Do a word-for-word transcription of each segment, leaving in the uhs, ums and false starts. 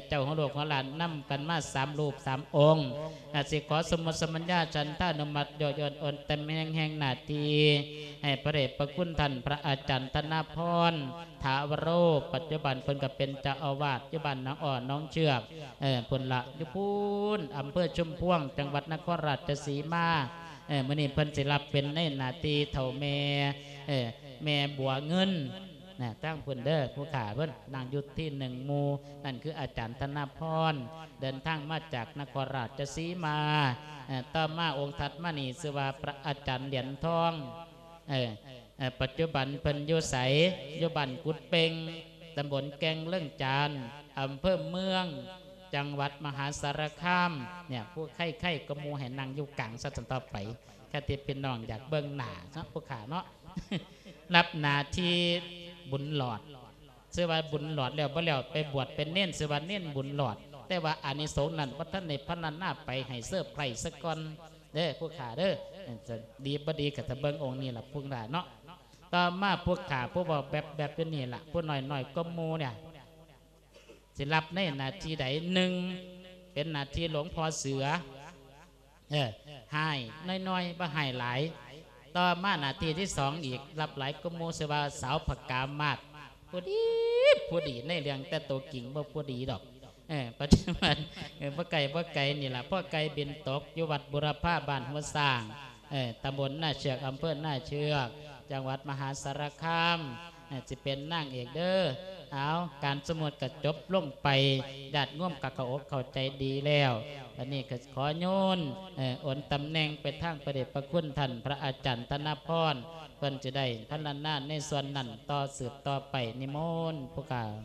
เจ้าของโลกของหลานนำกันมาสามรูปสามองค์สิขอสมุสมัญญาฉันท่านุมัติย่อยอนอ่อนเต็มแห่งแห่งนาทีให้พระเดชพระคุณท่านพระอาจารย์ธนพรถาวโรปัจจุบันเพิ่นก็เป็นเจ้าอาวาสปัจจุบันน้องอ่อนน้องเชือกเออเพิ่นละยุพูนอำเภอชุมพวงจังหวัดนครราชสีมาเออมื้อนี้เพิ่นสิรับเป็นในนาทีเฒ่าแม่เออแม่บัวเงินนะตั้งเพิ่นเด้อผู้ขาเพิ่นนางยุทธที่หนึ่งหมู่นั่นคืออาจารย์ธนพรเดินทางมาจากนครราชสีมาต่อมาองค์ถัดมานี่ชื่อว่าพระอาจารย์เหรียญทองเออปัจจุบันเพิ่นอยู่ไสอยู่บ้านกุดเป่งตำบลแกงเลื่องจานอำเภอเมืองจังหวัดมหาสารคามเนี่ยผู้ไข้ไข้กมูแห่นางอยู่กลางสัตว์ต่อไปแค่ที่เป็นน้องอยากเบิ่งหน้าเนาะผู้ขาเนาะ รับหน้าที่บุญหลอดชื่อว่าบุญหลอดแล้วบ่แล้วไปบวชเป็นเน้นชื่อว่าเน้นบุญหลอดแต่ว่าอานิสงส์นั้นวัฒนในพนันหน้าไปให้เสื้อไพรสกอนเด้อผู้ขาเด้อจะดีบ่ดีกับตะเบิ่งองค์นี้ล่ะผู้ขาเนาะต่อมาพวกขาผู้บอกแบบแบบเป็นนี่ล่ะผู้หน่อยหน่อยก็มูเนี่ยสิรับในนาทีใดหนึ่งเป็นนาทีหลวงพ่อเสือเออให้น้อยๆบ่ให้หลายต่อมานาทีที่สองอีกรับหลายก็มูเสว่าสาวผักกามาดผู้ดีผู้ดีในเรื่องแต่ตัวกิ่งบ่ผู้ดีดอกเออปัจจุบันเออพ่อไก่พ่อไก่นี่แหละพ่อไก่บินตกอยู่วัดบุรพาบ้านหัวสร้างเออตำบลหน้าเชือกอำเภอหน้าเชือกจังหวัดมหาสารคามจะเป็นนั่งเอกเด้อเอาการสมุดกระจบลงไปญาติง่วมกักอกเข้าใจดีแล้วอันนี้ก็ขอโยนโอนตำแหน่งไปทางประเดชพระคุณท่านพระอาจารย์ธนพรเพิ่นจะได้พัฒนาในส่วนนั้นต่อสืบต่อไปนิมนต์ผู้กล่าว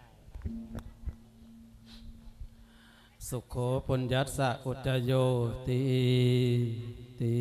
สุโขปุญญัสสะอุจโยติติ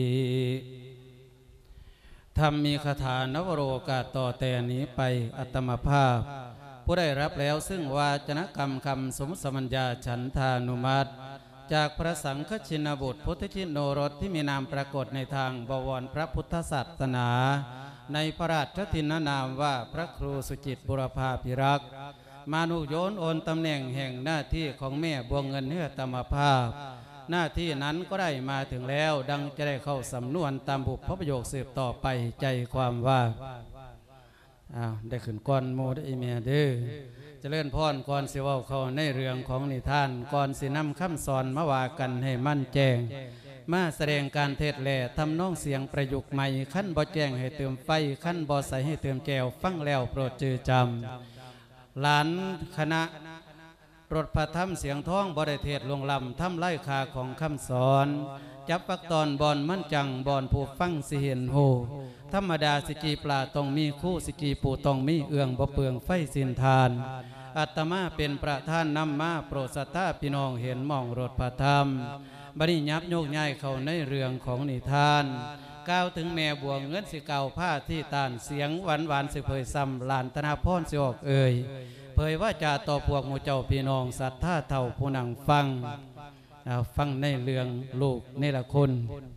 ธรรมมีคาถานวโรกาสต่อแต่นี้ไปอัตมภาพผู้ได้รับแล้วซึ่งวาจนกรรมคำสมสมัญญาฉันทานุมัติจากพระสังฆชินบุตรพุทธชินโนรสที่มีนามปรากฏในทางบวรพระพุทธศาสนาในพระราชทินนามว่าพระครูสุจิตบุรพาภิรักษ์มานุโยนโอนตำแหน่งแห่งหน้าที่ของแม่บัวเงินเนื้อตมภาพหน้าที่นั้นก็ได้มาถึงแล้วดังจะได้เข้าสำนวนตามบุพประโยคสืบต่อไปใจความว่าอ้าวได้ขึ้นก่อนโมได้เมียเด้อจะเลื่อนพรก่อนสิว่าเขาในเรื่องของนิทานก่อนสินำคำสอนมาว่ากันให้มั่นแจ้งมาแสดงการเทศแหล่ทำน้องเสียงประยุกต์ใหม่ขั้นบ่แจ้งให้เติมไฟขั้นบ่ใสให้เติมแก้วฟังแล้วโปรดจือจำหลานคณะรถพระธรรมเสียงท้องบริเทศลงลำทำไล่คาของคำสอนจับปักตอนบอนมั่นจังบอนผู้ฟังสิเห็นโหธรรมดาสิกีปลาต้องมีคู่สิกีปูต้องมีเอื้องบ่เปลืองไฟสินทานอัตมาเป็นประธานนำมาโปรดสัทธาพี่น้องเห็นมองรถพระธรรมบัดนี้ยับโยกย้ายเข้าในเรื่องของนิทานก้าวถึงแม่บัวเงินสิเก่าผ้าที่ตานเสียงหวานหวานสิเผยซ้ำลานธนาพรสิออกเอ่ยเผยว่าจะต่อพวกหมู่เจ้าพี่น้องสัทธาเท่าผู้นั่งฟังฟังในเรื่องลูกนี่ละคน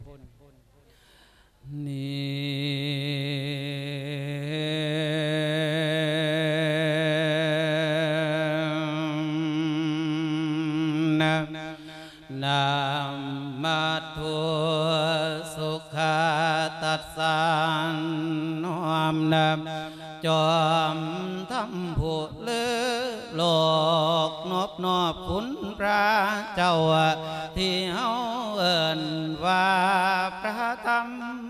นี่นะนามาทุสุขาตัสสานนอมนำจอมทำผู้เลือโลกนบนอบคุณพระเจ้าที่เฮาเอิ้นว่าพระธรรม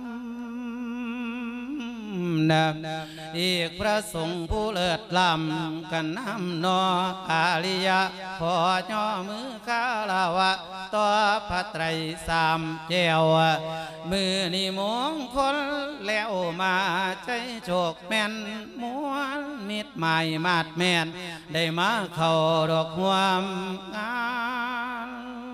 นำอีกพระสงฆ์ผู้เลิศล้ำกันนำนออาริยะขอย่อมือคาลาวะต่อพระไตรสามเจ้ามือนี่มงคลแล้วมาใจโชคแม่นม้วนมิดใหม่มาดแม่นได้มาเข้าดอกหวมงาน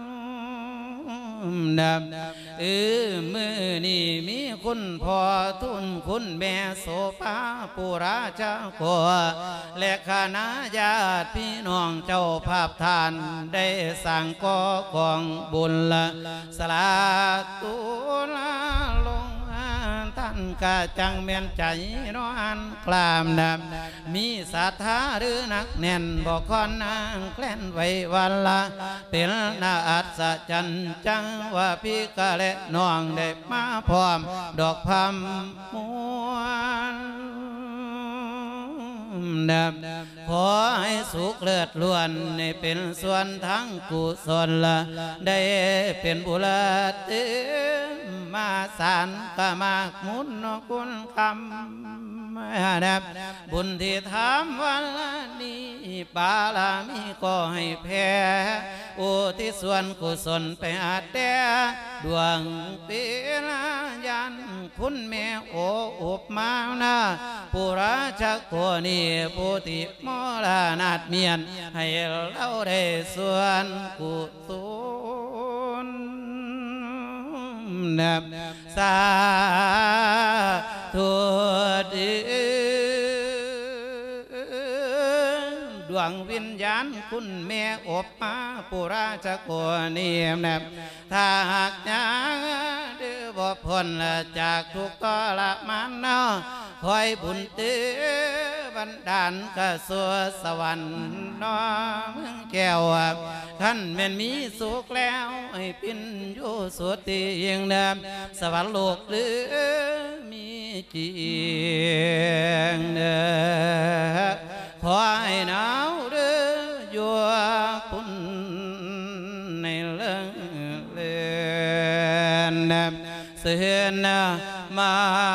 นำเออมือนี่มีคุณพ่อทุนคุณแม่โสภาปุราชาโกและคณะญาติพี่น้องเจ้าภาพทานได้สั่งก่อกองบุญละสลาตุลาลงท่านกะจังเมียนใจน้อนกลามนำมีศรัทธาหรือนักแน่นบอกคอนนางแคลนไว้วันละเป็นนาอัศจรรย์จังว่าพี่กะและน้องได้มาพร้อมดอกพามมวนขอให้สุขเลิศล้วนในเป็นส่วนทั้งกุศลละได้เป็นบุญติมาสารกมากมุนคุณคำบุญที่ทำวันนี้บารมีก็ให้แพ้อุทิศส่วนกุศลไปอาเดดวงปีลายันคุณแม่โออุปมานาผู้ราชโกนีผู้ติมรนาฏเมียนให้เราได้ส่วนกุศลนับสาธุดีดวงวิญญาณคุณแม่อบมาปุราชโกนีนับถ้าหากยังดื้อบ่พ้นจากทุกข์ทรมานเนาะคอยบุญตื้อบันดาลกระสวสวรรค์น้อเมืองแก้วท่านแม่นมีสุขแล้วให้พินอยู่สุติยิ่งเดิมสวรรค์โลกหรือมีจริงเด้อขอให้หนาวเด้ออยู่ปุ่นในเรื่องเลือนเสือนมา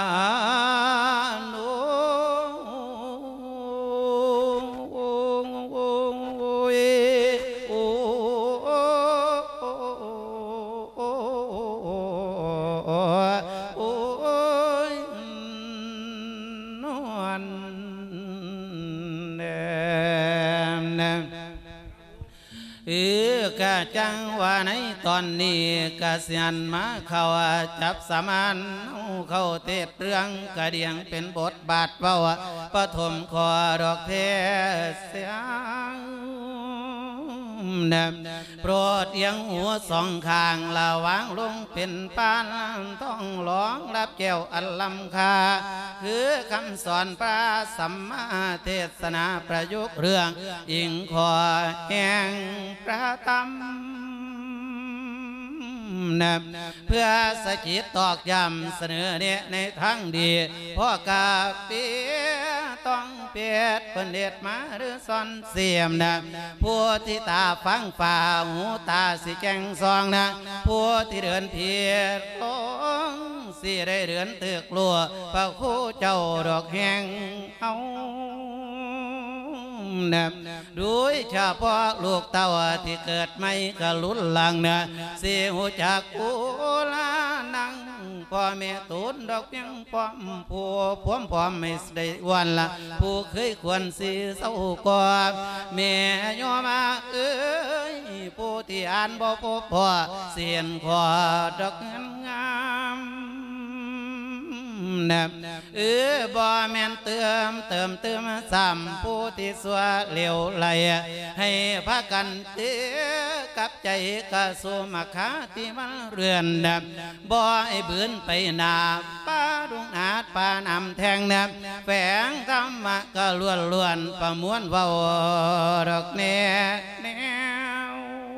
จังว่าในตอนนี้กเสียนมาเข้าจับสมานเข้าเทศเรื่องกระเดียงเป็นบทบาทเบาปฐมขอดอกเทศเสียงโปรดเอียงหัวสองข้างละวางลงเป็นปานต้องร้องรับแก้วอัลลัมคาคือคำสอนพระสัมมาเทศนาประยุกต์เรื่องอิงขอแห่งพระธรรมเพื่อสกิดตอกย้ำเสนอเนี่ยในทั้งดีพ่อกาเปียต้องเปียดเพิ่นเด็ดมาหรือซ่อนเสียมนะผู้ที่ตาฟังฝ่าหูตาสิแจงซองนะผู้ที่เดินเพียรลงสิได้เดินตึกลัวพระคู่เจ้าดอกแหงเอาด้วยเฉพาะลูกเต่าที่เกิดไม่กระลุนหลังนะเสียหูจากกูลานังพ่อแม่ตูนดอกยังป้อมผู้พวมพร้อมไม่ได้วันละผู้เคยควรสีเศร้ากว่าแม่ยอมาเอ้ยผู้ที่อ่านบ่พบพ่อเสียนขอดอกงามเออบ่แม่นเติมเติมเติมซ้ำผู้ที่สัวเหลวไหลให้พากันเตือกับใจกระสุมขาที่มันเรือนบ่ให้บืนไปนาป้าดุงอาดป้านำแทงนแฝงธรรมะก็ล้วนล้วนประมวลเว้าดอกแน่แนว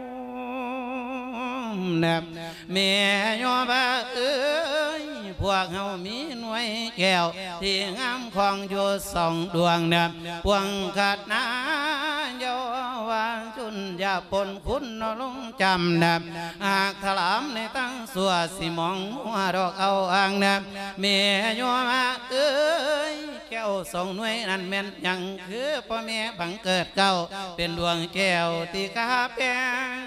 แม่ยอบ่เอ้ยพวกเฮามีหน่วยแก้วที่งามของอยู่สองดวงนะพวงขัดนาเยาวาจุนยาปนคุณนลงจำนะหากถลำในตั้งสัวสิมองหัวดอกเอาอ่างนะเมียโยมาเอ้ยแก้วสองหน่วยนั้นแม่นยังคือพ่อแม่บังเกิดเก่าเป็นดวงแก้วที่กาแปง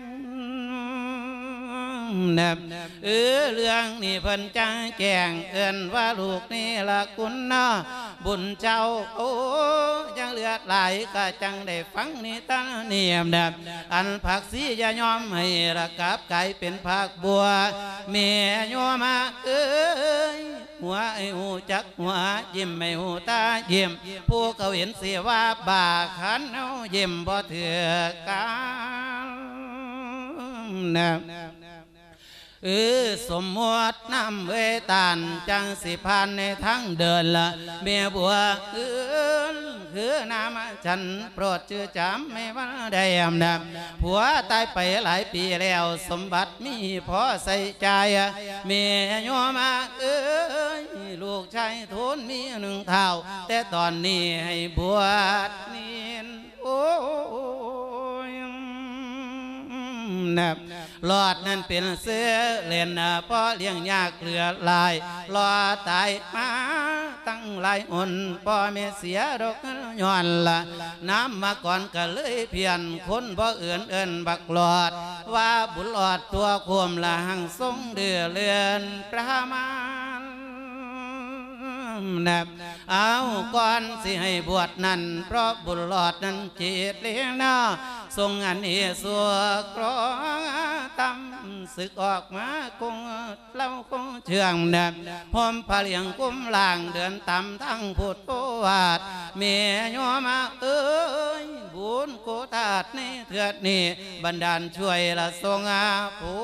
เออเรื่องนี่เพิ่นจังแจ้งเอิ้นว่าลูกนี่ละคุณนาบุญเจ้าโอ้ยังเลือดไหลก็จังได้ฟังนี่ตั้งเนียมดับอันผักสีอย่ายอมให้ระกับไก่เป็นผักบัวเมียโยมาเอ้ยหัวไอหูจักหัวยิ้มไม่หูตายิ้มผู้เขาเห็นเสียว่าบาขันเอายิ้มบ่เถื่อกันเออสมมติน้ำเวตานจังสิพานในทั้งเดินละเมียบัวคือคือน้ำฉันโปรดชื่อจำไม่ว่าได้อำนาจผัวตายไปหลายปีแล้วสมบัติมีพอใส่ใจเมียโยมาเอ้ยลูกชายทุนมีหนึ่งเท่าแต่ตอนนี้ให้บวชเนียนโอ้นับหลอดนั่นเป็นเสื้อเล่นพอเลี้ยงยากเหลือลายรอตายมาตั้งหลายอนพ่อแม่เสียดอกย้อนละน้ำมาก่อนก็เลยเพียนคนบ่เอื่นเอินบักหลอดว่าบุญหลอดตัวควมละหังทรงเดือเลือนประมาณนับเอาก่อนสิให้บวชนั่นเพราะบุญหลอดนั้นจิตเลี้ยงนาทรงอันเอสัวกรองตำศึกออกมาคงเล่าคงเชื่องนับพร้อมพเลียงกุ้มล่างเดินตำทั้งพุทธวาดเมียโยมาเอ้ยบุญโกตาดนี่เถือดนี่บันดาลช่วยละทรงอาภู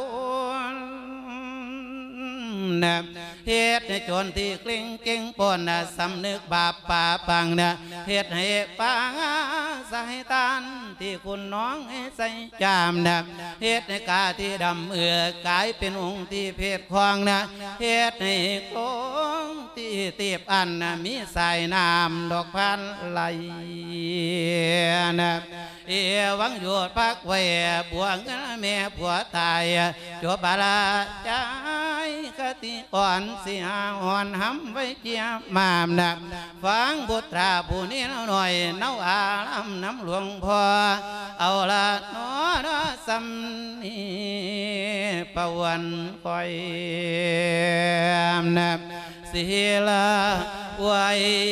นะเหตุในจนที่กลิ้งเก่งปนนะสำนึกบาปป่าปังนะเหตุให้ปังสายตานที่คุณน้องให้ใส่จามนะเหตุในกาที่ดำเอือกายเป็นองค์ที่เพศควางนะเหตุในโค้งที่ตีบอันนะมีสายน้ำดอกพันไหลนะเอวังหยุดพักไว้บวงเงินแม่ผัวตายจบบาลาใจกติอ่อนเสียอ่อนหำไว้เจียมามนับฟังบุตราผู้นี้หน่อยเนาอาลำน้ำหลวงพ่อเอาละนอนะสำนีปวันคอยนับศิลาไว้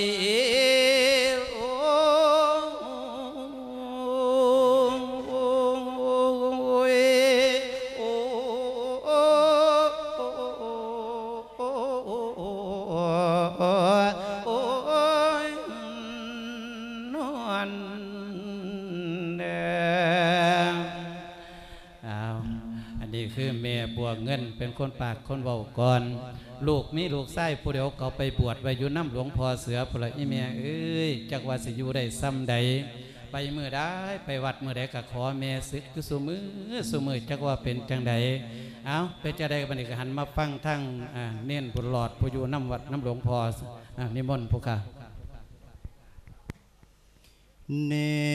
คือแม่บัวเงินเป็นคนปากคนเว้าก่อนลูกมีลูกไส้ผู้เดียวเขาไปบวชไว้อยู่น้ำหลวงพ่อเสือพละอีเมียเอ้ยจักว่าสิอยู่ได้ซ้ำใดไปมือได้ไปวัดมือใดก็ขอแม่ซึกคือสุมือสุมือจักว่าเป็นจังใดเอาเป็นจะได้บันทึกหันมาฟังทั้งเน้นบุญหลอดผู้อยู่น้ำวัดน้ำหลวงพ่อนิมนต์ผู้ค่ะเน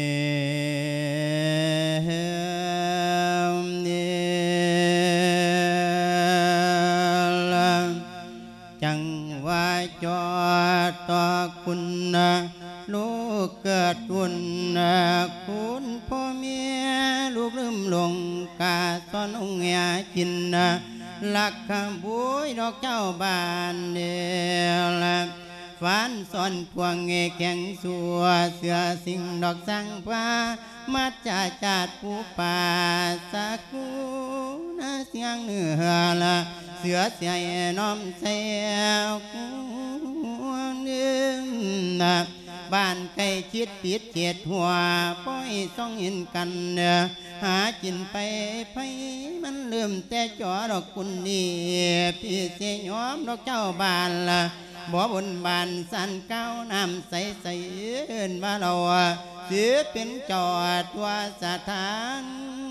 จังว่าจอต่อคุณลูกเกิดทุนคุณพ่อเมียลูกลืมลงกาซ้อนองเงียกินลักขบุยดอกเจ้าบ้านเดียวฟันซ้อนพวงเงแข็งสัวเสือสิงดอกสังฟ้ามัดจ่าจัดผู้ป่าสักกูน่าเสียงเนื้อละเสือเสียน้อมเสียวกูเนื้อบ้านไก่คิดปิดเจ็ดหัวป้อยต้องเห็นกันเนื้อหากินไปไปมันลืมแต่จ่อดอกคุณนี่พี่เสียย้อมดอกเจ้าบ้านละบ่บนบานสันเก้าน้ำใสใสเอิ้นว่าเราเสือเป็นจอดว่าสถาน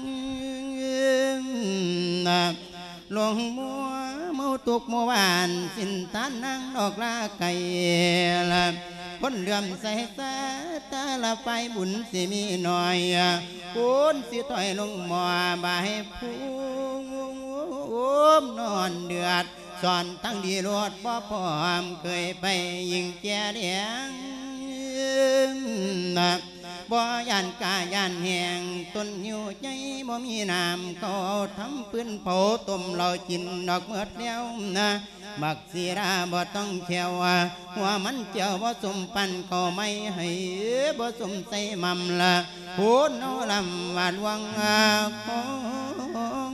หลวงมัวเมาตุกเมื่อวานสินทานนั่งดอกลาไก่ละคนเลื่อมใสสาตาละไฟบุญสิมีหน่อยคุณสิถอยลงหมอบายผู้มนอนเดือดสอนตั้งดีรถบ่พร้อมเคยไปยิงแก่เดียงบ่ยันกายันแหงต้นอยู่ใจบ่มีน้ำเขาทำปืนเผาต้มเรากินดอกเมื่อเดียวนะบักสีราบ่ต้องเขียวหัวมันเจียวบ่สมปันก็ไม่ให้บ่สมใส่มั่มละพูดโนลำวาดวังของ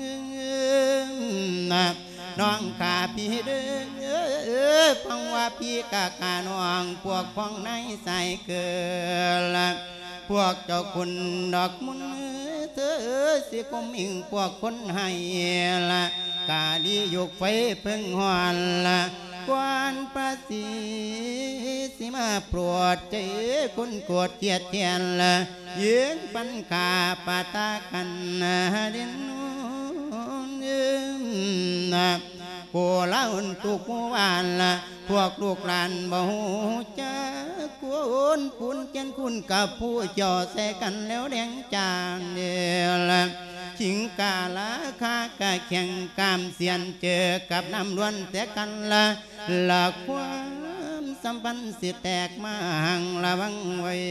นะน้องขาพี่เด้อพังว่าพี่กากาน้องพวกพ้องในใส่เกินพวกเจ้าคุณดอกมุนเธอสิกมิงพวกคนให้ละกาลียุกไฟเพิ่งหอนละกวนประสีสิมาโปรดใจคุณโกรธเกียดเทียนละยืนปันกาปาตากันเดินยืนผู้เล่าตุกวานละพวกลูกหลานบ่ฮู้จักคุณคุณเจนคุณกับผู้จ่อแสกันแล้วแดงจางเดียวละชิงกาลาคากะแข่งกามเสียนเจอกับน้ำล้วนแต่กันละละความสัมพันธ์สิแตกมาหังระวังไว้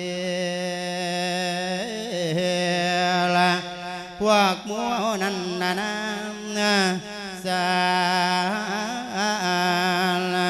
ละพวกมัวนั้นนะนะสาละ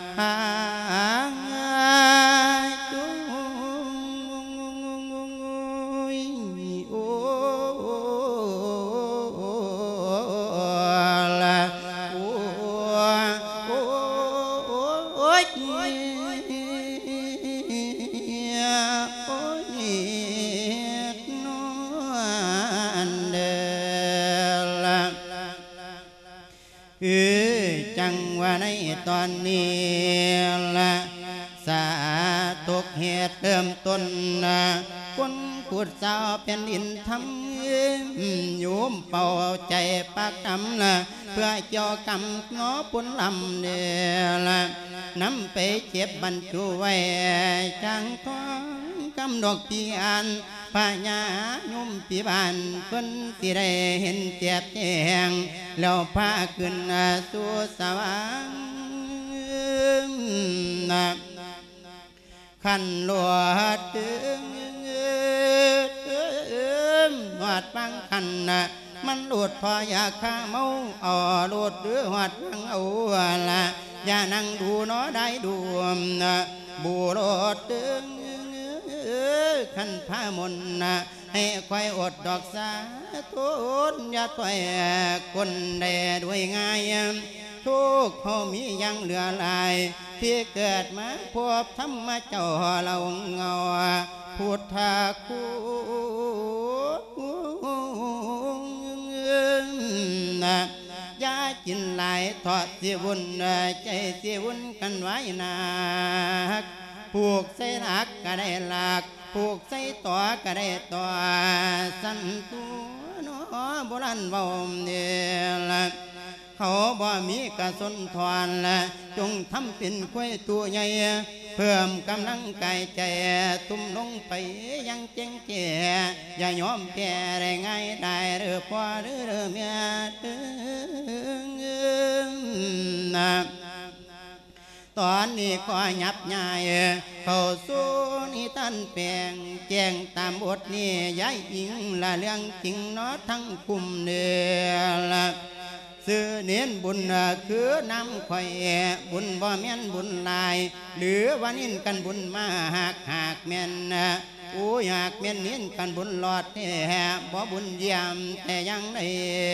ในตอนนี้ละสาตกเหตุเริ่มต้นนะคนขุดสาวเป็นดินทำโยมเป่าใจปากดำละเพื่อเจ้ากำง้อปุ่นลำเนี่ยละนำไปเจ็บบรรจุไว้จังท้องกำดอกปีอันพญาโยมปีบานเพิ่นสิได้เห็นเจ็บแจงแล้วพาขึ้นสู่สวรรค์ขันหลวดตึงหวดฟังขันมันหลุดพออยากข้าเมาอ่อหลุดหรือหวดฟังเอาละอย่านั่งดูน้อได้ดูบูหลดตึงขันพามนให้คอยอดดอกสาทุนอย่าต่อยคนใดด้วยง่ายทุกเขามียังเหลือลายที่เกิดมาพบธรรมเจ้าเราเงาพุทธคูนะยาจินไหลทอดเสียวุ่นใจเสียวุ่นกันไว้นักผูกใส่หลักก็ได้หลักผูกใส่ต่อก็ได้ต่อสันตัวน้อโบราณบ่มเนี่ยละเขาบ่มีกระสนทอนละจงทำเป็นควายตัวใหญ่เพิ่มกำลังกายใจตุ้มลงไปยังเจงเจอย่ายอมแพ้ได้ง่ายได้หรือพอหรือเรือเมียนะตอนนี้ก็ยับยายเข้าสู่นิทานแปลงแจ้งตามบทนี้ย้ายอิงละเรื่องจริงเนาะทั้งคุมเนื้อละซื้อเน้นบุญคือน้ำข่อยบุญบ่แม่นบุญลายหรือว่านินกันบุญมาหากหากแม่นโอ้ยหากแม่นเน้นกันบุญหลอดแท้บ่บุญเยี่ยมแต่ยังได้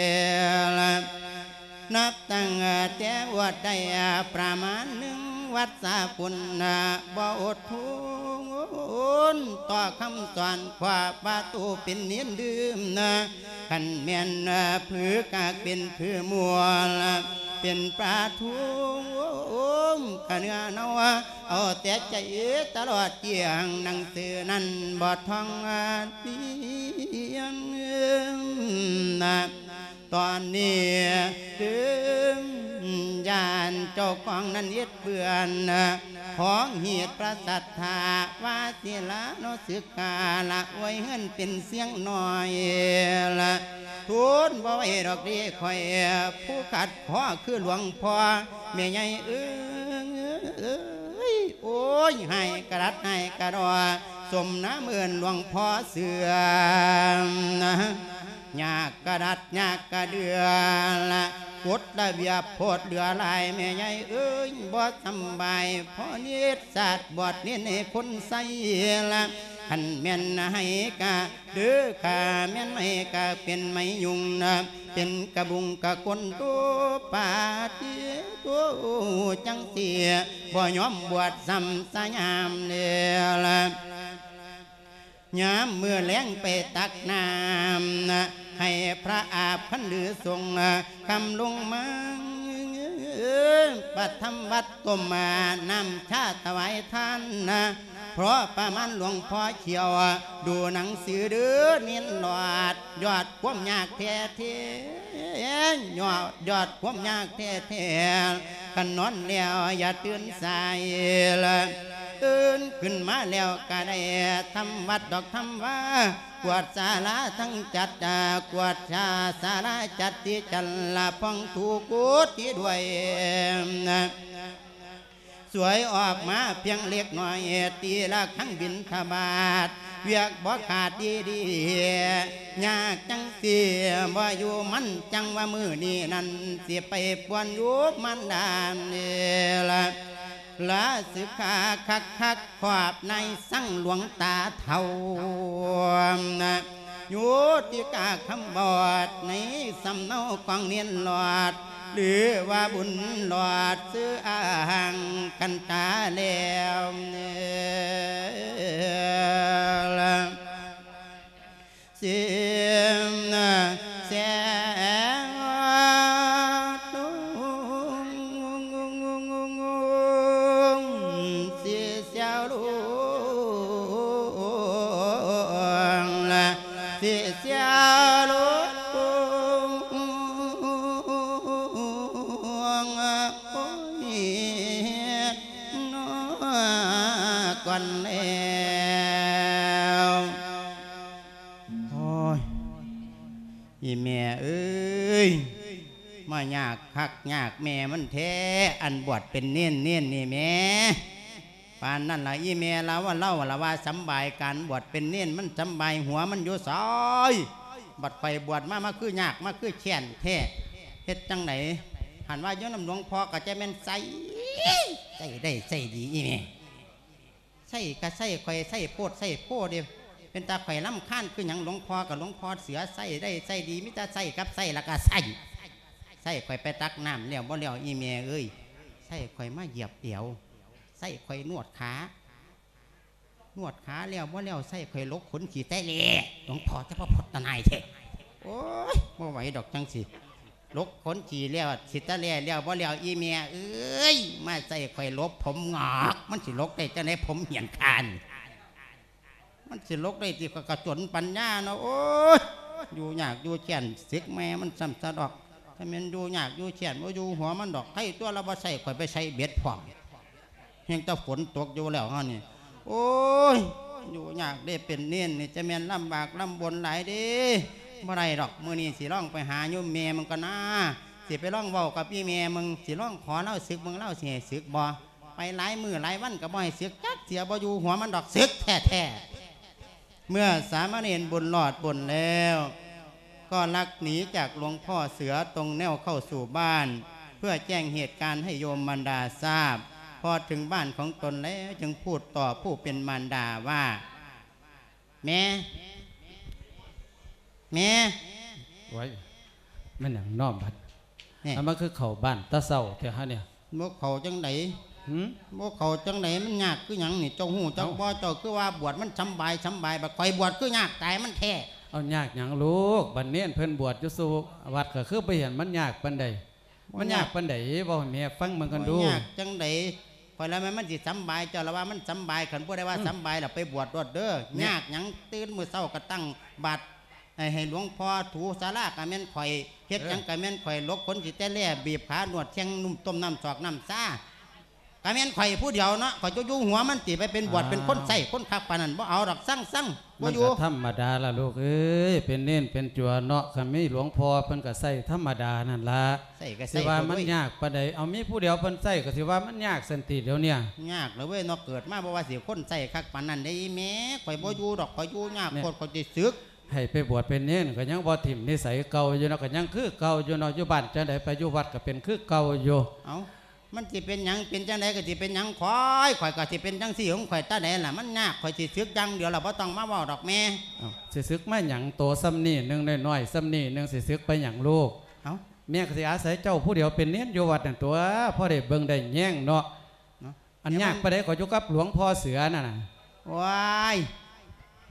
นับตั้งแต่วัดได้ประมาณหนึ่งวัดสาปุณบ่อดทุนต่อคำสอนขวาประตูเป็นเนียนดื่มนะขันเมียนผือกากเป็นผือมัวเป็นปลาทูมขันเนื้อเนาเอาแต่ใจตลอดเจียงหนังสือนั้นบอดทองเตียงนะตอนนี้ถึงยานเจ้าของนั้นยึดเบื่อนของเหตุประสัทธาว่าสิละโนสึกาละไว้เฮือนเป็นเสียงหน่อยละทุนบ่ไว้ดอกดีคอยผู้ขัดพ่อคือหลวงพ่อแม่ใหญ่เอ้ยโอ้ยให้กระดัดให้กระดอสมน้ำเอื่นหลวงพ่อเสื่อมนะยากกระดัดยากกระเดือละกดระเบียบโพดเดือลายแม่ใหญ่เอ้ยบ่สบายพอเนียดศาสตร์บอดเนียนให้คนใส่ละขันแม่นให้กะเดือขาแม่นไม่กะเป็นไม่ยุ่งนะเป็นกระบุงกะคนตัวปาตีตัวจังเสียบ่ยอมบวชซ้ำสายามเนี่ยละยามเมื่อแล้งไปตักน้ำนะใให้พระอาบขันหรือทรงคำลงมาปัทมวัดต้มมานำชาถวายท่านนะเพราะประมาณหลวงพ่อเขียวดูหนังสือเดือเนียนหลอดยอดความยากแท้เทยอดยอดความยากแท้เทกันนอนแล้วอย่าตื่นสายละตื่นขึ้นมาแล้วก็ได้ทำวัดดอกทำว่ากวดศาลาทั้งจัดกวดชาศาลาจัดที่จันละพองถูกกุดที่ด้วยสวยออกมาเพียงเล็กน้อยตีละครั้งบินทบาทเวียกบ่ขาดดีดียากจังเสียบ่อยู่มันจังว่ามือนี้นั่นเสียไปปวนยุบมันดานละละสึกขาคักคักขวบในสั่งหลวงตาเท่ายุติกาคำบอดในสำเนากองเนียนหลอดหรือว่าบุญหลอดซื้ออาหังกันตาแล้วเสียงเสียงตุ้งเสียเสียวลุงเสียเสียวลุงก่อนแล้วโอ้ยอีแม่เอ้ยมายากคักยากแม่มันแท้อันบวชเป็นเนียนเนียนนี่แม่ปานนั่นล่ะอีแม่เราว่าเล่าละว่าสำบายการบวชเป็นเนียนมันสำบายหัวมันอยู่ซอยบัดไปบวชมามาคือยากมาคือแช่นแท้เฮ็ดจังไหนหันว่าย้อนน้ำหลวงพ่อก็จะเป็นใส่ใส่ได้ใส่ดีอีแม่ใส่กระใส่ไข่ใส่โพดใส่โพดเดียวเป็นตาไข่ล้ำข้านคืออย่างหลวงพ่อกับหลวงพ่อเสือใส่ได้ใส่ดีมิตรใส่กับใส่ละก็ใส่ใส่ไข่ไปตักน้ำแล้วบ่แล้วอีเมียเอ้ยใส่ไข่มาเหยียบเดี่ยวใส่ไข่นวดขานวดขาแล้วบ่แล้วใส่ไข่ลกขนขี่ใต้เล่หลวงพ่อจะพระพดนายเถอะโอ้ยบ่ไหวดอกจังสิลกขนขี่แล้วสิตะเล่แล้วบ่แล้วอีเมียเอ้ยมาใส่ไข่ลบผมงอกมันสิลกได้จะได้ผมเหี่ยนคานมันสิลกได้ที่กระจนปัญญาเนาะโอ้ยอยู่ยากอยู่แก่นสิกแม่มันซ้ำซะดอกถ้ามันอยู่ยากอยู่แก่นว่าอยู่หัวมันดอกให้ตัวเราบ่ใส่ข่อยไปใส่เบ็ดพร้อมเพียงแต่ฝนตกอยู่แล้วฮะนี่โอ้ยอยู่ยากได้เป็นเนียนนี่จะแม่นลำบากลำบนหลายเด้เมื่อไรดอกมื้อนี้สิร้องไปหาโยมแม่มึงก็น่าสิไปร้องเว้ากับพี่แม่มึงสิร้องขอเล่าศึกมึงเล่าสิให้ศึกบ่ไปหลายมือหลายวันก็บ่ให้ศึกจักเสียบ่อยู่หัวมันดอกศึกแท้ๆเมื่อสามเณรบุญหลอดบุญแล้วก็ลักหนีจากหลวงพ่อเสือตรงแนวเข้าสู่บ้านเพื่อแจ้งเหตุการณ์ให้โยมมารดาทราบพอถึงบ้านของตนแล้วจึงพูดต่อผู้เป็นมารดาว่าแม่แม่ไว้มันอย่างน้อมบัดนี่มันคือเขาบ้านตาเศร้าเท่าเนี่ยโมเขาจังไหนโมเขาจังไหนมันยากคืออย่างนี่เจ้าหูเจ้าบ่เจ้าคือว่าบวชมันสบายสบายแบบคอยบวชคือยากตายมันแท้เอายากอย่างลูกบัดเนียนเพิ่นบวชอยู่สู่วัดก็คือไปเห็นมันยากปานใดมันยากปานใดบ่แม่ฟังมันกันดูยากจังไหนพอแล้วมันสิสบายเจ้าละว่ามันสบายขันผู้ใดว่าสบายแล้วไปบวชรวดเด้อยากหยังตื่นมื้อเช้าก็ตั้งบาตรให้หลวงพ่อถูศาลากะแม่นข่อยเฮ็ดหยังกะแม่นข่อยลกคนสิแต่แล่บีบขาหนวดเชียงนุ่มต้มน้ำสอกน้ำซ่ากะแม่นข่อยผู้เดียวเนาะข่อยจะอยู่หัวมันสิไปเป็นบวชเป็นคนใส่คนคักปานนั้นบ่เอาดอกสั่งสั่งบ่อยู่ธรรมดาล่ะลูกเอ้ยเป็นเน้นเป็นจัวเนาะคันมีหลวงพ่อเพิ่นก็ใส่ธรรมดานั่นล่ะใส่ก็ใส่ว่ามันยากปานใดเอามีผู้เดียวเพิ่นใส่ก็สิว่ามันยากสันติเดี๋ยวเนี่ยยากแล้วเว้ยเนาะเกิดมาบ่ว่าสิคนใส่คักปานนั้นได้แม่ข่อยบ่อยู่ดอกข่อยอยู่ยากโคตรข่อยสิสึกให้ไปบวชเป็นเน้นก็ยังบ่ถิ่มนิสัยเก่าอยู่เนาะก็ยังคือเก่าอยู่เนาะอยู่บ้านจังได๋ไปอยู่วัดก็เป็นคือเก่าอยู่เอ้ามันสิเป็นหยังเป็นจังไดก็สิเป็นหยังข่อยข่อยก็สิเป็นจังซี่ของข่อยตาไหนล่ะมันยากข่อยสิสึกจังเดี๋ยวเราบ่ต้องมาเว้าดอกแม่เอ้าสิสึกมาหยังโตซ้ำนี่นึงน้อยๆซ้ำนี่นึงสิสึกไปหยังลูกเอ้าแม่ก็สิอาศัยเจ้าผู้เดียวเป็นเน้นอยู่วัดนั่นตัวพอได้เบิ่งได้แย่งเนาะอันยากปานใดก็อยู่กับหลวงพ่อเสือนั่นน่ะว้าย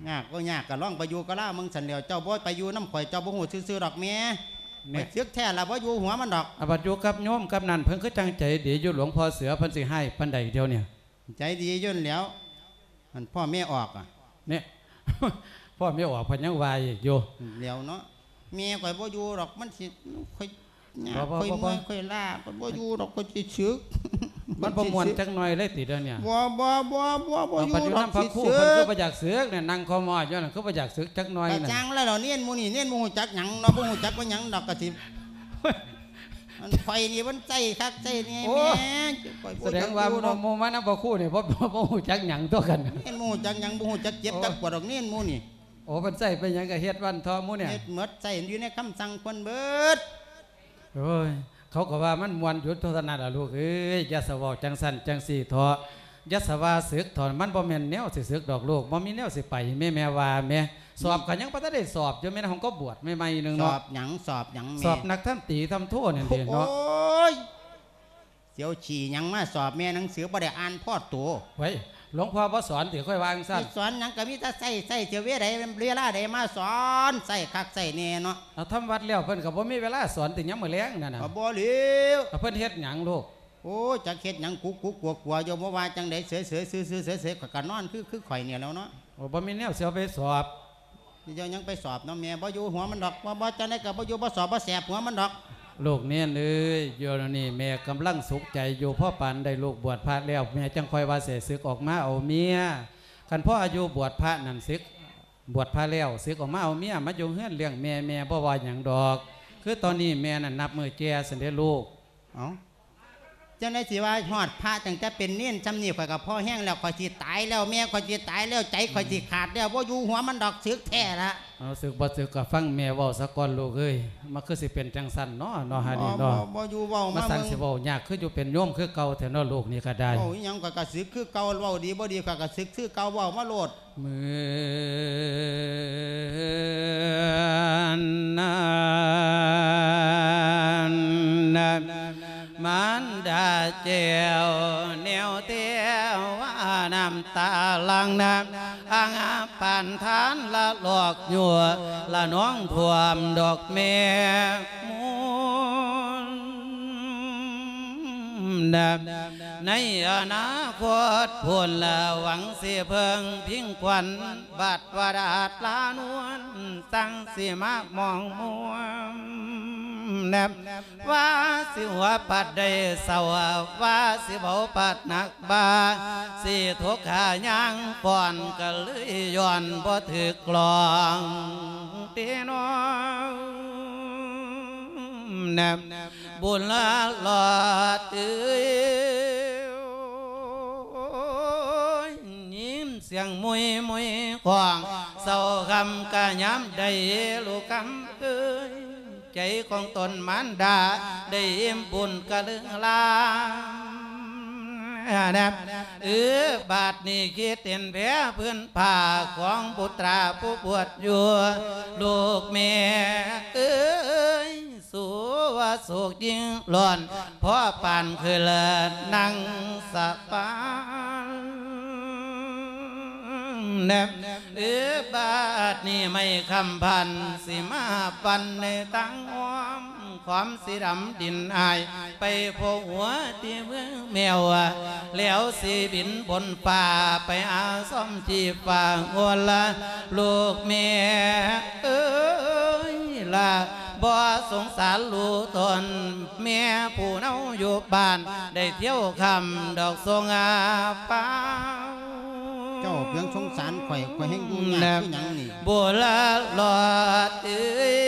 ยากก็ยากก็ล่องไปอยู่ก็ล่ามึงสันเดียวเจ้าบ่ไปอยู่น้ำข่อยเจ้าบ่หูซื่อๆดอกแม่ไปเสือกแท้ละบ่อยู่หัวมันดอกอบัดอยู่กับโยมกับนั่นเพิ่นคือจังใจดีอยู่หลวงพ่อเสือเพิ่นสิให้ปันใดเดียวเนี่ยใจดีย่นแล้วมันพ่อแม่ออกอ่ะเนี่ยพ่อแม่ออกเพิ่นยังวายอยู่เดี๋ยวเนาะแม่ข่อยบ่อยู่ดอกมันสิข่อยค่อยเมื่อยค่อยล่าบ่อยู่ดอกก็สิชึกมันบ่ม่วนจักหน่อยเลยติเด้อเนี่ยบ่บ่บ่บ่บ่อยู่ดอกสิชึกเพิ่นคือบ่อยากสึกเนี่ยนั่งคอมออยู่นั่นคือบ่อยากสึกจักหน่อยน่ะจังแล้วเนียนหมู่นี่เนียนหมู่ฮู้จักหยังเนาะบ่ฮู้จักว่าหยังดอกก็สิมันไฟนี่มันใจคักใจนี่แม่แสดงว่าหมู่มันบ่คู่นี่บ่บ่ฮู้จักหยังตัวกันเนียนหมู่จักหยังบ่ฮู้จักเจ็บจักปวดดอกเนียนหมู่นี่โอ้เพิ่นใส่เป็นหยังก็เฮ็ดวันทอหมู่เนี่ยเฮ็ดหมดใส่อยู่ในคำสั่งเพิ่นเบิดโอ้ยเขาก็ว่ามันมวนหยุดโทษนาล่ะลูกเอ้ยอย่าสะเว้าจังสั่นจังสี่ทออย่าสะว่าสึกถอนมันบ่แม่นแนวสิสึกดอกลูกบ่มีแนวสิไปแม่แม่ว่าแม่สอบก็ยังบ่ทันได้สอบอยู่แม่ของก็บวชใหม่ๆนึงเนาะสอบหยังสอบหยังแม่สอบนักทำตีทำโทษนี่เด้เนาะโอ้ยเสียวฉี่หยังมาสอบแม่หนังสือบ่ได้อ่านพอดตัวไว้หลวงพ่อบ่สอนสิค่อยวางซั่นสอนหยังก็มีแต่ใส่ใส่เจเวใดเวลาใดมาสอนใส่คักใส่แน่เนาะเอาทำวัดแล้วเพิ่นก็บ่มีเวลาสอนติยามมื้อแลงนั่นน่ะบ่เหลียวเพิ่นเฮ็ดหยังลูกโอ้จักเฮ็ดหยังกุกกุกกัวกัวอยู่บ่ว่าจังได๋เสือเสือซื่อๆเสือๆก็นอนคือคือข่อยเนี่ยแล้วเนาะโอ้บ่มีแนวสิเอาไปสอบเดี๋ยวยังไปสอบเนาะแม่บ่อยู่หัวมันดอกบ่บ่จังได๋ก็บ่อยู่บ่สอบบ่แสบหัวมันดอกลูกเนี่ยเอ้ยโยนนี่แม่กำลังสุขใจอยู่พ่อปานได้ลูกบวชพระแล้วแม่จังค่อยว่าเสียศึกออกมาเอาเมียคันพ่ออายุบวชพระนั่นศึกบวชพระแล้วศึกออกมาเอาเมียมาอยู่เฮือนเลี้ยงแม่แม่บ่ว่าหยังดอกคือตอนนี้แม่นั่นนับมือแก่ซั่นเด้อลูกเอ้าจังได๋สิว่าฮอดพระตั้งแต่เป็นเนียนจำนี่ข่อยก็พ่อแห้งแล้วข่อยสิตายแล้วแม่ข่อยสิตายแล้วใจข่อยสิขาดแล้วบ่อยู่หัวมันดอกศึกแท้ละเอาศึกบ่ศึกก็ฟังแม่เว้าซะก่อนลูกเอ้ยมันคือสิเป็นจังซั่นเนาะเนาะหานี่เนาะบ่อยู่เว้ามาสั่งสิเว้ายากคืออยู่เป็นโยมคือเก่าแท้เนาะลูกนี่ก็ได้โอ้ยหยังก็ก็ศึกคือเก่าเว้าดีบ่ดีก็ก็ศึกคือเก่าเว้ามาโลดมือนนั้นมันดาเจียวเหนียวเตียวว่าน้ำตาลังน้ำอ่างปานทานละหลอกหยัวละน้องท่วมดอกเมฆมูลในอนาคตพูนละหวังเสียเพิงพิงควันบาดวาดาดลานวลตั้งเสียมากมองมัวแนบว่าสิหัวปัดได้สาวว่าสิเบาปัดหนักบาสิทุกขายังป่อนก็เลยย้อนบ่ถือกลองตีน้องแนบบุญละหลอดเอ้ยยิ้มเสียงมุยมุยกวางเศร้าคำกะย้ำได้ลูกคำเอ้ยใจของตนมันดาได้อิ่มบุญกะลึงลาเออบาดนี้คิดเต็นแผลเพื่อนผ่าของบุตราผู้บวชอยู่ลูกแม่เอ้ยสู้ว่าโศกยิ่งร้อนพ่อปานคือเลิศนั่งสะปานแนบเออบาดนี้ไม่คำพันสิมาปันในตั้งหอมความสีดำดินอายไปโผหัวที่เมืองแมวแล้วสีบินบนป่าไปอาซ่อมจีฝ่างัวละลูกแม่เอ้ยละบ่สงสารลูกตนแม่ผู้เน่าอยู่บ้านได้เที่ยวคำดอกทรงอาป้าเจ้าเพียงสงสารข่อยข่อยแห่งยุ่งยากคือหยังนี่บัวละหลอดเอ้ย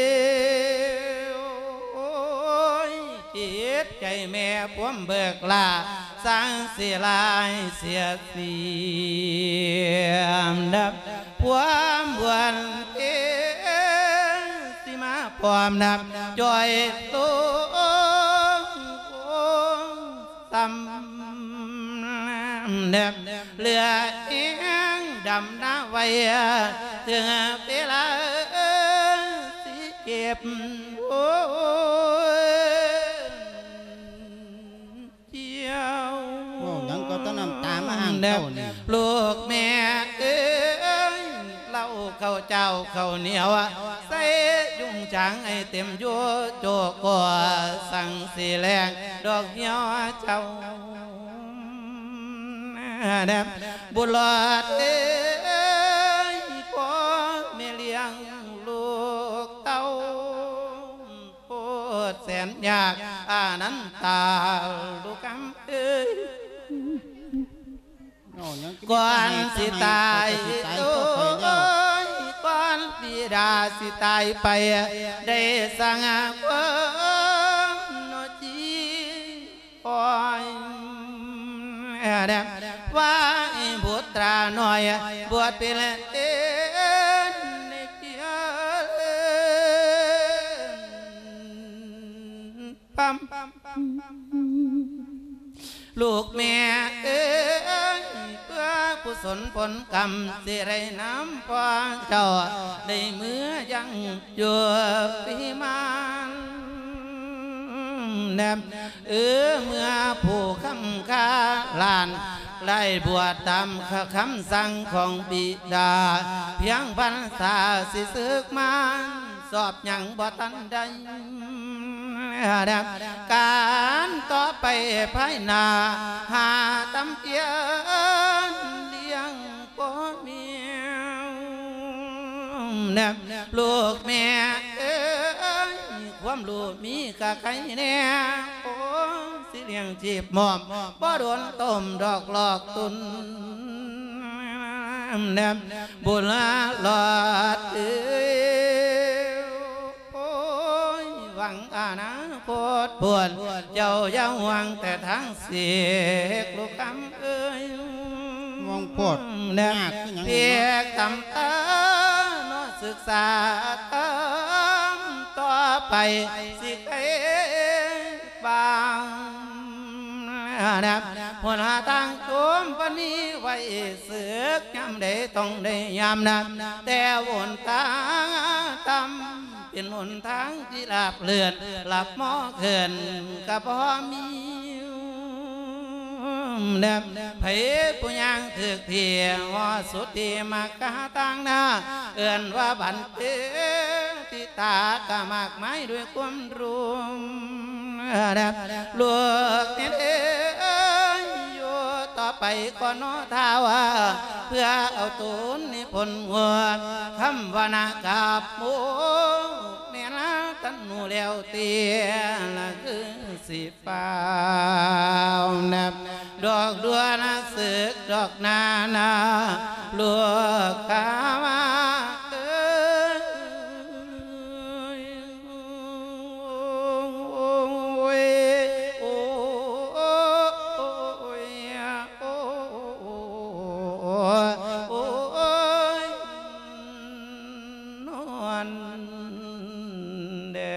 จิตใจแม่พวมเบิกลาสร้างเสียลายเสียเสียมดับพวมวันเอสิมาพวมนับจอยตุงตำเน็บเรือเอียงดำน้าไว้ถึงเวลาสิเก็บโอ้เจียวโอ้ยังก็ต้องน้ำตามาอ่างเจ้านี่ลูกแม่เอ้ยเล่าข้าวเหนียวใส่ยุ่งจางไอเต็มยั่วโจกัวสั่งสีแรงดอกเหี่ยวเจ้าแนบบุรอดเอ้ยพ่อแม่เลี้ยงลูกเต้าโพดแสนยากอานันตาลูกคำเอ้ยก่อนสิตายโอ้ยก่อนบิดาสิตายไปได้สั่งเพิ่มโนจีปอยว่าบุตราหน่อยบวชเป็นเอ็นในเกียร์ปั๊มลูกแม่เอ้ยเพื่อกุศลผลกรรมสิไรน้ำพ่อเจ้าได้เมื่อยังอยู่ปีมันแนมเออเมื่อผู้คำคาลานไล่บวชตามคำสั่งของบิดาเพียงพรรษาสิศึกมันสอบยังบ่ทันใดการต่อไปภายหน้าหาตำเกียนเลี้ยงพ่อเมียลูกแม่เอ้ยความรู้มีกะไข่แน่โอ้สิเลี้ยงจีบหมอมบ่โดนต้มดอกหลอกตุนแนมบุญหลอดเอ้ยโอ้ยหวังอาณาโคตรปวดเจ้าเย้าหวังแต่ทั้งเสียกลูกคำเอ้ยมองโพดแนมเพียกทำตาโนศึกษาต่อไปสิเกบางนะหัวหน้าตั้งโจมปนีไว้เสือกยำได้ต้องได้ยำนะแต่วนทางตำเป็นหนทางที่หลับเลือนหลับหม้อเขื่อนกับพ่อมีเนบไผ่ปุญญังถึกเทียว่าสุดที่มากะตังนาเอื่อนว่าบันเตที่ตากะมากไม้ด้วยความรู้ลูกนี่เอ้ยอยู่ต่อไปก่อนนอท้าวเพื่อเอาตุนนิพนธ์หัวคำวนากับหมูเนี่ยนะตันหูเลี้ยวเตียละคือสีฟ้านับดอกดัวนะสึกดอกนานาลูกกามาเอ้ยโอ้ยโอ้ยโอ้ยนวลเด้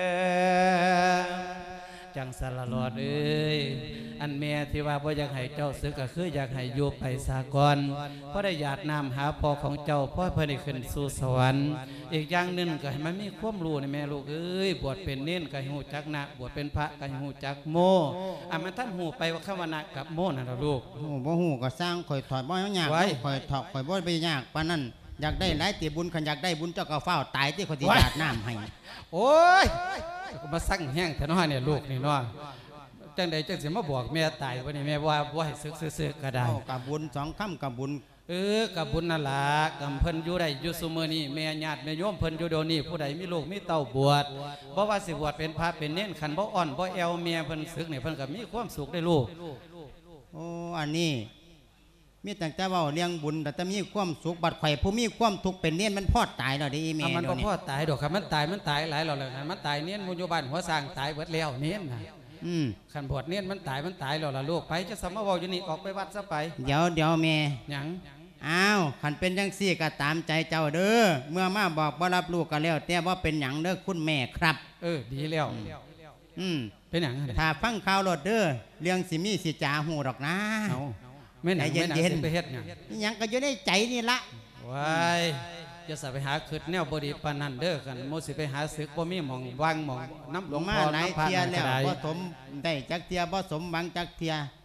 จังสารลอดเอ้ยอันเมียที่ว่าบ่อยากให้เจ้าซึกก็คืออยากให้อยู่ไปสากลเพราะได้หยาดน้ำหาพ่อของเจ้าพ่อเพื่อได้ขึ้นสู่สวรรค์อีกอย่างหนึ่งก็ให้มันมีความรู้ในแม่ลูกเอ้ยบวชเป็นเน้นก็ให้หูจักนะบวชเป็นพระก็ให้หูจักโมอ่ะมันท่านหูไปว่าคำว่านะกับโมนั่นลูกหูบ่หูก็สร้างข่อยถอดบ่ยากข่อยถอดข่อยบ่ไปยากปานนั้นอยากได้หลายตีบุญขันอยากได้บุญเจ้าก็เฝ้าตายที่คนที่หยาดน้ำให้โอ้ยก็มาสั่งแห้งแต่น้อยเนี่ยลูกนี่น้อยจังใดจังสิมาบอกแม่ตายวันนี้แม่ว่าว่าให้ซึกซึกก็ได้กับบุญสองคำกับบุญเออกับบุญนั่นละกับเพิ่นอยู่ได้อยู่ซุมื้อนี้แม่ญาติแม่โยมเพิ่นอยู่เดี๋ยวนี้ผู้ใดมีลูกมีเต้าบวชเพราะว่าสิบวชเป็นพระเป็นเน้นขันบ่อ่อนบ่แอวเมียเพิ่นซึกนี่เพิ่นก็มีความสุขได้ลูกโอ้อันนี้มีแต่แต่ว่าเลี้ยงบุญแต่จะมีความสุขบัดไข่ผู้มีความทุกข์เป็นเน้นมันพอดตายแล้วดิแม่มันก็พอดตายดอกครับมันตายมันตายหลายหลายมันตายเน้นมุญบ้านหัวสร้างตายเบิดแล้วเน้นนะขันบวชเน้นมันตายมันตายแล้วล่ะลูกไปจะสมาวอยู่นี่ออกไปวัดซะไปเดี๋ยวเดี๋ยวแม่หยังอ้าวขันเป็นจังซี่ก็ตามใจเจ้าเด้อเมื่อมาบอกว่ารับลูกก็แล้วแต่ว่าเป็นหยังเด้อคุณแม่ครับเออดีแล้วอืมเป็นหยังถ้าฟังข่าวรถเด้อเรื่องสิมีสิจ่าหูดอกนะไม่หนังไม่หนังสิไปเฮ็ดหยังยังก็อยู่ในใจนี่ละว้ายจะสไปหาขึ้นแนวบดีปานันเด้อกันโมสิไปหาศึกบ่มีหมองวางหมองน้ำหลวงพ่อน้ำพระเทียแล้วบ่สมได้จักเทียบ่สมหวังจักเทีย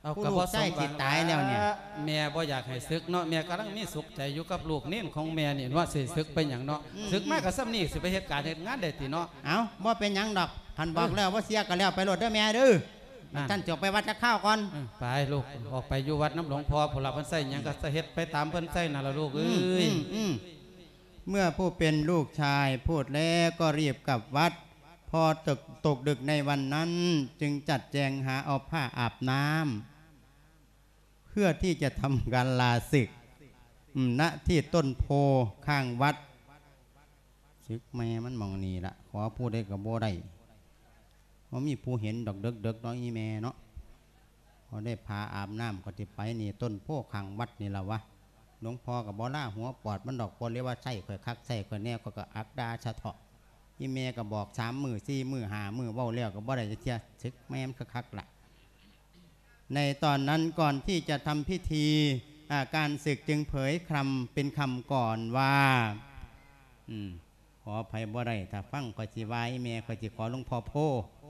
เอาผู้กระลูเพกาะชายสิตายแล้วเนี่ยแม่บ่อยากให้ศึกเนาะแม่กำลังมีสุขใจอยู่กับลูกเน้นของแม่นี่ว่าสิศึกไปหยังเนาะศึกมากกับซ้ำนี่สิไปเหตุการณ์เหตุงานได้ติเนาะเอาบ่เป็นหยังดอกท่านบอกแล้วว่าเสียกันแล้วไปโหลดเด้อแม่เด้อท่านจบไปวัดจะข้าวก่อนเออไปลูกออกไปอยู่วัดน้ำหลวงพ่อผู้หลับเพิ่นใส่หยังก็เฮ็ดไปตามเพิ่นใส่นั่นล่ะลูกเอ้ยอืมอืมเมื่อผู้เป็นลูกชายพูดแล้วก็รีบกลับวัด พอตกตกดึกในวันนั้นจึงจัดแจงหาเอาผ้าอาบน้ำเพื่อที่จะทำการลาศึกอืมณที่ต้นโพข้างวัดศึกแม่มันมองนี่ละขอพูดได้กับโบได้เพราะมีผู้เห็นดอกเด็กเด็กน้อยอีแม่เนาะพอได้พาอาบน้ำก็จะไปนี่ต้นโพข้างวัดนี่ละวะหลวงพ่อกับบ่ล่าหัวปอดมันดอกปนเรียกว่าใส่ข่อยคักใส่ข่อยแน่ก็ก็อักดาชะเถาะอีแม่ก็บอกสามมือสี่มือหามือเบ้าแล้วก็บ่ได้จะเที่ยศึกแม่มคักๆละในตอนนั้นก่อนที่จะทำพิธีการศึกจึงเผยคำเป็นคำก่อนว่าอืมขออภัยบ่ได้ถ้าฟังข่อยสิว่าอีแม่ข่อยสิขอหลวงพ่อโพ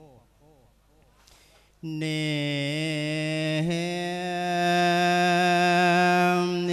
เนเน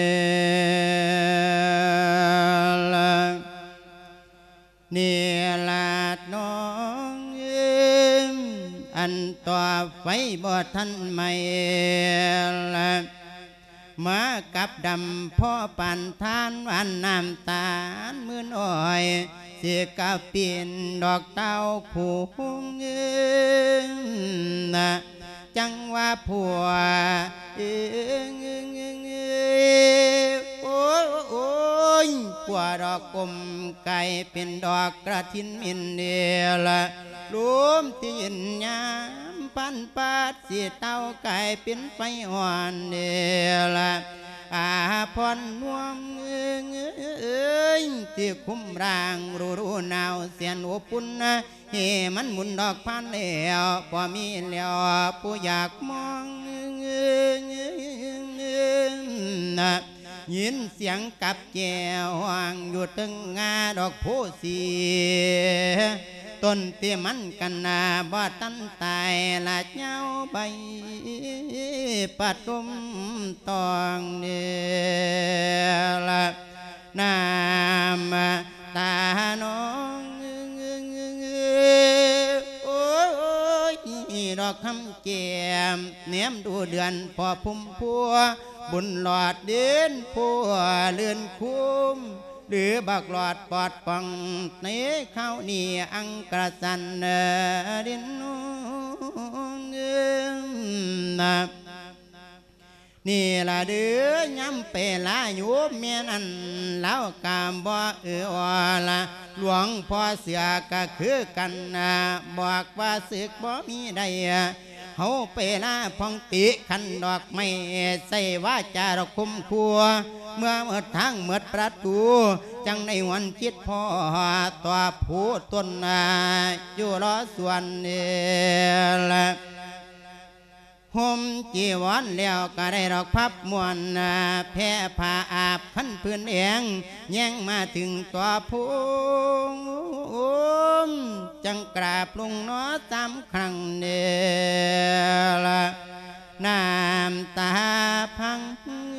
เนลาดน้องอันต่อไฟบ่ทันไม่ละมากับดำพ่อปั่นทานวันน้ำตาลมือน้อยเสียกับปีนดอกเต้าผู้เงินนะจังว่าผัวเอ้งเอ้งเอ้งเอ้ยโอ้ยโอ้ยผัวดอกกลมไก่เป็นดอกกระถินมินเดียละล้มที่ยินยามปันปาดสีเต้าไก่เป็นไฟอ่อนเดียละอาพรน่วมเอ้งเอ้ยที่คุ้มร่างรู้รู้หนาวเสียนอบปุ่นนะเฮมันหมุนดอกพันแล้วพอมีแล้วผู้อยากมองเอ้งเอ้งเอ้งนะยินเสียงกับแก้ววางอยู่ตึงงาดอกโพสีต้นเตี้ยมันกันนาบ่ตันตายละเจ้าใบปัดตุมตองเดียละน้ำตาน้องโอ้ยดอกคำแก้มเนียมดูเดือนพอพุ่มพัวบุญหลอดเดินพัวเลื่อนคุ้มหรือบักหลอดปอดปังในข้าวนี่อังกระสันดินนะนี่ละเดือย้ำเปลาอยู่เมียนันแล้วกามบ่เอือละหลวงพ่อเสือก็คือกันบอกว่าศึกบ่มีใดเฮาเปลาพองติขันดอกไม่ใส่ว่าจาดอกคุ้มครัวเมื่อเมื่อทางเมื่อประตูจังในวันคิดพ่อตัวผู้ต้นอยู่รอส่วนนี่ละห่มจีวรแล้วก็ได้ดอกพับมวนแพ้ผ้าอาบขันพื้นเองแย่งมาถึงตัวผู้จังกราบลงน้อสามครั้งเดียละน้ำตาพัง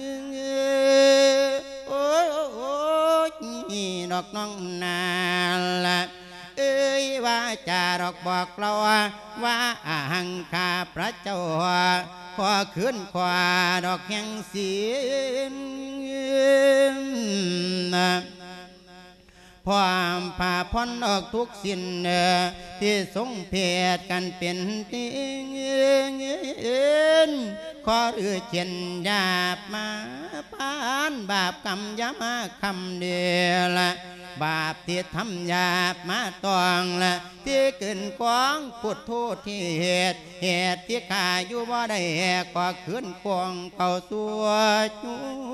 โอ้ยโอ้ยดอกน้องนาละเอ้ยว่าจาดอกบอกเราว่าอาหังคาพระเจ้าขอขึ้นขวาดอกแห่งศีลพร้อมผ่าพ้นออกทุกสิ้นที่ทรงเพศกันเป็นติงขอเอื้อเช่นยาบมาปานบาปกรรมยามาคำเดียละบาปที่ทำยาบมาตองละที่เกินกว้างพุทโทษที่เหตุเหตุที่ข้าอยู่บ่ได้ก็ขึ้นกวงเก่าตัวจุ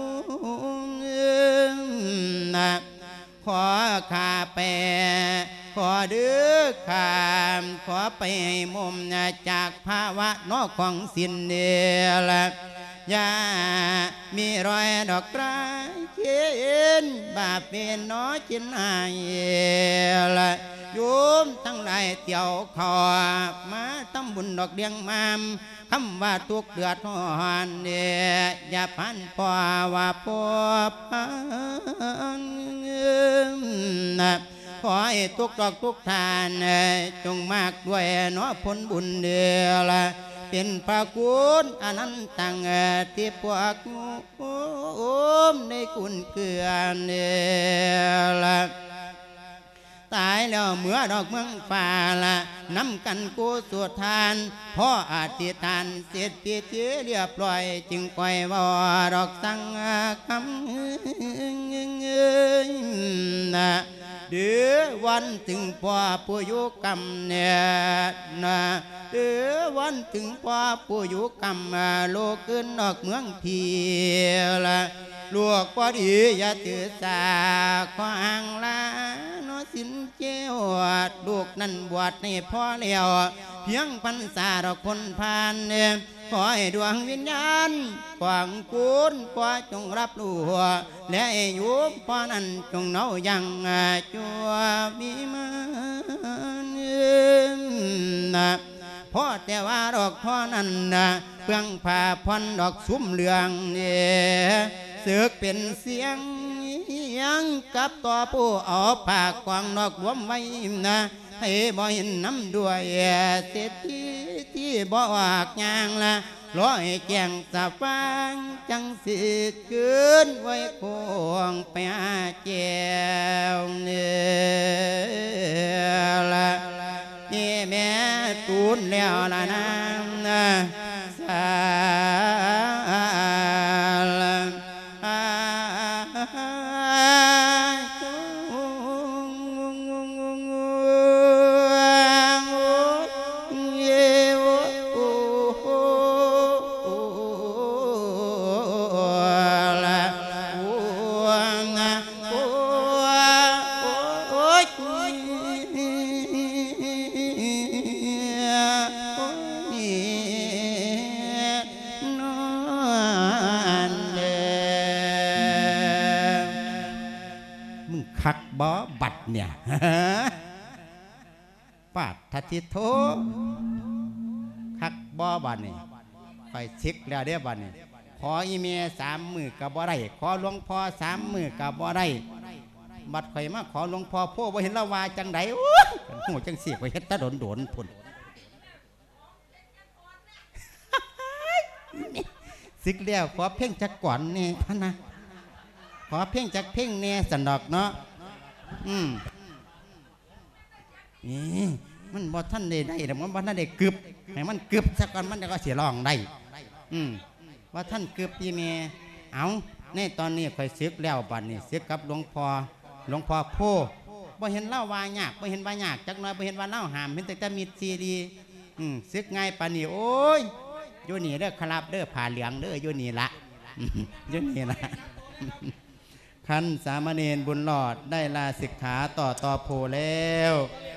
งนะขอข้าไปขอดื้อข้ามขอไปให้มุมจากภาวะนอกของสิ้นเดียละอย่ามีรอยดอกกระเขียนบาปเป็นน้อยจินหายละโยมทั้งหลอ้เตียวขอมาทำบุญดอกเดียงมามคำว่าทุกเดือดร้อนเนี่ยอย่าพันพอว่าพบนะขอให้ทุกดอกทุกทานจงมากด้วยเนาะผลบุญเดียละเป็นพระคุณอนันตังที่พวกโอมในคุณเกลือเนี่ยละตายแล้วเมื่อดอกเมืองฟ้าละนำกันกูสวดทานพ่ออธิษฐานเสร็จพิธีเรียบร้อยจึงปล่อยว่าดอกสังคำนะเดือวันถึงพ่อผู้ยุกรรมเนี่ยนะเดือวันถึงพ่อผู้ยุกรรมโลกขึ้นนอกเมืองเพียละลูกพอดีอย่าถือสาขออ่างลาโนสินเจ้าลูกนั่นบวชในพ่อเลี้ยวเพียงพรรษาดอกคนผ่านเนี่ยขอให้ดวงวิญญาณกวางกูนพ่อจงรับรู้และอยู่พ่อนั้นจงเนายังจัวมีมันนะพ่อแต่ว่าดอกพ่อนั้นนะเพื่องผ่าพรดอกซุ้มเหลืองเนี่ยเสือกเป็นเสียงยังกับตัวผู้เอาผ้ากวางดอกรวมไว้นะให้บ่เห็นน้ำด้วยเศรษฐีที่บ่อากยางละร้อยแกงสะฟางจังสิเกินไว้คงไปหาแจวเนี่ยละนี่แม่ตูนแล้วละนะสาบ่บัดเนี่ยปาดทัติโทคักบ่บัดนี่ไปเช็คแล้วเด้อบัดนี่ขออีเมสามมือกับบ่ได้ขอหลวงพ่อสามมือกับบ่ได้บัดข่อยมาขอหลวงพ่อพ่อบ่เห็นละว่าจังไดโอ้ยหูจังสิข่อยเฮ็ดตะโดนโดนพุ่นซึกแล้วขอเพ่งจักก่อนนี่ท่านนะขอเพ่งจักเพ่งแน่สันดอกเนาะอืมนี่มันบ่ท่านได้ได้แต่มันบ่ท่านได้กึบให้มันกึบสักก่อนมันจะก็เสียร้องได้อืมว่าท่านกึบพี่เมย์เอาในตอนนี้ข่อยซึกแล้วบัดนี้ซึกกับหลวงพ่อหลวงพ่อโพบ่เห็นเล่าวายากบ่เห็นวายากจักหน่อยบ่เห็นว่าเล่าหามเห็นแต่จะมีซีดีอืมซึกง่ายปานนี้โอ้ยอยู่นี่เด้อครับเด้อผ่าเหลืองเด้ออยู่นี่ละอยู่นี่ละขันสามเณรบุญหลอดได้ลาสิกขาต่อต่อโพแล้ว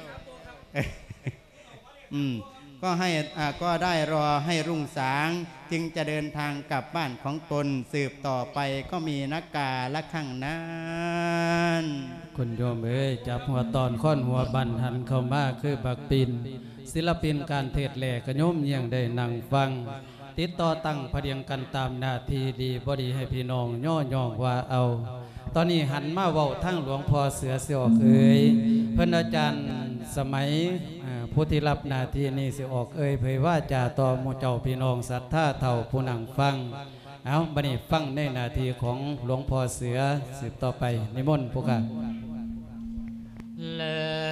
อืมก็ให้อ่าก็ได้รอให้รุ่งสางจึงจะเดินทางกลับบ้านของตนสืบต่อไปก็มีนักกาละข้างนั้นคุณโยมเอ้ยจับหัวตอนค้อนหัวบันหันเข้ามาคือบักปินศิลปินการเทศแหล่กระโยมยังได้นั่งฟังติดต่อตั้งพเดียงกันตามหน้าที่ดีบดีให้พี่น้องย่อย่องว่าเอาตอนนี้หันมาเว้าทั้งหลวงพ่อเสือเสียวเอ่ยเพิ่นอาจารย์สมัยผู้ที่รับหน้าที่นี้สิออกเอ่ยเผยว่าจะต่อหมู่เจ้าพี่น้องศรัทธาเท่าผู้นั่งฟังเอาบัดนี้ฟังในหน้าที่ของหลวงพ่อเสือสืบต่อไปนิมนต์ผู้ข้าเล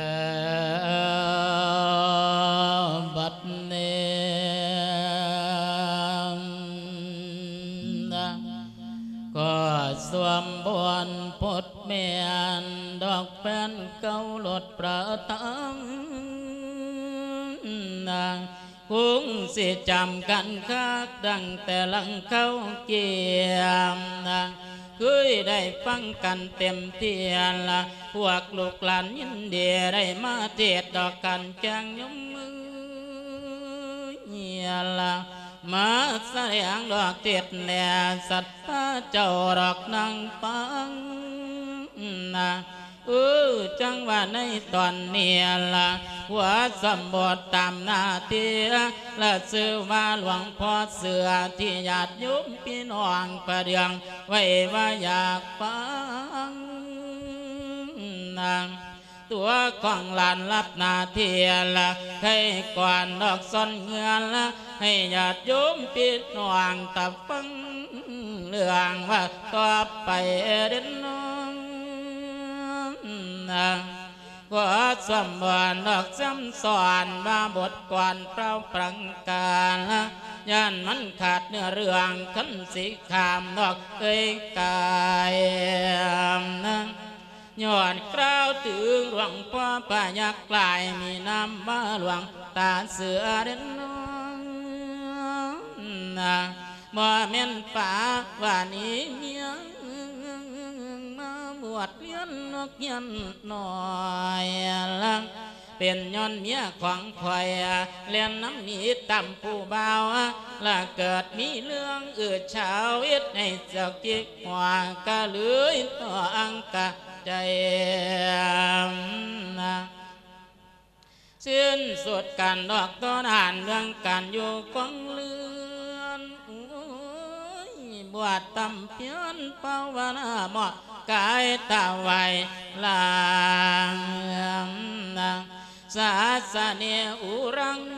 บัดเนก็สวมบวนพดเมียนดอกแป้นเก้าหลดประทังนางกุ้งสิจำกันคักดังแต่หลังเข้าเกียมนางเคยได้ฟังกันเต็มเตียนละพวกลูกหลานยินดีได้มาเทศดอกกันแจงยมมือเงียละมาแสดงดอกเจ็ดแหล่สัตว์เจ้าดอกนางปังนะเออจังว่าในตอนนี้ละหัวสมบทตามหน้าที่และซื้อมาหลวงพ่อเสือที่ญาติโยมพี่น้องประเดียงไว้ว่าอยากฟังนางตัวของหลานรับนาทีละให้ก่อนดอกซ้อนเงินละให้ญาติโยมพี่น้องตับฟังเรื่องว่าต่อไปเดินน้องก็สมบูรณ์ดอกจำสอนว่าบทก่อนเปล่าปรังการย่านมันขาดเนื้อเรื่องขันสีขามดอกเอ้ยกายย้อนกล่าวถึงหลวงพ่อพยักลายมีน้ำมาหลวงตาเสือเด่นน้องบ่แม่นป่าว่านี้เมียมาบวชเลี้ยนนกยันหน่อยลังเป็นย้อนเมียของคอยเลี้ยนน้ำมีต่ำผู้เบาและเกิดมีเรื่องอืดเช้าเอ็ดให้เจ้ากิ๊กหัวกะเลยต่ออังกะใจสิ้นสุดการดอกต้นอ่านเรื่องการอยู่ของเลือนบวชตำเพียนภาวนาหมอกายตาไวลางศาสเนอุรัง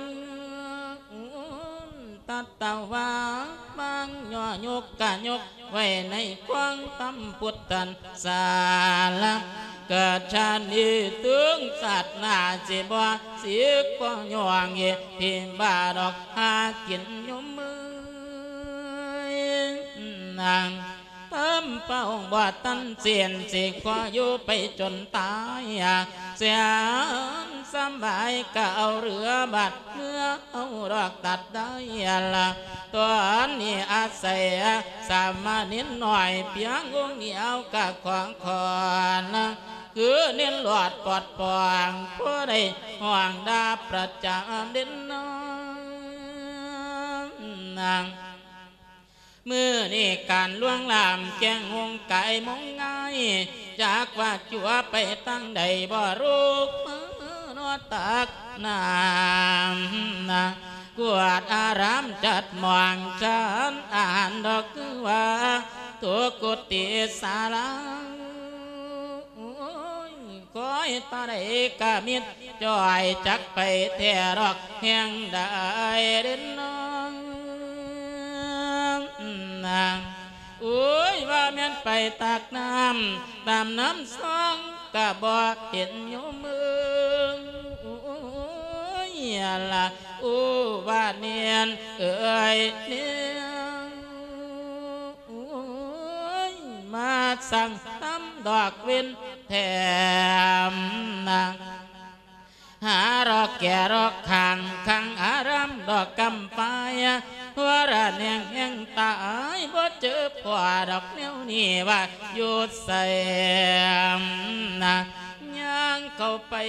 ตัดตาวาบางย่อยกกะยกไว้ในควงตำพุทธันสาลเกิดชาตินี้ถึงสัตว์นาจิบัวเสียกว่าย่วงเย่พิมบาดอกหากินยมมือนางเพิ่มเป้าบ่ตันเสียนสิกว่าอยู่ไปจนตายเสียสบายก็เอาเรือบัดเมื่อเอาดอกตัดได้ละตัวนี้อาศัยสามานิดหน่อยเพียงวงเหนียวกับของคอนคือเน้นหลอดปอดปองผู้ใดห่วงดาประจำเด่นน้องนางมือนี่การล่วงลามแจ้งวงไก่มองง่ายจากว่าจัวไปตั้งใดบ่รู้มือนอตักน้ำนะกวาดอารามจัดมองฉันอ่านดอกคือว่าตัวกุฏิศาลาก้อยตาได้กะมิดจอยจักไปแท่รอกแห่งได้เด่นน้องนางโอ้ยว่าแม่นไปตักน้ำตามน้ำซองกะบอกเห็นโยมมือโอ้ยละโอ้ว่าเนียนเอ้ยเนียนโอ้ยมาสั่งตำดอกเว้นแถมนางหารอกแก่รอกขังขังอารามดอกกำปายว่าระเนียงแห่งตายบ่เจอผัวดอกแนวนี้ว่าอยู่ใส่นะย่างเข้าไป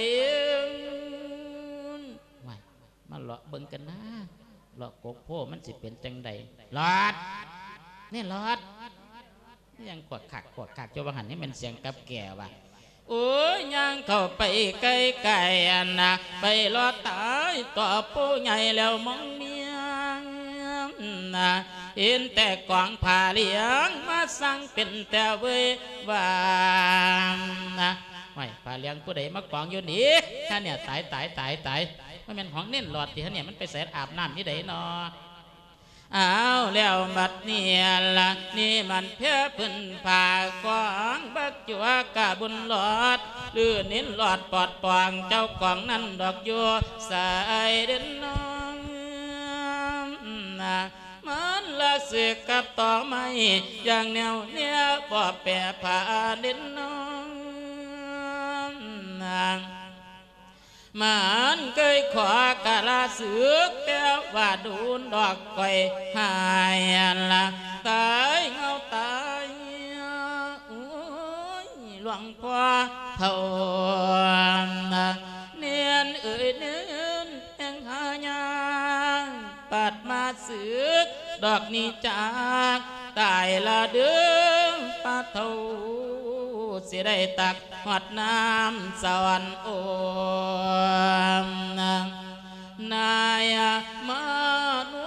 ว้ายมาเลาะเบิ่งกันนะเลาะกกโพมันสิเป็นจังใดหลอดนี่หลอดยังกวดขักกวดขักเจ้าบังหันนี่มันเสียงกับแก่ว่ะโอ้ยยังเข้าไปไกลไกลนะไปรอตายต่อผู้ใหญ่แล้วมองเมียนะเห็นแต่กองผ่าเลี้ยงมาสั่งเป็นแต่เว้ยว่านะไม่ผ่าเลี้ยงผู้ใดมากองอยู่นี่ท่านเนี่ยตายตายตายตายมันเป็นของเน้นหลอดที่ท่านเนี่ยมันไปแสดอาบน้ำที่ใดนออ้าวแล้วบัดนี้ละนี่มันเพื่อพื้นผ่ากองบักจัวกะบุญหลอดลื่นนิ้นหลอดปอดปองเจ้ากองนั่นดอกยัวใส่เด่นน้องนะมันละสึกกับต่อไม้อย่างแนวเนี้ยปอแปรผ่าเด่นน้องนางมันเคยขอกะลาเสือกแต่ว่าดูนดอกก้อยหายละตายเงาตายโอ้ยหลวงพ่อเท่าเนียนเอ่ยเนียนแห่งหายางปัดมาเสือกดอกนี้จากตายละเดือปะเท่าสิได้ตักหอดน้ำสวรรค์โอมนายมานุ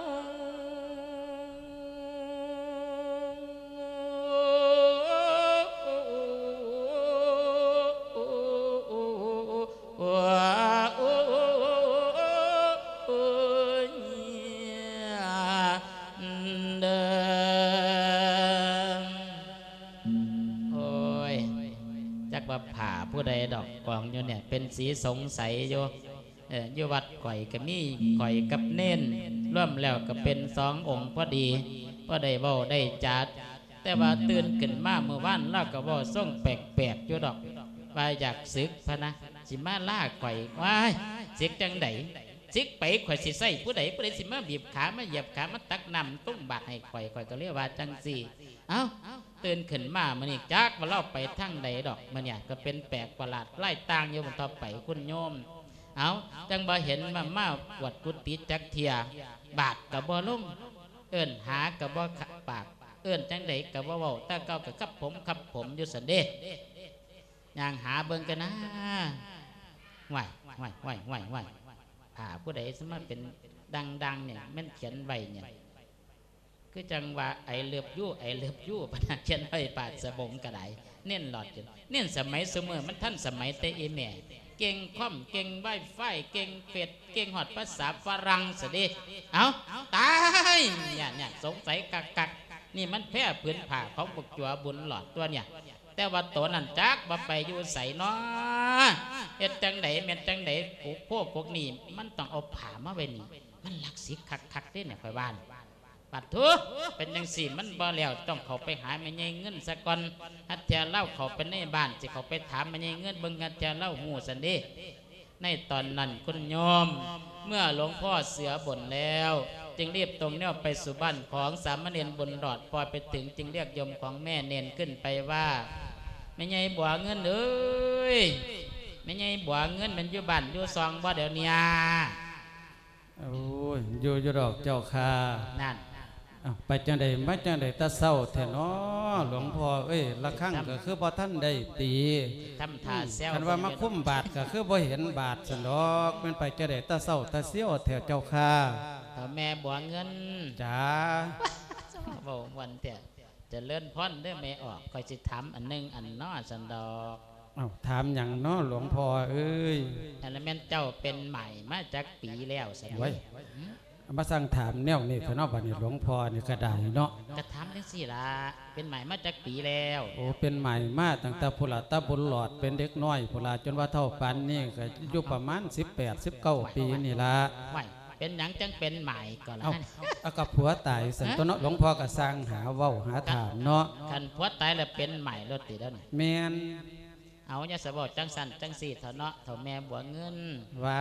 ว่าผ่าผู้ใดดอกกองอยู่เนี่ยเป็นสีสงสัยอยู่เอออยู่วัดข่อยกับมีข่อยกับเน้นร่วมแล้วก็เป็นสององค์พอดีพอได้เว้าได้จัดแต่ว่าตื่นขึ้นมาเมื่อวานเราก็เว้าส่งแปลกๆอยู่ดอกว่าอยากศึกพะนะสิมาล่าข่อยว้ายศึกจังไดศึกไปข่อยสิใส่ผู้ใดผู้ใดสิมาบีบขามาเหยียบขามาตักน้ำตุ้งบาดให้ข่อยข่อยก็เรียกว่าจังสี่เอ้าตื่นขึ้นมามันนี่จักว่าเราไปทั้งใดดอกมันเนี่ยก็เป็นแปลกประหลาดไล่ต่างอยู่บนต่อไปคุณโยมเอาจังบ่เห็นมามาปวดกุฏิจักเทียบาดกับบ่ลุ่มเอิ้นหากับบ่ปากเอิ้นจังใดกับบ่เว้าตาเก้ากับขับผมขับผมอยู่สันเดย่างหาเบิ่งกันนะไหวไหวไหวไหวไหวผ่าผู้ใดสมมติเป็นดังๆเนี่ยมันเขียนไว้เนี่ยคือจังว่าไอเลือบยู่ไอเลือบยู่ปนักเขียนไว้ปาดสะบงกระไดเน้นหลอดกันเน้นสมัยเสมอมันท่านสมัยเตอีแม่เก่งคอมเก่งไวไฟเก่งเฟดเก่งหอดภาษาฝรั่งสดิเอาตายเนี่ยเนี่ยสงสัยกักกักนี่มันแพร่พื้นผ่าของบุกจัวบุญหลอดตัวเนี่ยแต่ว่าตัวนั้นจักบ่ไปอยู่ใส่เนาะเฮ็ดจังไดเม็ดจังไดพวกพวกพวกนี้มันต้องเอาผ่ามาไว้นี่มันหลักสิคักคักได้เนี่ยค่อยบ้านปัดทุเป็นยังสี่มันบ่แล้วต้องเขาไปหาไม่ใหญ่เงินสักก่อนฮัตเจเล่าเขาเป็นในบ้านจะเขาไปถามไม่ใหญ่เงินเบิ่งฮัตเจเล่าหูสันดีในตอนนั้นคุณโยมเมื่อหลวงพ่อเสือบนแล้วจึงรีบตรงเนี่ยไปสู่บ้านของสามเณรบนหลอดพอไปถึงจึงเรียกโยมของแม่เนนขึ้นไปว่าไม่ใหญ่บัวเงินเอ้ยไม่ใหญ่บัวเงินมันอยู่บ้านอยู่ซองบ่เดี๋ยวนี้โอ้ยอยู่อยู่ดอกเจ้าค่ะนั่นไปจังใดมาจังใดตาเศร้าแท้น้อหลวงพ่อเอ้ยละครั้งก็คือบ่ท่านได้ตีทำท่าเซลคันว่ามาคุ้มบาทก็คือบ่เห็นบาทสันดอกเป็นไปจังใดตาเศร้าตาเสี้ยวแถวเจ้าค่ะแม่บัวเงินจ้าบอกวันแต่จะเลื่อนพ่อนได้ไม่ออกคอยจะถามอันนึงอันน้อสันดอกอ้าวถามอย่างน้อหลวงพ่อเอ้ยอันนั้นแม่เจ้าเป็นใหม่มาจากปีแล้วสิไว้มาสั่งถามแนวนี่พระนอกบัดนี้หลวงพ่อนี่ก็ได้เนาะกระถามจังสี่ละเป็นใหม่มาจากปีแล้วโอ้เป็นใหม่มาตั้งแต่พุทธตาบุญหลอดเป็นเด็กน้อยพุทธจนว่าเท่าปันนี่ก็อยู่ประมาณสิบแปดสิบเก้าปีนี่ละไม่เป็นหนังจังเป็นใหม่ก่อนละเอากับผัวตายสันตัวเนาะหลวงพ่อก็สร้างหาเว้าหาถามเนาะคันผัวตายแล้วเป็นใหม่รถติดแล้วนี่แมนเอาเนี่ยสบจังสันจังสี่เท่าเนาะเท่าแม่บัวเงินว่า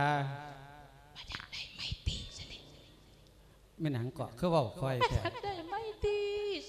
ไม่หนังเกาะคือว่าคอยแค่ได้ไม่ดี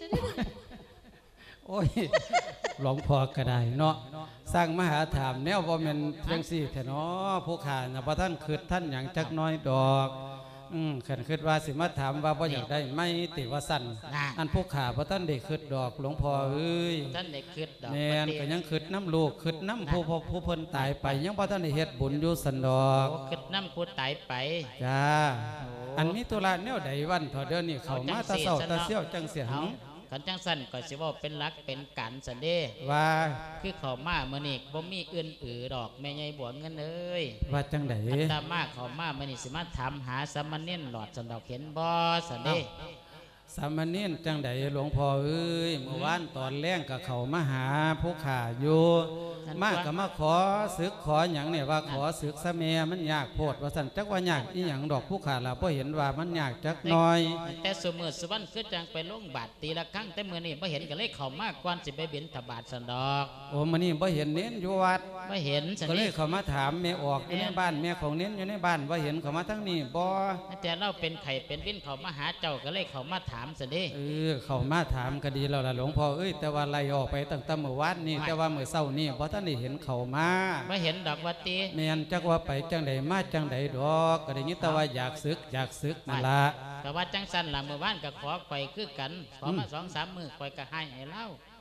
โอ้ยหลวงพ่อกระไดเนาะสร้างมหาถามแนวว่ามันเพียงสี่แถเนาะผู้ขานะพระท่านคืดท่านอย่างจักน้อยดอกอืมขันคืดว่าสิมาถามว่าพ่ออยากได้ไม่ติว่าสั่นอันผู้ขาพระท่านเด็กคืดดอกหลวงพ่อเอ้ยท่านเด็กคืดดอกแน่นก็ยังคืดน้ำลูกคืดน้ำผู้พ่อผู้เพิ่นตายไปยังพระท่านได้เฮ็ดบุญอยู่สันดอกคืดน้ำผู้ตายไปจ้าอันนี้ตัวละแนวใดวันถอดเดือนนี่เขามาตาเศร้าตาเสี้ยวจังเสียงขันจังสั้นก็สิว่าเป็นรักเป็นกันสันเดว่าคือเขามาเมื่อนี่บ่มีอื่นอือดอกแม่ใหญ่บัวเงินเอ้ยว่าจังไดอัตมาเขามาเมื่อนี่สิมาทำหาสมณเณรหลอดสันดอกเห็นบ่สันเดสามเณรจังไดหลวงพ่อเอ้ยเมื่อวานตอนแรงกับเขามาหาผู้ขาอยู่มากกับมาขอศึกขออย่างเนี่ยว่าขอศึกสะเมียมันยากโพดว่าสันจักว่ายากอีหยังดอกผู้ขาเราพอเห็นว่ามันยากจักน้อยแต่สมือสวรรค์คือจังไปลงบาทตีละครั้งแต่เมื่อนี่พอเห็นก็เลยเขามากกว่าสิไปเบียนตบาทสันดอกโอ้มันนี่พอเห็นเน้นอยู่วัดพอเห็นก็เลยเขามาถามแม่ออกอยู่ในบ้านแม่ของเน้นอยู่ในบ้านว่าเห็นเขามาทั้งนี้บ่แต่เราเป็นไข่เป็นวินเขามาหาเจ้าก็เลยเขามาถามสันเดเออเขามาถามก็ดีแล้วล่ะหลวงพ่อเอ้ยแต่ว่าไล่ออกไปตั้งแต่เมื่อวานนี่แต่ว่าเมื่อเช้านี่เพราะท่านได้เห็นเขามาไม่เห็นดอกวัตีแม่นจักว่าไปจังใดมาจังใดดอกก็ได้ยินแต่ว่าอยากศึกอยากศึกนั่นละแต่ว่าจังสันละเมื่อวานก็ขอไข่คือกันขอมาสองสามมือไข่ก็ให้ให้เล่า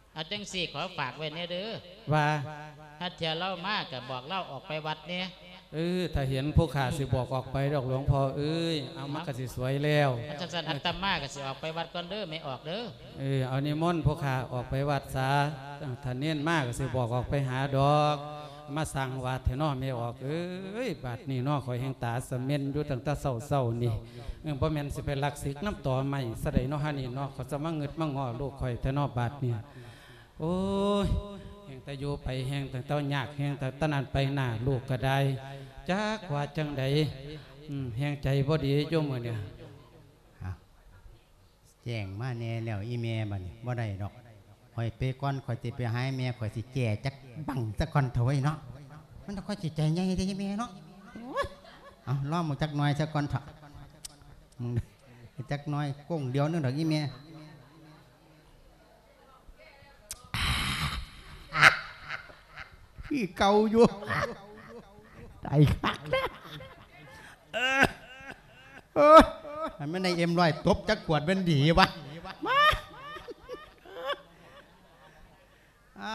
เอาจังสี่ขอฝากไว้เนี่ยเด้อว่าถ้าเที่ยวเล่ามากก็บอกเล่าออกไปวัดเนี่ยเออถ้าเห็นผู้ขาสิบอกออกไปดอกหลวงพ่อเอ้ยเอามันก็สิสวยแล้วอาจารย์อัตมาก็สิออกไปวัดก่อนเด้อไม่ออกเด้อเออเอานิมนต์ผู้ขาออกไปวัดซาท่านเน้นมากก็สิบอกออกไปหาดอกมาสั่งวัดเถอะน้อไม่ออกเอ้ยบาดนี่น้อคอยแห่งตาสะเม็นอยู่ตั้งแต่เศร้าๆนี่เออบ่แม่นสิไปลักศิกน้ำต่อใหม่สะใดน้อฮะนี่น้อเขาจะมาเงึดมางอลูกคอยเถอะน้อบาดเนี่ยโอ้ยแห่งแต่อยู่ไปแห่งแต่เต้ายากแห่งแต่ตะนานไปหน้าลูกก็ได้จักว่าจังใดอืมแห่งใจบ่ดีโยมมื้อเนี่ยแจ้งมาแน่แล้วอีเมลบัดนี้บ่ได้ดอกคอยไปก่อนคอยสิไปหาแม่คอยสิแก่จักบังจักก่อนเถอะไว้เนาะมันต้องคอยจิตใจใหญ่ได้แม่เนาะเอาล้อมจักหน่อยจักก่อนเถอะมึงจักหน่อยก้งเดียวนึงดอกอีเมลพี่เก่าอยู่ใจคักนะเออเออมันไม่ในเอ็มร้อยตบจักขวดเป็นดีวะมาอ่า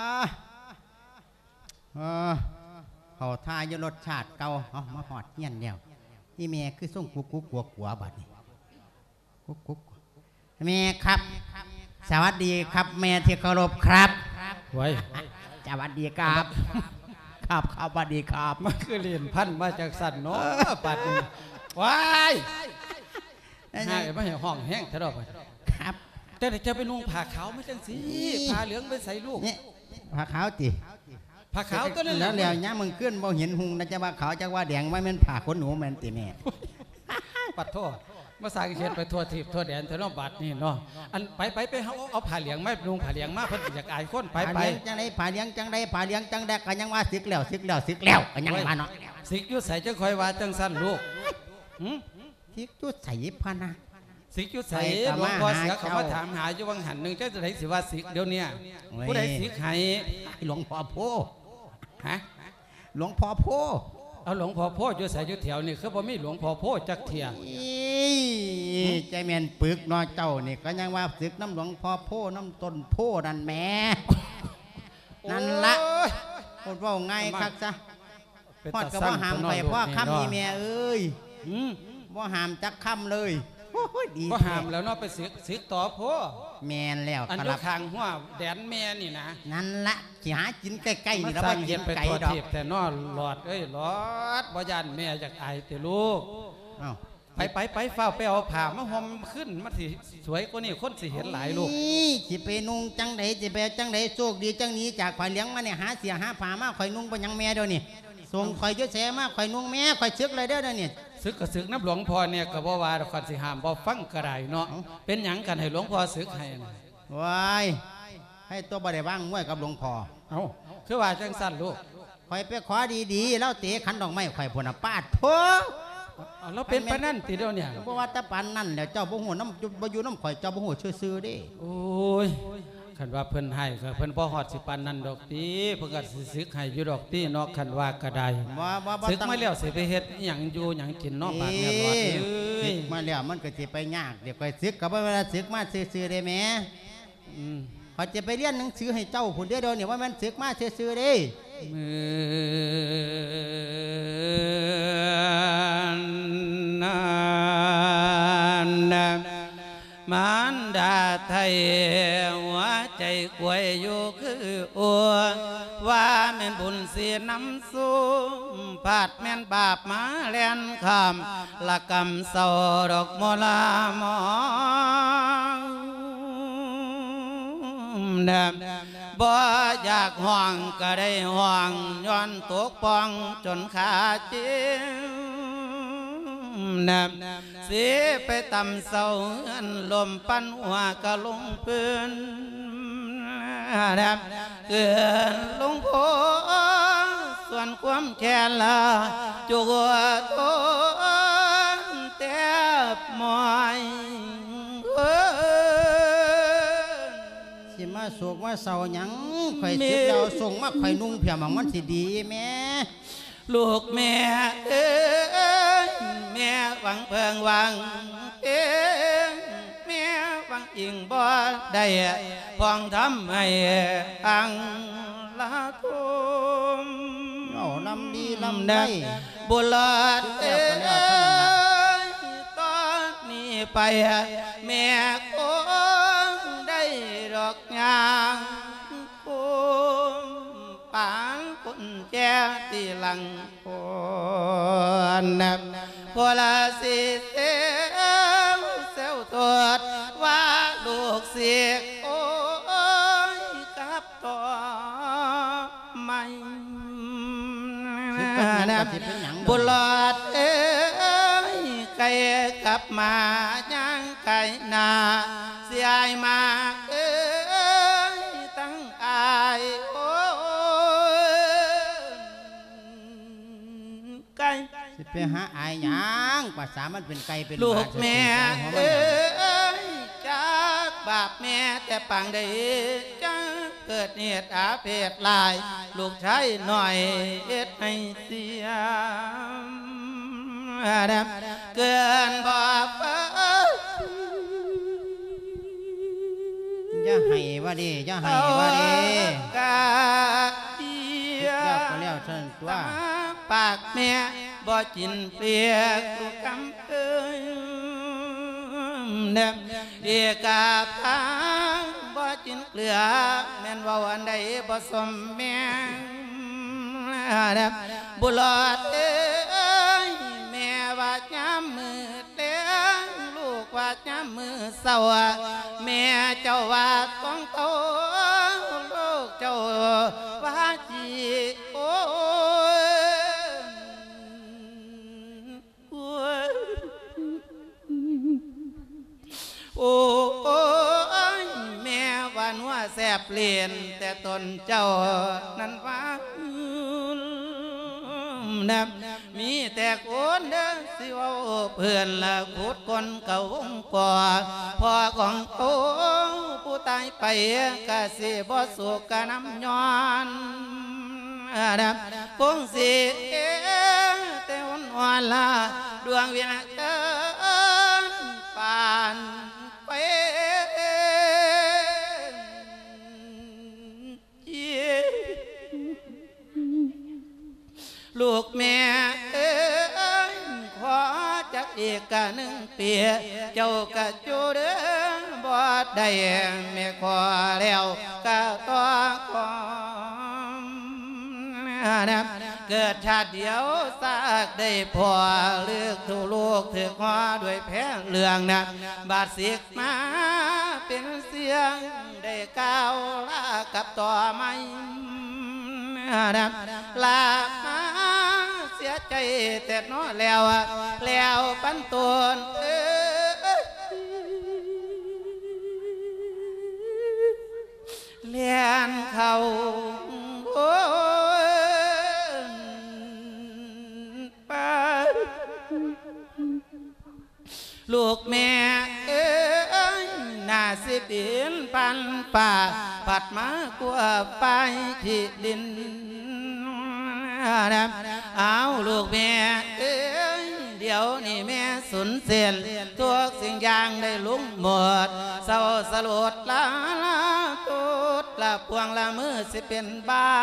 เขาทายรสชาติเก่าเอามาหอดเงี้ยนเดียวนี่แม่คือส่งกุ๊กกุ๊กกัวกัวบัดนี่กุ๊กกุ๊กแม่ครับสวัสดีครับแม่ที่เคารพครับไว้สวัสดีครับครับครับสวัสดีครับมันคือเรียนพันมาจากสันเนาะปัดนี่ว้ายให้มาเห็นห้องแห้งทะเลาะไปครับแต่จะไปนุ่งผ้าขาวไม่จังสีผ้าเหลืองไปใส่ลูกเนี่ยผ้าขาวติผ้าขาวตัวนั้นแล้วแล้วย่ามึงเกื้อนบ่เห็นหุงนะจะว่าขาวจะว่าแดงว่ามันผ้าขนหนูมันติแม่ปัดโทษมาสร้างเขียนไปทั่วทิพย์ทั่วแดนทั่วโลกบัดนี่เนาะอันไปไปไปเอาเอาผ้าเหลืองไม่นุ่งผ้าเหลืองมาเพิ่นอยากอายคนไปไปจังไดผ้าเลี้ยงจังไดผ้าเลี้ยงจังไดก็ยังว่าสึกแล้วสึกแล้วสึกแล้วก็ยังว่าเนาะสิกยุใส่จะคอยว่าจังสั้นลูกสึกจุดใส่พานะสิกยุใส่หลวงพ่อเสือเขามาถามหาอยู่วังหันหนึ่งเจ้าจะไหนสิว่าสิกเดี๋ยวนี้ผู้ใดสิกให้หลวงพ่อโพฮะหลวงพ่อโพเอาหลวงพ่อโพอยู่ใส่อยู่แถวนี่คือบ่มีหลวงพ่อโพจักเที่ยใจแม่นปึกเนาะเจ้านี่ก็ยังว่าสึกน้ำหลวงพ่อโพน้ำต้นโพนั่นแม่นั่นละพูดว่าไงคักซะพอดก็บ่หามไปพ่อคำนี่แม่เอ้ยบ่หามจักคำเลยดีบ่หามแล้วเนาะไปสิกสิกต่อโพแมนแล้วอันอยู่ข้างหัวแดนแม่นี่นะนั่นละสิหากินใกล้ๆนี่แล้วสร้าว่างเย็นไปไก่ทั่วดอกทิพย์แต่นอหลอดเอ้ยหลอดบ่ยานแม่จากอายแต่ลูกไปไปไปเฝ้าไปเอาผ้ามาห่มขึ้นมาสิสวยกว่านี้คนสิเห็นหลายลูกนี่สิไปนุ่งจังไดสิไปจังไดโชคดีจังนี้จากข่อยเลี้ยงมาเนี่ยหาเสียหาผ้ามาข่อยนุ่งไปยังแม่เดี๋ยวนี้ส่งข่อยเยอะแสมาข่อยนุ่งแม่ข่อยซึกเลยเด้อเดี๋ยวนี้ซึกก็ซึกน้ำหลวงพ่อเนี่ยก็บ่ว่าดอกก่อนสิห้ามบ่ฟังก็ได้เนาะเป็นหยังกันให้หลวงพ่อซึกให้นะว้ายให้ตัวบ่ได้ว่างมวยกับหลวงพ่อเอ้าคือว่าจังสั้นลูกข่อยไปขอดีๆแล้วเตะขันดอกไม้ข่อยพุ่นน่ะปาดโถเอาแล้วเป็นปานนั้นติเดียวเนี่ยบ่ว่าแต่ปานนั้นแล้วเจ้าบ่ฮู้น้ำบ่อยู่น้ำข่อยเจ้าบ่ฮู้ซื่อๆเด้โอ้ยคันว่าเพิ่นให้ก็เพิ่นบ่ฮอดสิปานนั้นดอกติเพิ่นก็สิซึกให้อยู่ดอกติเนาะคันว่าก็ได้ว่าว่าบ่ซึกต้องมาแล้วสิไปเฮ็ดอิหยังอยู่หยังกินเนาะบาดเนี่ยหลอดเอ้ยมาแล้วมันก็สิไปยากเดี๋ยวข่อยซึกก็บ่เวลาซึกมาซื่อๆได้แหมอืมข่อยจะไปเรียนหนังสือให้เจ้าพุ่นเด้อเดี๋ยวนี้ว่ามันซึกมาซื่อๆเด้มือนนั้นมารดาไทยหัวใจกวยอยู่คืออัวว่าแม่นบุญเสียน้ำสูมพาดแม่นบาปมาแล่นคำละกำเศร้าดอกมลามองดำบ่อยากห่วงก็ได้ห่วงย้อนตกปองจนขาดจิ้มนำเสียไปตำเศร้าเงินลมปั้นหัวก็ลงพื้นนำเกินลงโพส่วนความแค้นละจุกโตแทบมอยสิมาโศกมาเศร้าหยังข่อยซึกแล้วส่งมาข่อยนุ่งเพียงมันสิดีแม่ลูกแม่เอ้ยแม่หวังเพิงหวังเอ้ยแม่หวังอิงบ่ได้พองทำให้อังละทุมเอาลำดีลำได้บุญเอ้ยตอนนี้ไปแม่คงได้ดอกยางคุมปางคนแจตีหลังคนพอละสิเอ้เซลตัวว่าลูกเสียโอ้ยกับต่อไม่ บุญเอ้ยไก่กลับมาย่างไก่นาเสียมาเอ้ยตั้งอายโอ้ไก่สิไปหาอายหยังภาษามันเป็นไก่เป็นลูกแม่เอ้ยจากบาปแม่แต่ปังได้จังเกิดเหตุอาเพศลายลูกชายหน่อยเอ็ดให้เสียเกินบ่เฟ้ออย่าให้ว่าดีอย่าให้ว่าดีกาเดียก็แล้วเชิญตัวปากแม่บ่จินเปลียกลูกกำเอ้ยเด็บเดียกาพังบ่จินเกลือแม่นว่าวันใดบ่สมแม่เด็บบุรอดเอ้ยแม่ว่าย้ำมือเลี้ยงลูกว่าย้ำมือเศร้าแม่เจ้าว่าต้องโตลูกเจ้าว่าจีโอ้โอ้ยแม่ว่านัวแสบเปลี่ยนแต่ตนเจ้านั้นว่านับมีแต่คนเดินสิว่าเพื่อนละพูดคนเก่าวงกว่าพ่อของเขาผู้ตายไปก็สิบ่สุขกันน้ำย้อนนับคงสิแต่วันวันละดวงวิญญาณปานไปลูกแม่เอ้ยขอจักอีกกะหนึ่งปีเจ้ากะจูเด้อบ่ได้แม่ขอแล้วกะต่อขอเกิดชาติเดียวซากได้พอเลือกทุลูกถือคอด้วยแพ้เรื่องนะบาดสิกมาเป็นเสียงได้ก้าวลากับต่อไม่ลามาเสียใจแต่น้อแล้วแล้วปันตนเอ้ยเลียนเขาโอ้ลูกแม่เอ้ยน่าสิบินปันป่าปัดมากลัวไปที่ดินเอาลูกแม่เอ้ยเดี๋ยวนี่แม่สุนเสียนทุกสิ่งอย่างได้ลุ่มหมดเศร้าสลดละตุดละพวงละมือสิเป็นบ้า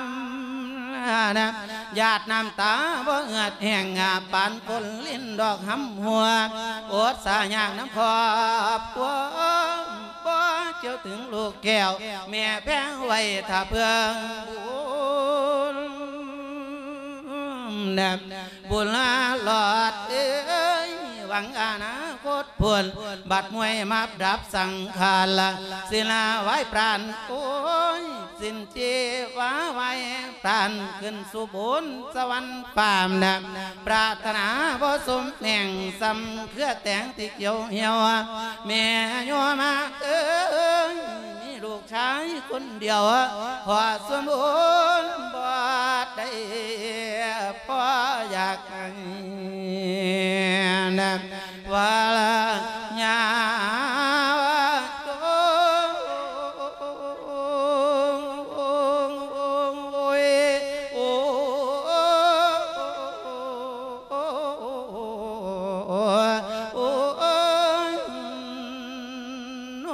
หยาดน้ำตาบ่เอือดแห้งงาปานคนลิ้นดอกหำหัวอดสายางน้ำคอบตัวบ่เจ้าถึงลูกแก้วแม่แพ้ไว้ถ้าเพื่องบุญบุญหลอดเอ้ยหวังอนาคตผลบัดมวยมาดับสังขารละศิลาไว้ปราณโอ้ยสินจีว้าไว้ปราณขึ้นสู่บุญสวรรค์ปามนะปรารถนาบ่สมแห่งสำเครือแต่งติเกี่ยวเหี่ยวแม่โยมาเอ้ยมีลูกชายคนเดียวพอสมบูรณ์บ่ได้พออยากนะว่าญาโตโอ้ยโอ้โอ้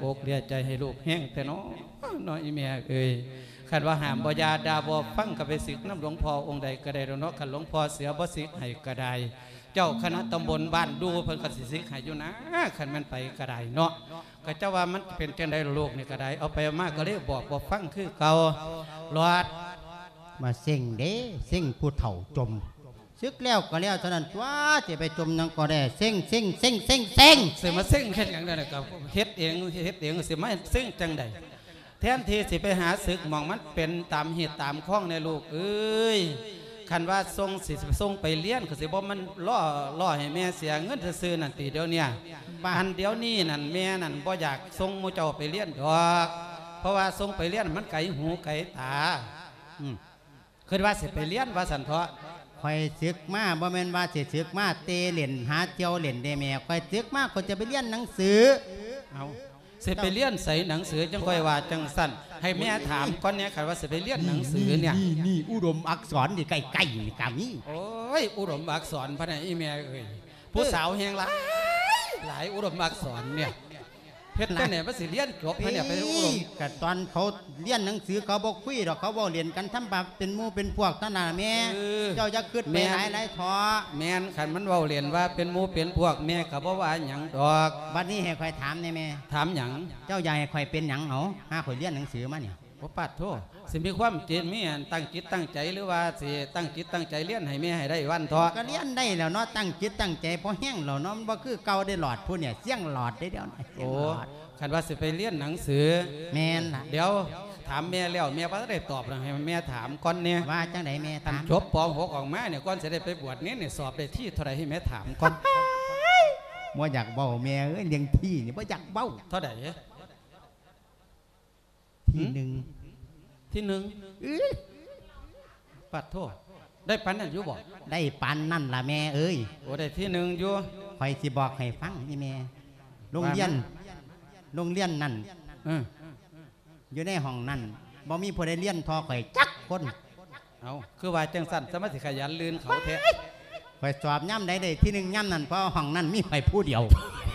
อกเลียใจให้ลูกแห้งแต่น้อน้อยแม่เอ้ยขันว่าหามบ่ยาดาบ่ฟังกับไปศึกน้ำหลวงพ่อองค์ใดก็ได้เนาะขันหลวงพ่อเสียบ่ศึกให้ก็ได้เจ้าคณะตำบลบ้านดูเพิ่นก็สิศึกให้อยู่นะขันมันไปก็ได้เนาะก็เจ้าว่ามันเป็นจังได๋ลูกนี่ก็ได้เอาไปมากก็เลยบอกบ่ฟังคือเก่าหลอดมาเซ็งเด้เซ็งผู้เฒ่าจมซึกแล้วก็แล้วเท่านั้นว่าจะไปจมยังก็ได้เซ็งเซ็งเซ็งเซ็งเซ็งเสิมาเซ็งเฮ็ดหยังได้ก็เฮ็ดเองเฮ็ดเองสิมาเซ็งจังได๋แทนที่สิไปหาศึกมองมันเป็นตามเหตุตามข้องในลูกเอ้ยคันว่าส่งสิส่งไปเลี้ยนก็สิบ่มันล่อล่อให้แม่เสียเงินซื้อนั่นตีเดี๋ยวเนี้ยอันเดี๋ยวนี้นั่นแม่นั่นบ่อยากส่งหมู่เจ้าไปเลี้ยนดอกเพราะว่าส่งไปเลี้ยนมันไกลหูไกลตาอืมคือว่าสิไปเลี้ยนว่าสันเถาะคอยซึกมาบ่แม่นว่าสิซึกมาเตเหรียญหาเจียวเหรียญได้แม่คอยซึกมาคนจะไปเรียนหนังสือเอาสิไปเรียนใส่หนังสือจังค่อยว่าจังสั้นให้แม่ถามก่อนเนี่ยค่ะว่าสิไปเรียนหนังสือเนี่ยนี่นี่อุดมอักษรนี่ใกล้ๆนี่กามีโอ้ยอุดมอักษรพะเนี่ยอีแม่เอ้ยผู้สาวแห่งหลายหลายอุดมอักษรเนี่ยเพชรเนี่ยว่าสิเรียนจบพะเนี่ยไปอุดมกับตอนเขาเรียนหนังสือเขาบอกคุยหรอกเขาบอกเรียนกันทำแบบเป็นมู่เป็นพวกท่านน่ะแม่เจ้าจะขึ้นไปหลายหลายท้อแม่นขันมันว่าเรียนว่าเป็นมู่เป็นพวกแม่กับว่าหยังดอกบัดนี้ให้คอยถามเนี่ยแม่ถามหยังเจ้าใหญ่คอยเป็นหยังเอาห้าคอยเรียนหนังสือมาเนี่ยโอ้ปัดโทษสิมีความจิตมีตั้งจิตตั้งใจหรือว่าสิตั้งจิตตั้งใจเรียนให้แม่ให้ได้วันทอก็เรียนได้แล้วเนาะตั้งจิตตั้งใจพอแห้งแล้วเนาะมันบ่คือเก่าได้หลอดผู้เนี่ยเสี่ยงหลอดได้เดียวโอ้คันว่าสิไปเรียนหนังสือแม่นล่ะเดี๋ยวถามแม่แล้วแม่ว่าได้ตอบให้แม่ถามก่อนเนี่ยว่าจังไดแม่ถามจบป.หก ออกมาเนี่ยก่อนจะได้ไปบวชเนี่ยสอบได้ที่เท่าไรให้แม่ถามก่อนบ่อยากเบ้าแม่เอ้ยเลี้ยงที่นี่บ่อยากเบ้าเท่าไหร่ที่หนึ่งที่หนึ่งปัดโทษได้ปันนั่นอยู่บอกได้ปันนั่นล่ะแม่เอ้ยโอ้ได้ที่หนึ่งอยู่คอยสิบอกให้ฟังนี่แม่โรงเรียนโรงเรียนนั่นอยู่ในห้องนั่นบ่มีผู้ใดเรียนทอข่อยจักคนเอาคือว่าจังสั่นสมาธิขยันลื่นเขาแท้ข่อยสอบย่ำได้ได้ที่หนึ่งย่ำนั่นเพราะห้องนั่นมีข่อยผู้เดียว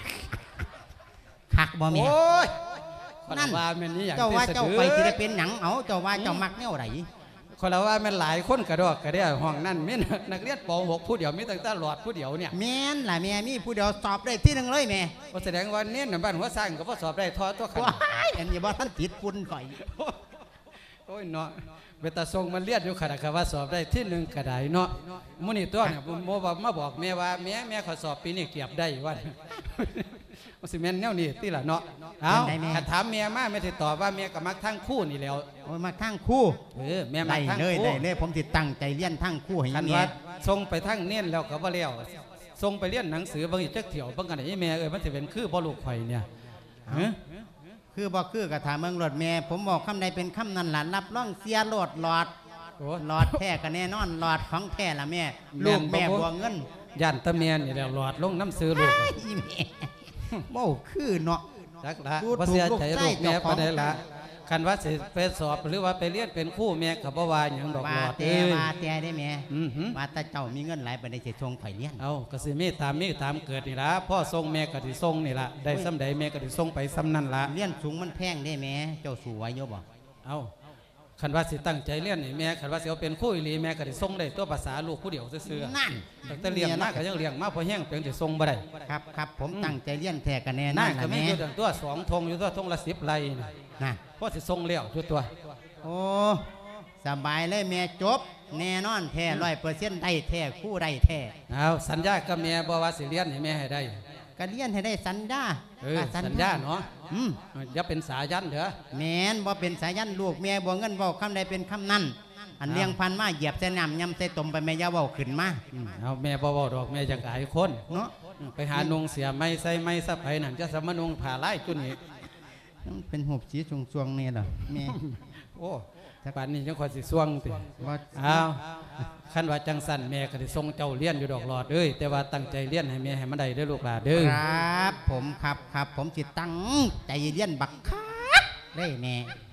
คักบ่มีโอ้ยนั่นเจ้าว่าเจ้าไปที่ได้เป็นหนังเอาเจ้าว่าเจ้ามักแนวไหนคนเราว่ามันหลายคนกระดอกกระเดี่ยห้องนั่นมีนักเรียนป.หก ผู้เดียวมีตั้งแต่หลอดผู้เดียวเนี่ยแม่นล่ะแม่มีผู้เดียวสอบได้ที่หนึ่งเลยแม่แสดงว่าเน้นบ้านหัวสร้างก็พอสอบได้ทอตัวขันอันนี้ว่าท่านติดปุ่นข่อยโอ้ยเนาะเวตาทรงมันเลียดอยู่ขนาดว่าสอบได้ที่หนึ่งกระไดเนาะมุนีตัวเนี่ยโมบอกมาบอกแม่ว่าแม่แม่ขอสอบปีนี้เก็บได้วันมันสิแม่นแนวนี้ที่ละเนาะเอาถ้าถามแม่มาแม่ติดต่อว่าแม่กับมักทั้งคู่นี่แล้วโอ้ยมักทั้งคู่เออแม่มักทั้งคู่ได้เลยผมติดตั้งใจเลี้ยนทั้งคู่ให้แม่ทรงไปทั้งเน้นแล้วก็บ่เลี้ยวทรงไปเลี้ยนหนังสือบางทีจักเถี่ยวบางกันไอ้แม่เออมันจะเป็นคือบ่ลูกไข่เนี่ยคือบ่คือกระถาเมืองหลอดแม่ผมบอกคำใดเป็นคำนั้นหลานรับร่องเสียโหลดหลอดหลอดแท้กันแน่นอนหลอดของแท้ละแม่ลูกแม่บัวเงินยันตะเมียนนี่แล้วหลอดลงน้ำซื้อลูกโม่คือเนาะรักละว่าเสียใจลูกแม่ปะได้ละคันว่าสิไปสอบหรือว่าไปเรียนเป็นคู่แม่กับบ่าวอย่างดอกหลอดเอ้ยว่าแต่ได้แม่ว่าแต่เจ้ามีเงินหลายไปได้จะทรงข่อยเลี้ยงเอากสิมีตามมีตามเกิดนี่ละพ่อทรงแม่กสิทรงนี่ละได้ซ้ำใดแม่กสิทรงไปซ้ำนั่นละเลี้ยงสูงมันแพงได้แม่เจ้าสู่ไว้เยอะบ่เอาคันว่าสิตั้งใจเลี้ยนนี่แม่คันว่าสิเอาเป็นคู่อีหลีแม่ก็ได้ส่งได้ตัวภาษาลูกผู้เดียวซื่อๆนั่นแต่เลี้ยงมากก็ยังเลี้ยงมากพอแห้งเพียงแต่ส่งบ่ได้ครับครับผมตั้งใจเลี้ยนแท้กันแน่นั่นก็มีอยู่ตัวสองธงอยู่ตัวธงละสิบไร่นะเพราะสิส่งเลี้ยวอยู่ตัวโอ้สบายเลยแม่จบแน่นอนแท้ร้อยเปอร์เซ็นต์ได้แท้คู่ได้แท้เอาสัญญากับแม่บอกว่าสิเลี้ยนให้แม่ให้ได้ก็เลี้ยนให้ได้สัญญาสัญญาเนาะอืมอย่าเป็นสายันเถอะแม่นบ่เป็นสายันลูกแม่บ่เงินบอกคำใดเป็นคำนั้นอันเลี้ยงพันมาเหยียบใส่น้ำยำใส่ต้มไปแม่ย่าเบาขึ้นมาเอาแม่บ่บ่ดอกแม่จะขายคนเนาะไปหานงเสียไม้ใส่ไม้ซับไผ่นั่นจะสมนงผ่าไล่จุนนี้เป็นหุบสีชงชวงเนี่ยเหรอแม่โอ้ป่านนี้ยังคอยสิสวงติอ้าวขั้นว่าจังสันแม่ก็ได้ทรงเจ้าเลี้ยนอยู่ดอกหลอดเอ้ยแต่ว่าตั้งใจเลี้ยนให้แม่ให้มันได้เด้อลูกหลานเด้อครับผมครับครับผมจิตตั้งใจเลี้ยนบักคักได้แม่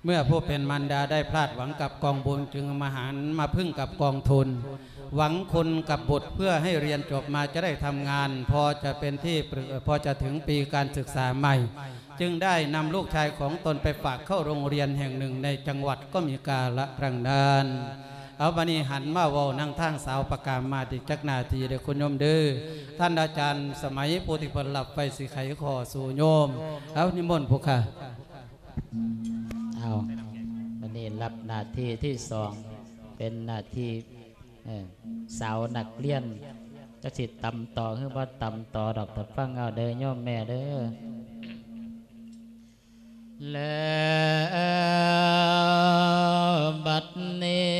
เมื่อผู้เป็นมารดาได้พลาดหวังกับกองบุญจึงมาหันมาพึ่งกับกองทุนหวังคุณกับบุตรเพื่อให้เรียนจบมาจะได้ทำงานพอจะเป็นที่พอจะถึงปีการศึกษาใหม่จึงได้นำลูกชายของตนไปฝากเข้าโรงเรียนแห่งหนึ่งในจังหวัดก็มีกาละครั้งนั้นเอาบัดนี้หันมาเว้านั่งทางสาวประกามมาติจักนาทีเด้อคุณโยมเด้อท่านอาจารย์สมัยปุถิพลหลับไปสิไขขอสู่โยมเอานิมนต์ผู้ค่ะเอาวันนี้รับหน้าที่ที่สองเป็นหน้าที่สาวนักเรียนจะสิตำต่อคือว่าตำต่อดอกแต่ฟังเอาเด้อโยมแม่เด้อแล้วบัดนี้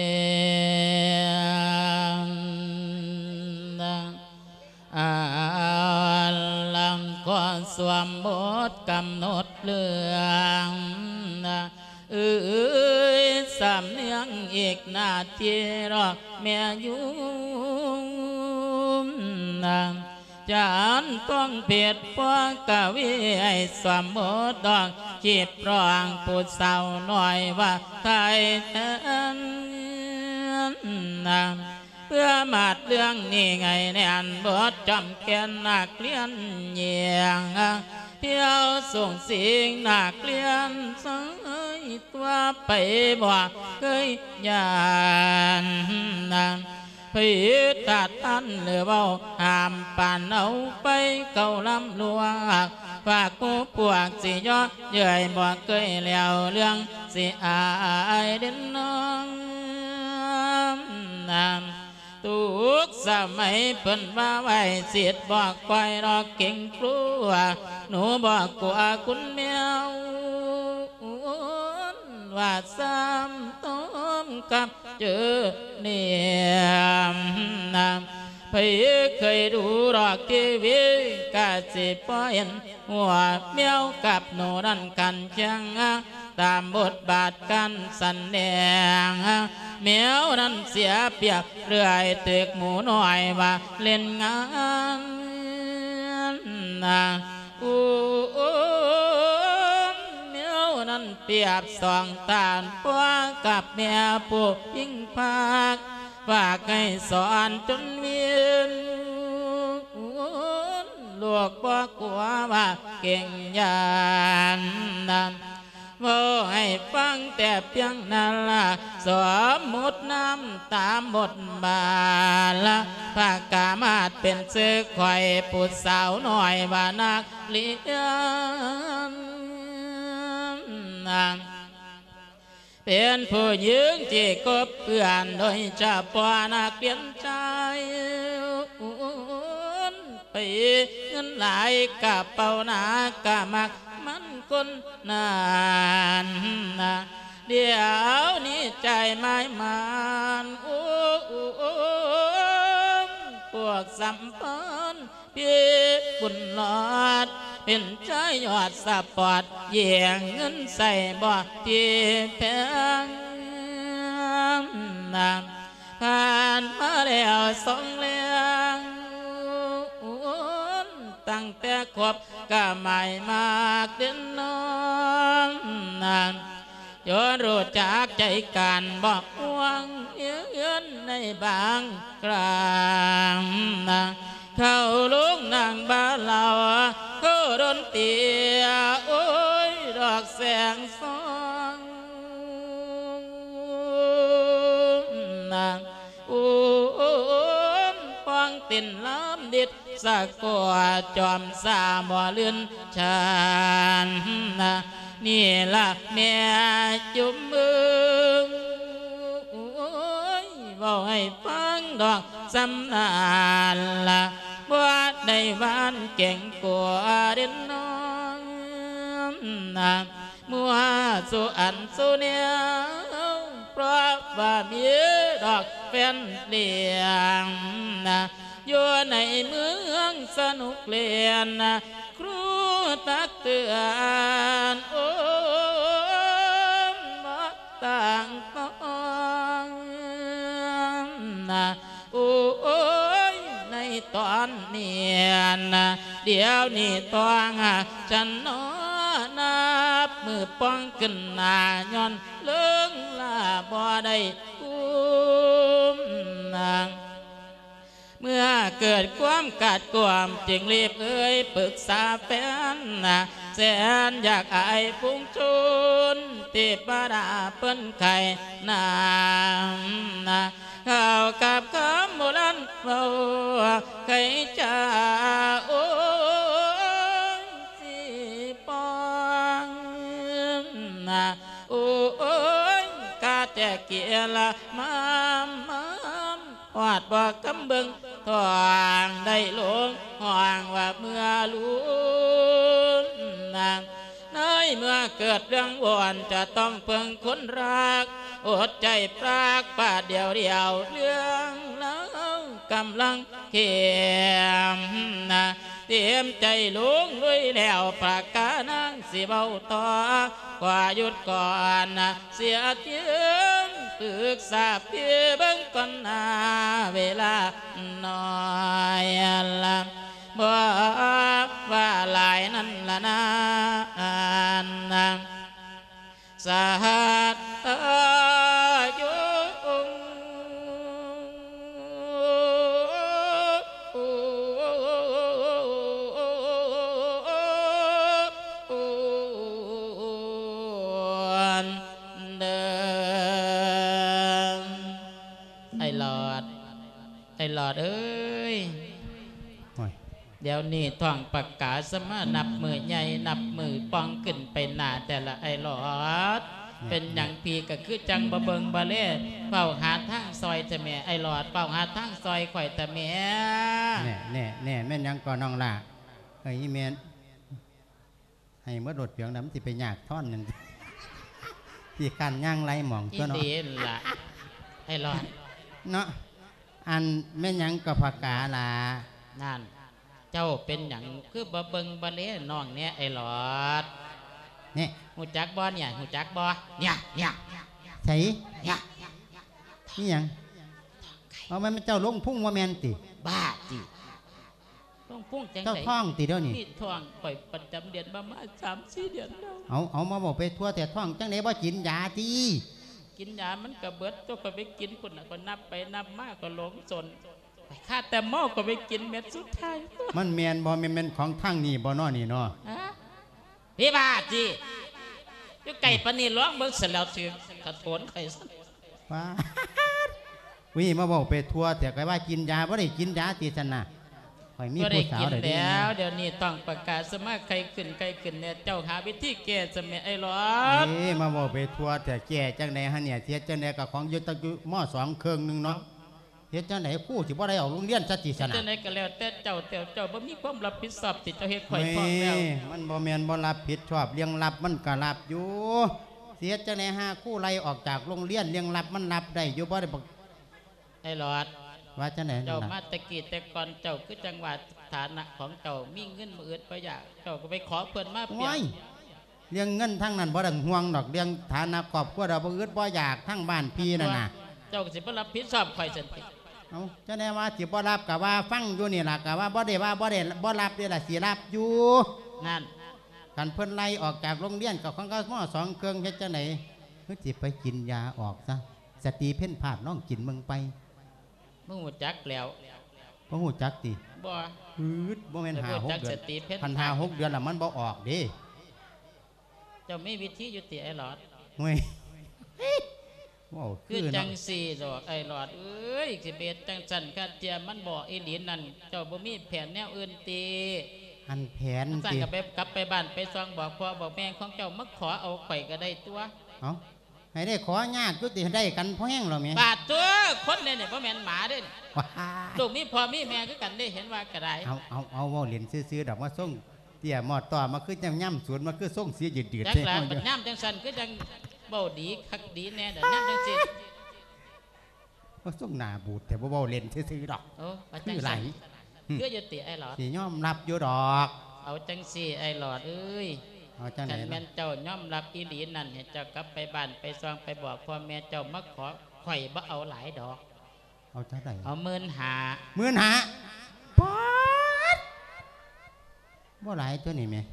อาลังก่อนสวมบทกำหนดเรื่องเอ้ยสามเนียงอีกนาทีรอแม่ยุ่งจานต้องเพียรพวกกวีไอ้สวมบทดอกจีบร้องพูดเศร้าหน่อยว่าไทยแทนเพื่อมาดเรื่องนี้ไงในอันบทจำแกนนักเรียนเยียงเที่ยวส่งสิ่งนักเรียนสายตัวไปบ่เคยยานพี่ตัดอันเหลือเบาห้ามป่านเอาไปเก่าลำลวงฝากกูปวกสิยอเยื่อยบ่เคยแล้วเรื่องสิอายเด่นน้องนำตุกสมัยเพิ่นว่าไว้เสียดบอกคอยรอเก่งครัวหนูบอกกลัวคุณแมวว่าซ้ำต้มกับเจอเนี่ยนำพี่เคยดูรอกทีวีกาสิปอเห็นหัวเมียวกับหนูนั่นกันจังตามบทบาทกันสันแดงเมียวนั้นเสียเปรียบเรื่อยตึกหมูหน่อยว่าเล่นงานนะอู้เมียวนั้นเปรียบสองตาพวกกับเมียผู้ยิ่งพากฝากให้สอนจนเวียนลูกบอกกลัวว่าเก่งยานนั้นว่าให้ฟังแต่เพียงนั้นละสมมุติน้ำตามบทบาทละภาคกามาดเป็นซื้อคอยปุดสาวหน่อยว่านักเรียนเป็นผู้ยืงที่กบเพื่อนโดยจะปอนักเรียนใจไปเงินหลายกะเป่าหนากะมักมันคนนานนะเดี๋ยวนี้ใจไม่มันโอ้โอ้พวกสัมพันธ์พี่บุญหลอดเป็นใจยอดสปอร์ตเยี่ยงเงินใส่บ่อที่แพงนำผ่านมาแล้วสองเลี้ยงตั้งแต่ขวบก็ไม่มากเดินน้องนานย้อนรู้จักใจกันบอกหวังเยือนในบางกลางนะเข้าลุงนางบ้านเราเข้าดนเตียโอ้ยดอกแสงสองนางโอ้ฟังตินล้ำดิดสักกว่าจอมสาบ่เลื่อนชานนะนี่ละแม่จุ่มมือบอกให้ฟังดอกสำนานละว่าได้วานเก่งกว่าเด่นน้องนะมัวสุอันสุเนียวเพราะว่ามีดอกแฟนเลี้ยงนะอยู่ในเมืองสนุกเลียนนะครูตักเตือนโอ้มาต่างต้องนะโอ้ยในตอนเนียนนะเดี๋ยวนี้ต้องฉันนอนับมือป้องขึ้นหน้าย้อนเลื่องลาบ่ได้กุมนางเมื่อเกิดความกัดกวามจึงรีบเอ่ยปรึกษาแฟนนะแสนอยากอายพุงชุนติบาดาเปิ้นไข่นามนะเข้ากับคำโบราณเบาใครจะโอ้ยสิปองนะโอ้ยกาแต่เกียละมามมามวาดบอกกำเบิงทองได้หลงห่วงว่าเมื่อลุ้นนางในเมื่อเกิดเรื่องวอนจะต้องเพิ่งคนรักอดใจปรากป่าเดียวเดียวเรื่องแล้วกำลังเขียมนะเตรียมใจลุงลุยแล้วปากกานั่งสิเบาต่อกว่าหยุดก่อนนะเสียเทียมปรึกษาเพี่เบิ่งก่อนหน้าเวลาน้อยละบ่ว่าหลายนั้นละนะนะสหัสยุงเดิมไอ้หลอดไอ้หลอดเอ้ยเดี๋ยวนี้ท่องปากกาสมานับมือใหญ่นับมือปองขึ้นไปหน้าแต่ละไอ้หลอดเป็นอย่างพีก็คือจังบะเบิงบะเล่เป่าหาทางซอยแต่แม่ไอ้หลอดเป่าหาทางซอยข่อยแต่แม่แน่แน่แน่แม่ยังก่อนน้องล่ะไอ้แม่ให้เมื่อโดดเปียงน้ำที่ไปหยากท่อนหนึ่งที่การย่างไรหมองตัวเนาะอีล่ะไอ้หลอดเนาะอันแม่ยังกับผักกาล่ะนั่นเจ้าเป็นอย่างคือบะเบิงบะเล่น้องเนี่ยไอ้หลอดเนี่ยหูจักบ่เนี่ยหูจักบ่เนี่ยเนี่ยใช่เนี่ยนี่ยังเอามันเจ้าลงพุ่งว่าแมนติบ้าจิลงพุ่งจังเจ้าท่องติเดี๋ยวนี้นี่ท่องปล่อยประจำเดือนมามาสามสี่เดือนแล้วเอาเอามาบอกไปทั่วแต่ท่องจังไหนว่ากินยาจีกินยามันกระเบิดตัวก็ไปกินคนน่ะก็นับไปนับมากก็หลงสนข้าแต่หม้อก็ไปกินเม็ดสุดท้ายมันแมนบ่แมนแมนของทั้งนี่บ่นอนี่เนาะพี่บาจีอยู่ไก่ปนีร้องเบิ้งเสร็จแล้วถึงกระโถนไข่ว้าวิมาบอกไปทั่วแต่ก็ว่ากินยาบ่ได้กินยาตีชนะคอยมีผู้สาวได้แล้วเดี๋ยวนี้ต้องประกาศสมัครใครขึ้นใครขึ้นเนี่ยเจ้าหาวิธีแก้สมัยไอ้หลอดนี่มาบอกไปทั่วแต่แก่จังไหนฮะเนี่ยเทียจังไหนกับของยุติหม้อสองเครื่องหนึ่งเนาะเฮ็ดจังไหนคู่สิบ่ได้ออกโรงเรียนสักทีชนะจังไหนก็แล้วแต่เจ้าแต่เจ้าบ่มีความรับผิดชอบติดเจ้าเฮ็ดข่อยพร้อมแล้วมันบ่แม่นบ่รับผิดชอบเลี้ยงรับมันก็รับอยู่เสียจังไหนหาคู่ไล่ออกจากโรงเรียนเลี้ยงรับมันรับได้อยู่บ่ได้ไอ้หลอดว่าจังไหนเจ้ามาตะกี้แต่ก่อนเจ้าคือจังหวัดฐานะของเจ้ามีเงินมื้ออื่นบ่อยากเจ้าก็ไปขอเพิ่นมาเปลี่ยนเลี้ยงเงินทั้งนั้นบ่ได้ห่วงดอกเลี้ยงฐานะครอบครัวเราบ่อึดบ่อยากทั้งบ้านพี่นั่นน่ะเจ้าก็สิบ่รับผิดชอบข่อยซั่นติเอาจังได๋ว่าสิบ่รับก็ว่าฟังอยู่นี่ล่ะก็ว่าบ่ได้ว่าบ่ได้บ่รับนี่ล่ะสิรับอยู่นั่นคันเพิ่นไล่ออกจากโรงเรียนก็ของก็มอสองเครื่องเฮ็ดจังได๋เฮ้ยสิไปกินยาออกซะสติเพ่นภาพน้องกินมึงไปบ่ฮู้จักแล้วบ่ฮู้จักติบ่ฮึดบ่แม่นห้าหกเดือนพันห้าหกเดือนละมันบ่ออกเด้เจ้ามีวิธีอยู่ติไอ้หลอดโอ้ยคือจังสี่ดอกไอ้หลอดเอ้ยสิเบ็ดจังสั่นคัดเทียมมันบ่อีหลีนั่นเจ้าบ่มีแผนแนวอื่นติอันแผนติสั่นก็ไปกลับไปบ้านไปซองบอกพ่อบอกแม่ของเจ้ามาขอเอาข่อยก็ได้ตัวเอ้าให้ได้ขอยากจุติได้กันพอแห้งหรอแม่บาดตัวคนเนี่ยเนี่ยบ่แม่นหมาเด้ลูกมีพ่อมีแม่คือกันได้เห็นว่าก็ได้เอาเอาเอาเว้าเล่นซื่อๆดอกว่าส่งเตี้ยหมอดต่อมาคือจังย่ำสวนมาคือส่งเสียยืดๆจักล่ะบัดย่ำจังสั่นคือจังเบาดีคักดีแน่เด้อย่ำจังซี่ว่าส่งหน้าบูดแต่บ่เว้าเล่นซื่อๆดอกโอ้จังไหลคืออยู่ติไอ้หลอดสิยอมรับอยู่ดอกเอาจังซี่ไอ้หลอดเอ้ยเอาจังไหนล่ะแม่นเจ้ายอมรับอีหลีนั่นให้เจ้ากลับไปบ้านไปซองไปบอกพ่อแม่เจ้ามาขอข่อยบ่เอาหลายดอกเอาจังได๋เอาหมื่นห้าหมื่นห้าป๊อดบ่หลายตัวนี่แม่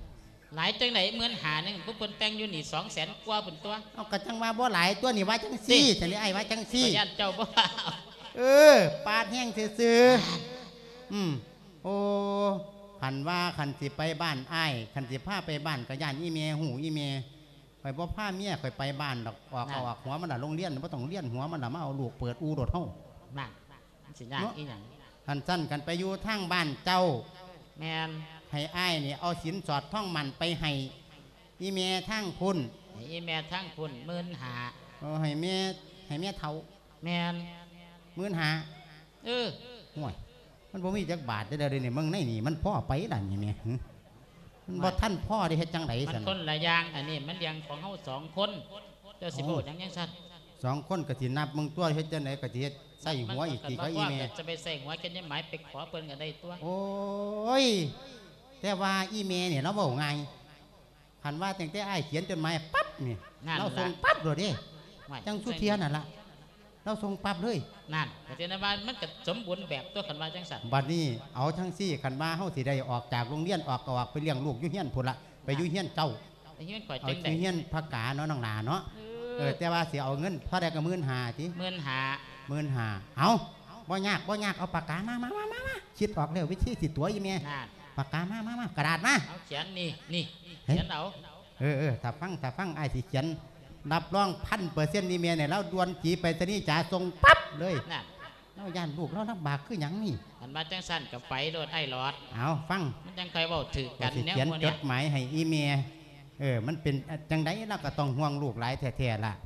หลายจังไหนเหมือนหาหนึ่งผู้คนแต่งอยู่นี่สองแสนกว่าเป็นตัวเอากระจังว่าบ่หลายตัวนี่ว่าจังซี่แต่นี่ไอ้ว่าจังซี่ยันเจ้าบ่เออปาดแห้งซื่อๆอืมโอ้ขันว่าขันสิไปบ้านไอ้ขันสิพาไปบ้านกระยานอีเมหูอีเมข่อยบ่พาเมียข่อยไปบ้านดอกออกเอาออกหัวมันน่ะโรงเรียนบ่ต้องเรียนหัวมันน่ะมาเอาลูกเปิดอูโดดเฮานั่นสิยากอีหยังขันสั้นกันไปอยู่ทางบ้านเจ้าแมนให้อ้ายนี่เอาสินสอดท่องมันไปให้อีเมทางพุ่นอีเมทางพุ่นหมื่นหาเออให้เมียให้เมียเฒ่าแมนหมื่นหาเออห่วยมันบ่มีจักบาทเด้อเด้อนี่มึงในนี่มันพ่อไปล่ะนี่แม่มันบ่ท่านพ่อได้เฮ็ดจังได๋ซั่นมันคนละอย่างอันนี้มันเลี้ยงของเฮาสองคนเจ้าสิโบดยังยังซั่นสองคนก็สินับมึงตัวเฮ็ดจังได๋ก็สิเฮ็ดใส่หัวอีกทีก็อีแม่จะไปใส่หัวกันยังหมายไปขอเพิ่นก็ได้ตัวโอ้ยแต่ว่าอีแม่เนี่ยเราเว้าง่ายคันว่าตั้งแต่อ้ายเขียนจดหมายปั๊บนี่เราส่งปั๊บโดดเด้จังสุเทียนั่นล่ะเราส่งปั๊บเลยนั่นแต่ที่นั่นว่ามันก็สมบูรณ์แบบตัวคันว่าจังซั่นบัดนี้เอาทั้งซี่คันว่าเฮาสิได้ออกจากโรงเรียนออกก็ออกไปเลี้ยงลูกอยู่เฮียนพุ่นละไปอยู่เฮียนเจ้าไปเฮียนก่อยจังได๋เอาเฮียนพักกาเนาะน้องหนาเนาะเออแต่ว่าสิเอาเงินเท่าใดก็หมื่นห้าติหมื่นห้าหมื่นห้าเอาบ่ยากบ่ยากเอาปากกามามามามาคิดออกแล้ววิธีสิตัวอีแม่ปากกามามามากระดาษมาเอาเขียนนี่นี่เขียนเอาเออเออถ้าฟังถ้าฟังไอ้สิเขียนรับรองพันเปอร์เซ็นต์นี่แม่เนี่ยแล้วดวนจีไปตะนี่จ่าส่งปั๊บเลยเราย่านลูกเราลำบากคือหยังนี่อันมาจังสั้นกับไปโดนไอ้หลอดเอาฟังมันจังใครบอกถือกันเนี่ยเขียนจดหมายให้อีเมียเออมันเป็นจังไดเราก็ต้องห่วงลูกหลายแท้ๆล่ะ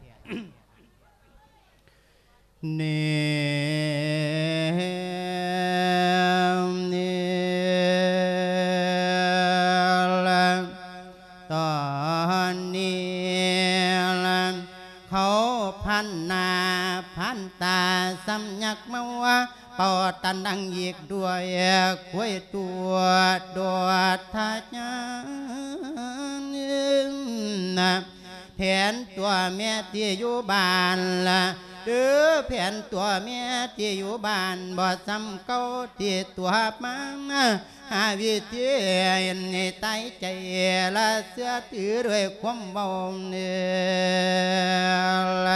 เนเนตอนนี้เขาพันนาพันตาสำยักมาว่าปอตันดังอีกด้วยคุยตัวดวดทัญญาแผนตัวแม่ที่อยู่บ้านละหรือแผนตัวแม่ที่อยู่บ้านบ่ซ้ำเก่าที่ตัวมังหาวิธีในใต้ใจละเสื้อถือด้วยความเบาเนื้อ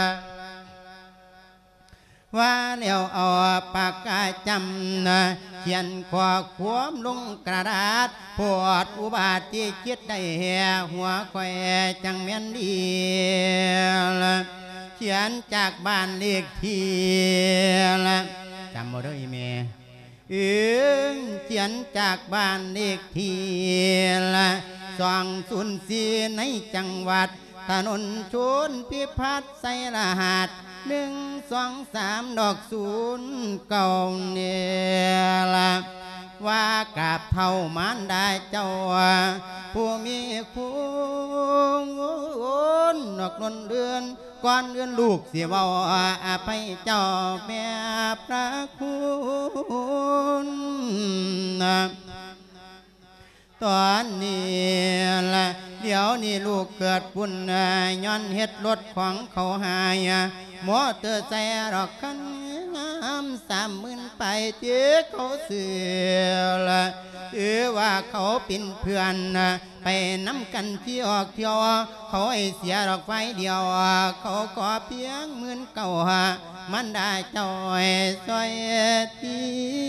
ว่าแล้วเอาปากกาจำนะเขียนข้อความลงกระดาษปวดอุบาทที่คิดได้หัวคอยจังเมียนดีเขียนจากบ้านเลขที่ละจำบ่ได้แม่เอือเขียนจากบ้านเลขที่ละสองศูนย์สี่ในจังหวัดถนนชนพิพัฒน์ใส่รหัสหนึ่งสองสามดอกศูนย์เก่าเนี่ยละว่ากับเท่ามันได้เจ้าผู้มีคุณนอกนนเดือนก่อนเดือนลูกเสียว่าอภัยเจ้าแม่พระคุณตอนนี้ละเดี๋ยวนี้ลูกเกิดบุญย้อนเฮ็ดรถของเขาหายหมอเตอร์ใส่ดอกคันงามสามหมื่นไปเจ้าเขาเสือละถือว่าเขาเป็นเพื่อนไปน้ำกันที่ออกเที่ยวเขาไอเสียดอกไฟเดียวเขาขอเพียงหมื่นเก่ามันได้จอยซอยที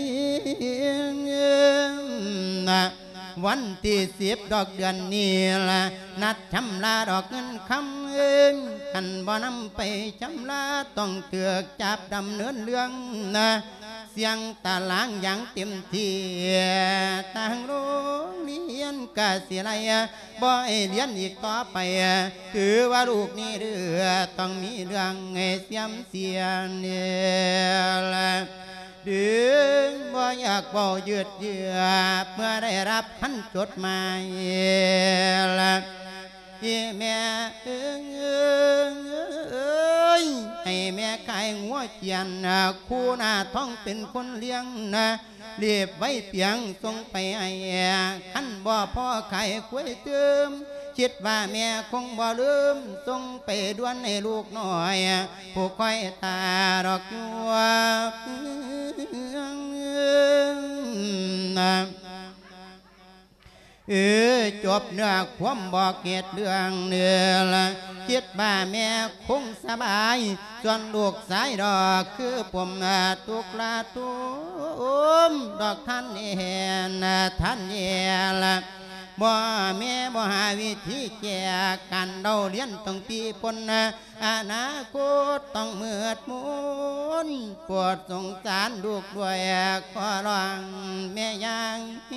นะวันที่สิบดอกเดือนนี้ละนัดชำระดอกเงินคำเอิงขันบ่นำไปชำระต้องเตือกจับดำเนินเรื่องนะเสียงตาล้างอย่างเต็มที่ต่างโรงเรียนกะเสียไรบ่ให้เรียนอีกต่อไปถือว่าลูกนี่เรือต้องมีเรื่องให้เสียมเสียเนี่ยดึงบ่อยากบ่ยืดเยื้อเมื่อได้รับพันจดหมายละที่แม่เอ้ยให้แม่ไก่งัวเจียนคู่หน้าท้องเป็นคนเลี้ยงนะเรียบไว้เปียงส่งไปไอ้ขันบ่พ่อไข่คุยเติมคิดว่าแม่คงบ่ลืมส่งไปด่วนให้ลูกหน่อยผู้คอยตาดอกยัวเออจบเนื้อความบอกเหตุเรื่องเนื้อละคิดบ้าแม่คงสบายส่วนลูกสายดอกคือผมตุกลาตุมดอกท่านเห็นท่านเห็นละบ่แม่บ่หาวิธีแก้กันเราเรียนต้องปีปนอนาคตต้องเมือดมุนปวดสงสารลูกด้วยขอร้องแม่ยัง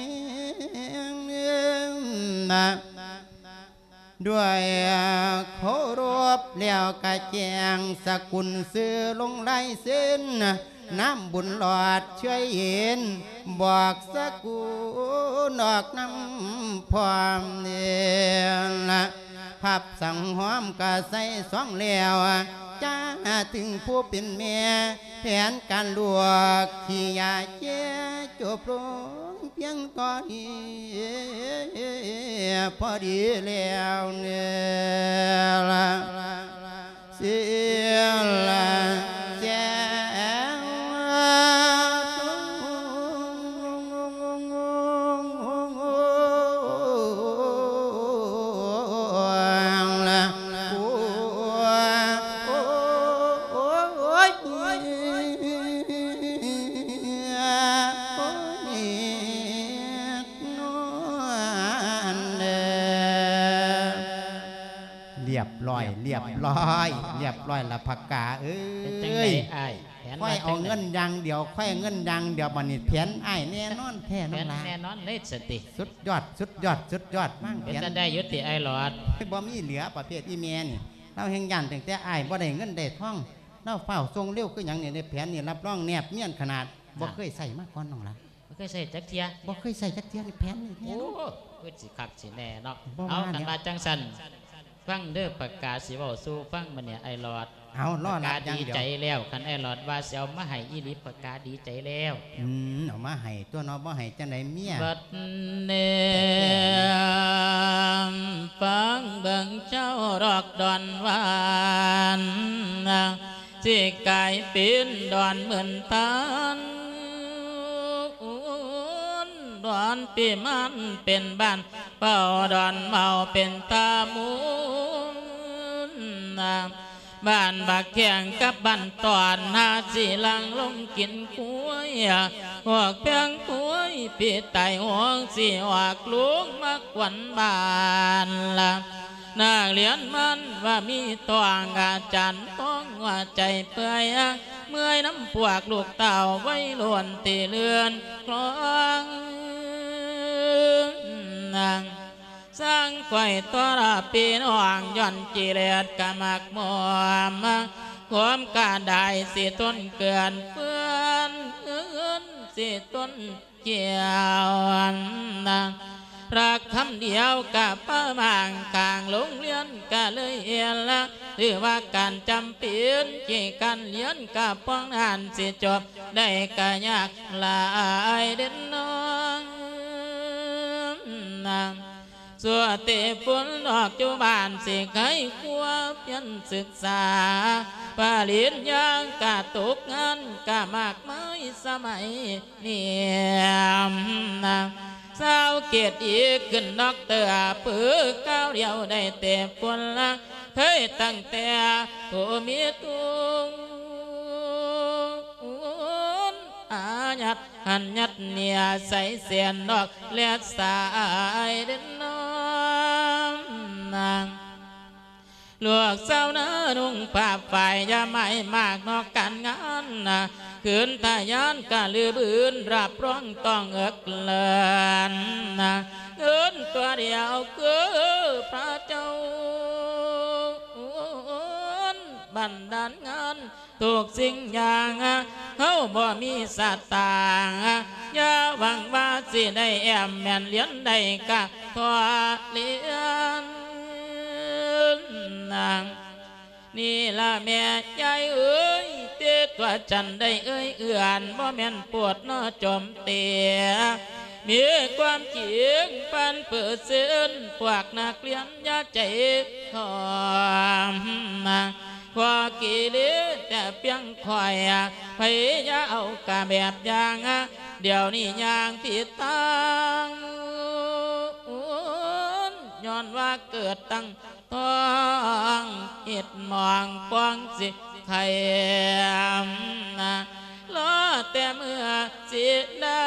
นะด้วยเคารพแล้วกะแจงสกุลซื้อลงไล่เส้นน้ำบุญหลอดช่วยเห็นบอกสกุลออกน้ำพร้อมเนี่ยละพับสังหอมกะใส่สองแล้วจ้าถึงผู้เป็นแม่แผนการลวกที่ยาเจ้จบลงเพียงตอนนี้พอดีแล้วเนี่ยละเสียละแจ้ลอยเรียบร้อยเรียบร้อยละผักกาเอ้ยค่อยเอาเงินยังเดียวค่อยเงินยังเดียวบันนี้แผนไอ้แน่นอนแท้น้องลาแน่นอนเลยสติสุดยอดสุดยอดสุดยอดมั่งแผนจะได้ยุติไอ้หลอดบ่มีเหลือประเภทอีเมียนี่เราแห่งยันตั้งแต่ไอ้บ่ได้เงินได้ท่องเราเฝ้าทรงเร็วคืออย่างนี้ในแผนนี่รับรองแนบเมียนขนาดบ่เคยใส่มาก่อนน้องลาบ่เคยใส่จักเทียบ่เคยใส่จักเทียในแผนนี่โอ้คือสิคักสิแน่เนาะเอากันมาจังสันฟังเด้อประกาศสิเว้าสู้ฟังมันเนี่ยไอ้หลอดเอาล้อลัดดีใจแล้วคันไอ้หลอดว่าสิเอามาให้อีหลีประกาศดีใจแล้วอืมเอามาให้ตัวน้องบ่ให้จังได๋เมียบัดเนมฟังเบิ่งเจ้าดอกดอนหวานสิกลายเป็นดอนเหมือนตาลดอนปีมันเป็นบ้านเป่าดอนเมาเป็นตามูนบ้านบักแข่งกับบ้านตอนนาสีลังลงกินกุ้ยหอกเพียงกุ้ยปีไตห่วงสีหอกลุงมักวันบ้านละนักเรียนมันว่ามีตัวอาจารย์ต้องว่าใจเปื่อยเมื่อยน้ำปวกลูกเต่าไว้ล้วนตีเลือนคลองนางสร้างไข่ตัวราปีนห่างย่อนจีเลียดกะมักมอมความกาได้สิต้นเกินเพื่อนเอื้อนสิต้นเกี่ยวนางรักคำเดียวกับป้ามางกลางลงเรียนกะเลยเอียนละหรือว่าการจำเป็นจีกันเลี้ยนกับป้องหันสิจบได้กะยากลายเด่นน้องนางสัวเตฝุ่นออกจุบานสิไขขัวเพียนศึกษาปาลินยังกะตกงานกะมากไม้สมัยเนี่ยนางสาวเกียรติอีกขึ้นนอกเตอปื้อก้าวเดียวได้เต็มคนละเคยตั้งแต่ผู้มีตัวอาญัดหันยัดเนี่ยใส่เสียนนอกเลียดสายเดินน้ำนางลวกเศร้าเนื้อนุ่งผ้าฝ่ายยาไม่มากนอกการงานนะขืนทายานกะลือบืนรับร้องต้องเอิกเลินนะเงินตัวเดียวคือพระเจ้าบันดาลงานทุกสิ่งอย่างเขาบ่มีสัตตางอย่าหวังว่าสิได้แอมแม่นเลี้ยนได้กะทอเลี้ยนนางนี่ละแม่ยายเอ้ยเตี้ยตัวจันได้เอ้ยเอื่อนบ่แม่นปวดน้อจมเตียมีความจริงปันเปิดเส้นพวกนักเรียนอย่าใจทอมมาพอกี่เลี้ยแต่เพียงคอยพยายามเอากะแบบอย่างเดี๋ยวนี้อย่างผิดทางอนว่าเกิดตั้งท้องอิดมองป้องสิไข่นะล้อแต่เมื่อสิได้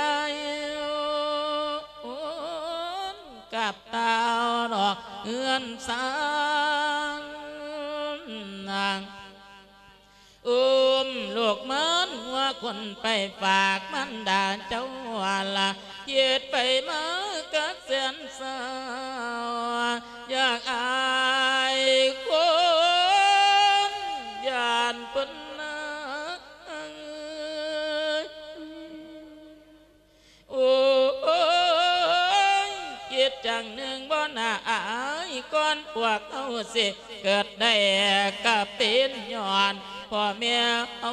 กับตาดอกเอื้อนสางนางอุ้มลูกมันหัวคนไปฝากมันดาเจ้าละเย็ดไปมากักเสียนสาวอยากอายคนยานปนนาโอ้คิดจังหนึ่งบ่น่าอายก่อนพวกเอาสิเกิดได้กับเป็นย้อนพ่อแม่เอา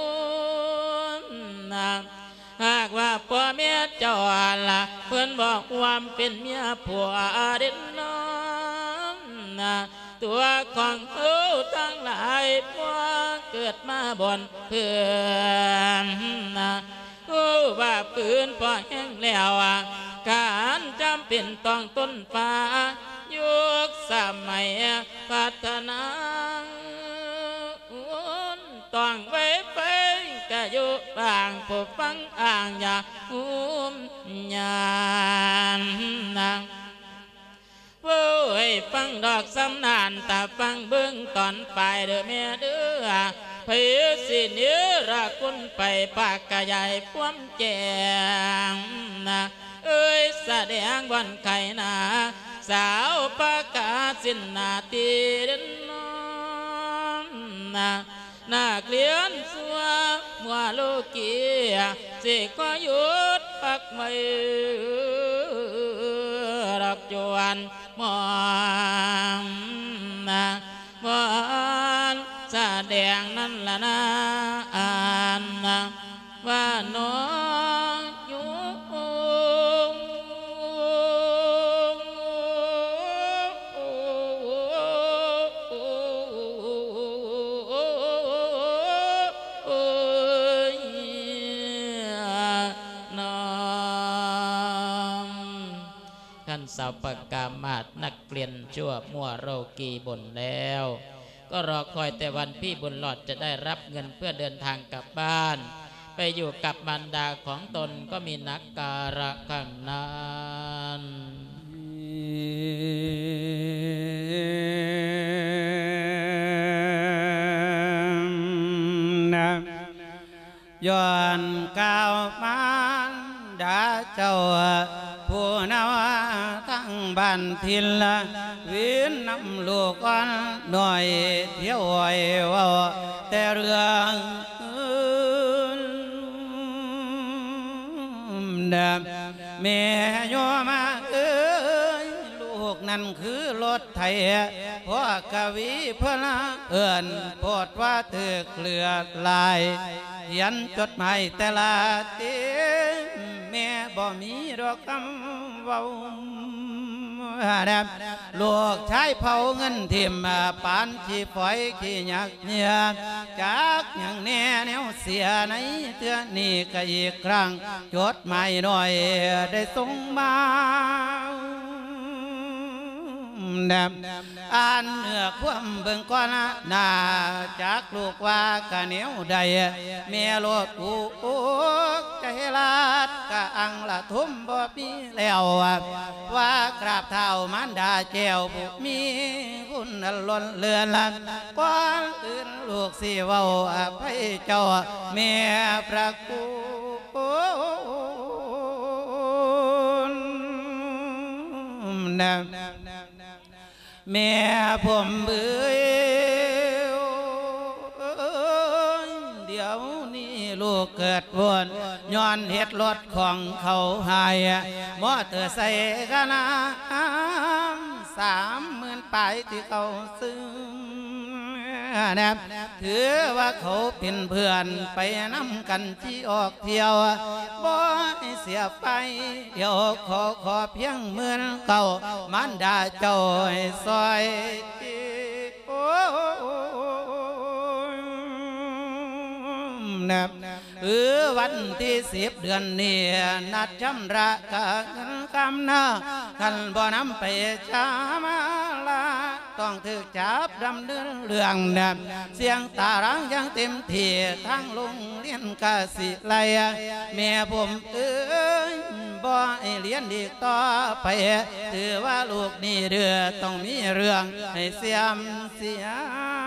นาหากว่าพ่อแม่เจ้าละเพื่อนบอกความเป็นเมียผัวเด่นน้องนะตัวของเขาทั้งหลายพวกเกิดมาบนเพื่อนนะโอ้ว่าปืนพอแห้งแล้วการจำเป็นต้องต้นฟ้ายุคสมัยพัฒนาต้องไว้ไปกะอยู่บางผู้ฟังอ่างอย่าหุ้มยานนางเว้ยฟังดอกสำนานแต่ฟังเบื้องตอนปลายเด้อแม่เด้อเพื่อสิเนื้อรักคุณไปปากกะใหญ่ความแจงนะเอ้ยแสดงบนไข่นาสาวปากกาสินนาตีเดินน้องนะนักเรียนสัวมัวโลกีสิก็หยุดปักไม่รับจวนมองนะมอนแสดงนั่นละนะอ่านนะว่าน้องอยู่สาวปากามาดนักเรียนชั่วมัวโรกีบนแล้วก็รอคอยแต่วันพี่บุญหลอดจะได้รับเงินเพื่อเดินทางกลับบ้านไปอยู่กับมารดาของตนก็มีนักการะข้างนั้นย้อนก้าวมาดาเจ้าผู้นาวทั้งบ้านทินละวินนำลูกก่อนหน่อยเที่ยวไว้ว่าแต่เรื่องเดิมแม่โยมาเอ้ยลูกนั่นคือรถไถพ่อกวีเพื่อนเอื่อนโพดว่าเถือกเลือดลายเขียนจดหมายแต่ละทีแม่บ่มีดอกคำเว้าลูกชายเผาเงินทิมปานขี้ฝอยขี้หยักเนื้อจากอย่างแน่แนวเสียในเตือนนี่ก็อีกครั้งจดหมายหน่อยได้ส่งมาอ่านเนื้อความเบิ่งก่อนน่าจากลูกว่ากะเหนียวใดเมียโลดกูใจลาดกะอังละทุ่มบ่มีแล้วว่ากราบเท้ามันดาแก้วบุมีคุณล้นเลือนละก่อนอื่นลูกสิเว้าอภัยเจ้าเมียพระกูแม่ผมเบื่อเดี๋ยวนี้ลูกเกิดวนย้อนเหตุรถของเขาหายมอเตอร์ไซค์กันนะสามหมื่นปลายที่เขาซื้อแนบถือว่าเขาเป็นเพื่อนไปน้ำกันที่ออกเที่ยวบ่ให้เสียไปเดี๋ยวขอขอเพียงหมื่นเก่ามันดาเจ้าให้ซอยโอ้แนบเออวันที่สิบเดือนนี้นัดชำระกันคำนาขันบ่นำไปชามาลาต้องถือจับดำเนินเรื่องแนบเสียงตารังยังเต็มที่ทั้งลุงเรียนกสิไลแม่ผมเอ้ยบ่ให้เรียนอีกต่อไปถือว่าลูกนี่เรือต้องมีเรื่องให้เสียมเสีย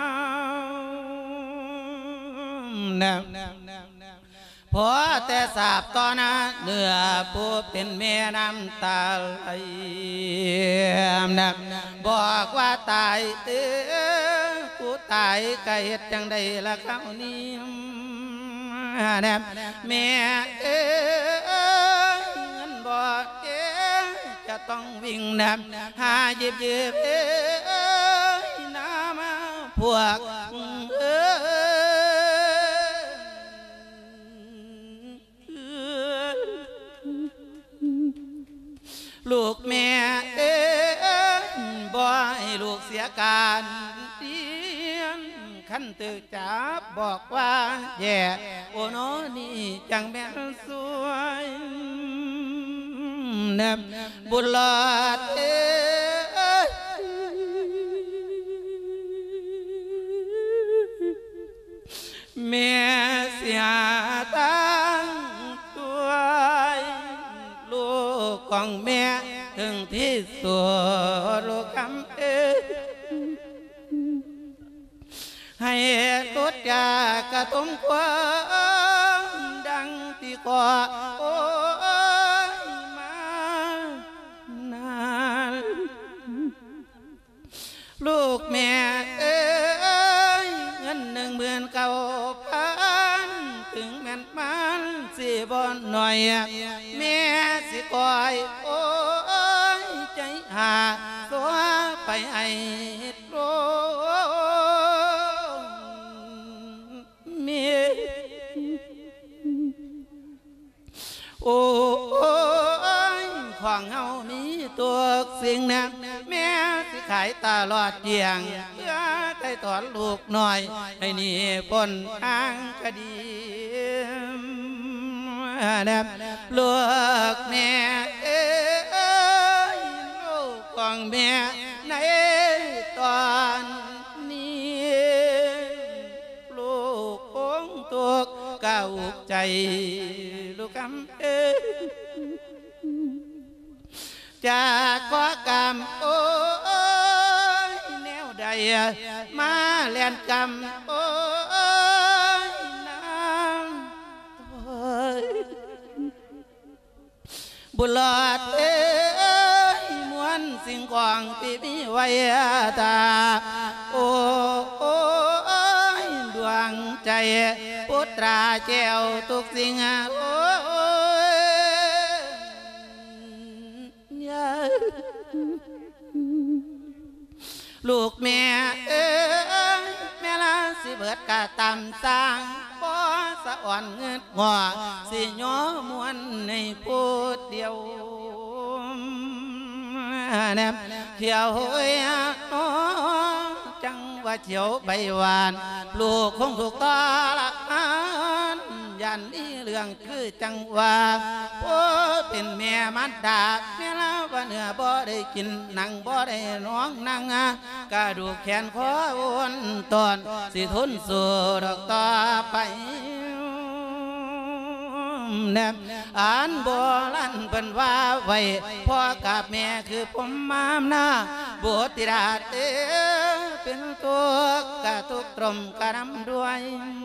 แนบพอแต่สาบตอนนั้นเนื้อผู้เป็นแม่น้ำตาไหลนับบอกว่าตายเออผู้ตายก็เหตุจังใดละเขานี้นับแม่เออเงินบอกเออจะต้องวิ่งนับหาเย็บเย็บเออน้ำมาพวกเออลูกแม่เอ้ยบ่ให้ลูกเสียการเรียนขันตึกจับบอกว่าแย่โอ้โนนี่จังแม่นสวยแนบบุญหลอดเอ้ยแม่เสียตั้งตัวลูกของแม่ถึงที่สุดลูกคำเอ้ยให้ตุดยากระตุ้มควันดังที่ก่อโอ้ยมานานลูกแม่เอ้ยเงินหนึ่งหมื่นเก้าพันถึงแม่นมันสิบ่หน่อยแม่สิคอยโอ้ยใจหาสัวไปไอ้โรแม่โอ้ยของเฮามีตัวสิ่งนั้นแม่สิขายตลอดเยียงเพื่อได้ถอนลูกหน่อยให้หนีพ้นทางคดีลูกแม่เอ้ยลูกของแม่ในตอนนี้ลูกคงตุกเก้าใจลูกคำเอ้ยจากข้อกรรมโอ้ยแนวใดมาเลียนกรรมโอ้ยน้ำบุญหลอดเอ้ยมวลสิ่งของที่มีไว้ตาโอ้โอ้ยดวงใจพุทราแก้วทุกสิ่งโอ้ลูกแม่เอ้ยแม่ละสิเบิดกะตำสร้างบ่สะอ่อนเงินหัวสิย้อมวนในพูดเดียวแนบเที่ยวเฮ้ยจังว่าเที่ยวใบหวานลูกคงถูกต่อละอันยันนี่เรื่องคือจังว่าโอ้เป็นแม่มันดาแม่ละว่าเนื้อบ่ได้กินนังบ่ได้น้องนังกระดูกแขนคอวนตอนสิทนสู่ดอกต่อไปแนบอ่านโบราณเป็นว่าไว้พ่อกับแม่คือผมมามนาบุตรราชเอเป็นตัวกระตุกตรมกระนำด้วย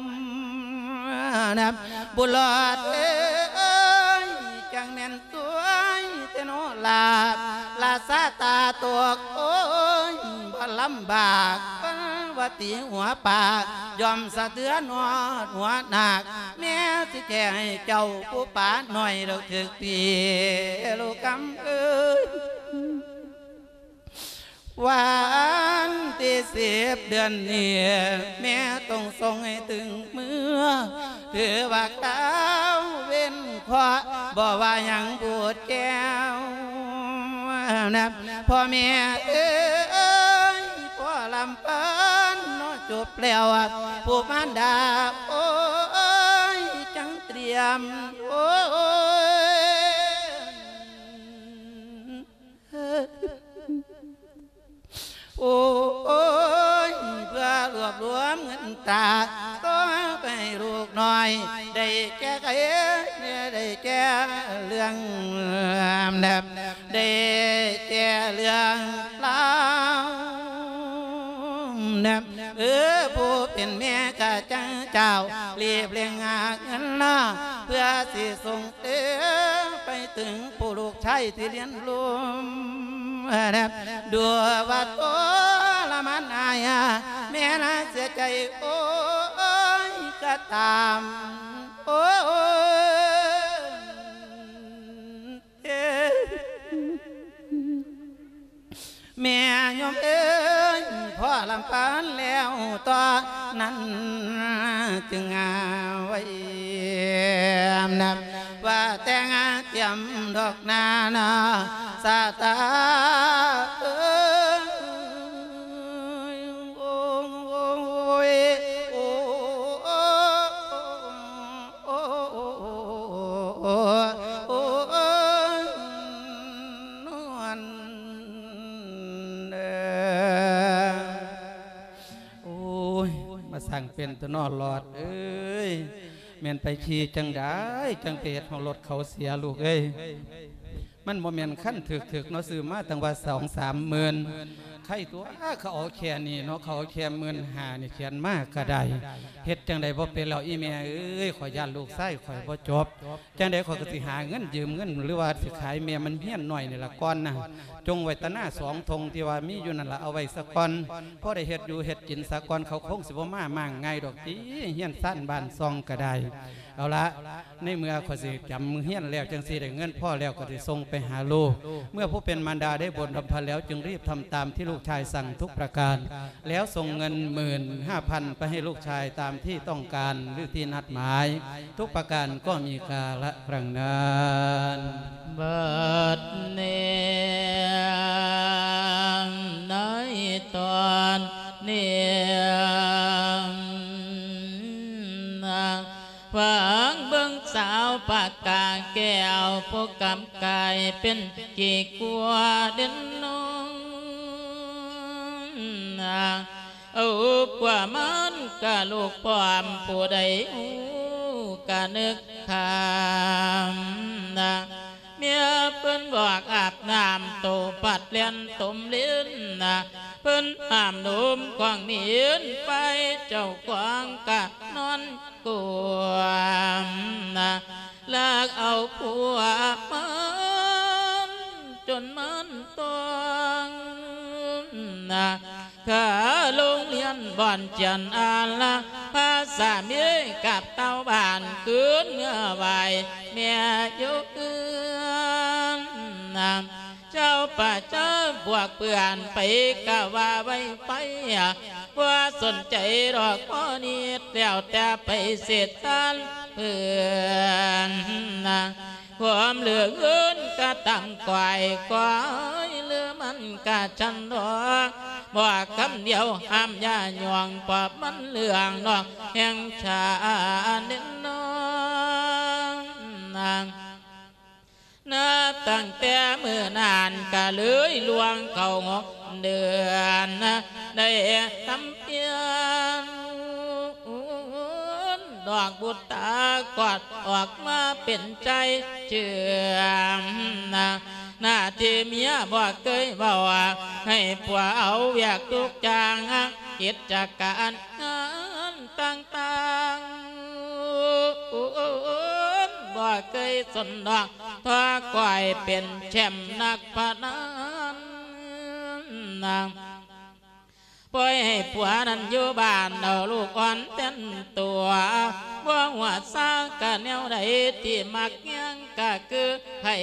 นะบุลอดเอ้ยจังแม่นตัวเตโนลาลาซาตาตัวโอ้ยบ่ลำบากว่าตีหัวปากยอมสะเตือนหัวหัวหนักแม่สิแก่ให้เจ้าผู้ป่าหน่อยเราถึกปีลูกคำเอ้ยวันที่สิบเดือนนี้แม่ต้องส่งให้ถึงเมื่อถือว่าเก้าเว้นขวาบ่ว่ายังปวดแก้วนะพ่อแม่เอ้ยพ่อลำเปิ้นน้อจบแล้วผู้มารดาโอ้ยจังเตรียมโอ้ยมเงินตาก็ไปลูกน้อยได้แก้ไขได้แก้เรื่องแนบได้แก้เรื่องเล่าแนบเออผู้เป็นแม่กะจังเจ้าเรียบเรียงหาเงินล่าเพื่อสิส่งเต้ไปถึงผู้ลูกชายที่เรียนรู้ดูว่าตัวละมันอายแม่น่าเสียใจโอ้ยก็ตามโอ้แม่ยอมเอ้ยพ่อลำปานแล้วตอนนั้นจึงเอาไว้นำว่าแต่งเตรียมดอกนานาสาตาเอ้ยโอ้ยโอ้โอ้โอ้โอ้นวลโอ้ยมาสั่งเป็นตัวนอหลอดเอ้ยแม่นไปขี่จังได้จังเปดของรถเขาเสียลูกเอ้ยมันโมเมนขั้นถึกถึกเนาะซื้อมาตั้งว่าสองสามหมื่นใครตัวเขาเอาแค่นี้เนาะเขาเอาแค่หมื่นหานี่เขียนมากก็ได้เฮ็ดจังใดบ่เป็นเราอีเมียเอ้ยขอยญาติลูกไส้ขอยบ่จบจังใดขอยก็สิหาเงินยืมเงินหรือว่าสิขายเมียมันเฮี้ยนหน่อยนี่ละก่อนนะจงไว้ตะหน้าสองธงที่ว่ามีอยู่นั่นละเอาไว้สักก่อนพอได้เฮ็ดอยู่เฮ็ดกินสักก่อนเขาคงสิบ่มามั่งง่ายดอกติเฮี้ยนสั้นบ้านซองก็ได้เอาละในเมื่อขอยสิจำมือเฮี้ยนแล้วจังสิได้เงินพ่อแล้วก็สิส่งไปหาลูกเมื่อผู้เป็นมารดาได้บ่นรำพันแล้วจึงรีบทำตามที่ลูกชายสั่งทุกประการแล้วส่งเงินหมื่นห้าพันไปให้ลูกชายตามที่ต้องการหรือที่นัดหมายทุกประการก็มีกาละครั้งนั้นบัดเนงในตอนเนียงฝังเบื้องสาวปากกาแก้วพวกกำกายเป็นกี่กัวเด่นน้องเอากว่ามันกะลูกปอมผู้ใดหูกะนึกคำนะเมียเพิ่นบอกอาบน้ำโตปัดเลียนตุ่มลิ้นนะเพิ่นห้ามหนุ่มกวางหนีนไปเจ้ากวางกะนอนกวมนะลากเอาผัวมันจนมันตวงนะข้าโรงเรียนบ่อนจันอาละภาษาเมียกับเต้าบ้านคืนเงือไหวเมียยุกเอือนนะเจ้าป่าเจ้าบวกเปื่อนไปกะว่าไว้ไปว่าสนใจดอกพ่อนิดแล้วแต่ไปเสียตันเพื่อนนะความเหลือเงินกะตั้งกวายกวายเหลือมันกะชันดอกบอกคำเดียวห้ามยาหย่วงปอบมันเหลืองนอกแห่งชาเน้นน้องนางนับตั้งแต่เมื่อนานกะเลยลวงเข้าหกเดือนได้ทำเพียงดอกบุตรกอดออกมาเป็นใจเชื่อมนะหน้าที่เมียบอกเคยบอกให้ผัวเอาอยากทุกอย่างกิจการงานต่างๆบอกเคยสนดอกทว่าก่อยเป็นแชมป์นักพนันนางปล่อยให้ผัวนั้นอยู่บ้านเอาลูกอ่อนเต้นตัวว่าหัวซากะแนวใดที่มักยังกะคือให้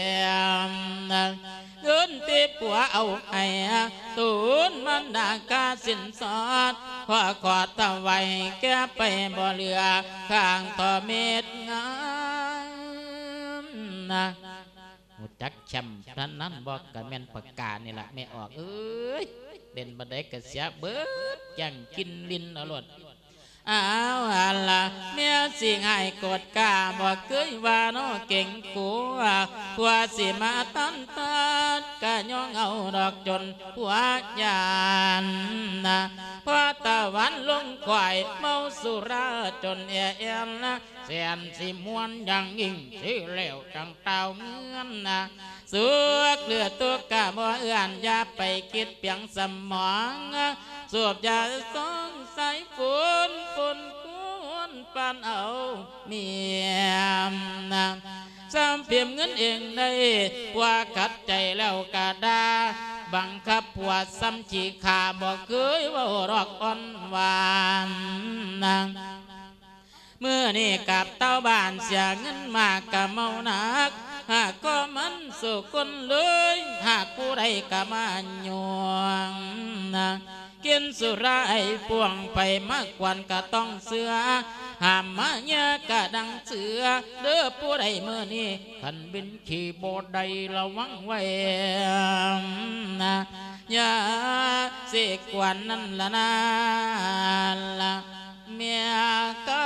เงินที่ผัวเอาให้ตูนมันดากาสินสอดพอขอตะไว้แก้ไปบ่เหลือข้างต่อเม็ดงามนะจักแชมป์ท่านนั้นบอกกับแม่นประกาศนี่แหละไม่ออกเอ้ยเป็นบันไดกระเสียเบิดยังกินลิ้นอร่อยอ้าวอันละเมียสิงให้กดกาบ่เคยว่าน้อเก่งกูกว่าสิมาตันตัดกะย่องเอาดอกจนหัวยานนะพอตะวันลงควายเมาสุราจนเอเอ็นนะเสียนสิมวนยังยิ่งสิเหลวจังเต่าเมือนนะสุกเลือตัวกะบ่เอื้อนอย่าไปคิดเปียงสมองสูบยาสองสายฝนฝนคุณปานเอาเมียมนะซ้ำเพียมเงินเองได้ว่าขัดใจแล้วกะดาบังคับผัวซ้ำจีขาบอกเคยว่ารอกอ่อนหวานนะเมื่อนี่กับเต้าบ้านเสียเงินมากกะเมาหนักหากก็มันสุคนเลยหากผู้ใดกะมาหยวงนะกินสุราไอ้ปวงไปมากกวันก็ต้องเสือห้ามมาเนี้ยกะดังเสือเด้อผู้ใดเมื่อนี้ขันบินขี่โบดใดระวังไว้นะอย่าเสกวันนั่นละนะละเมียก็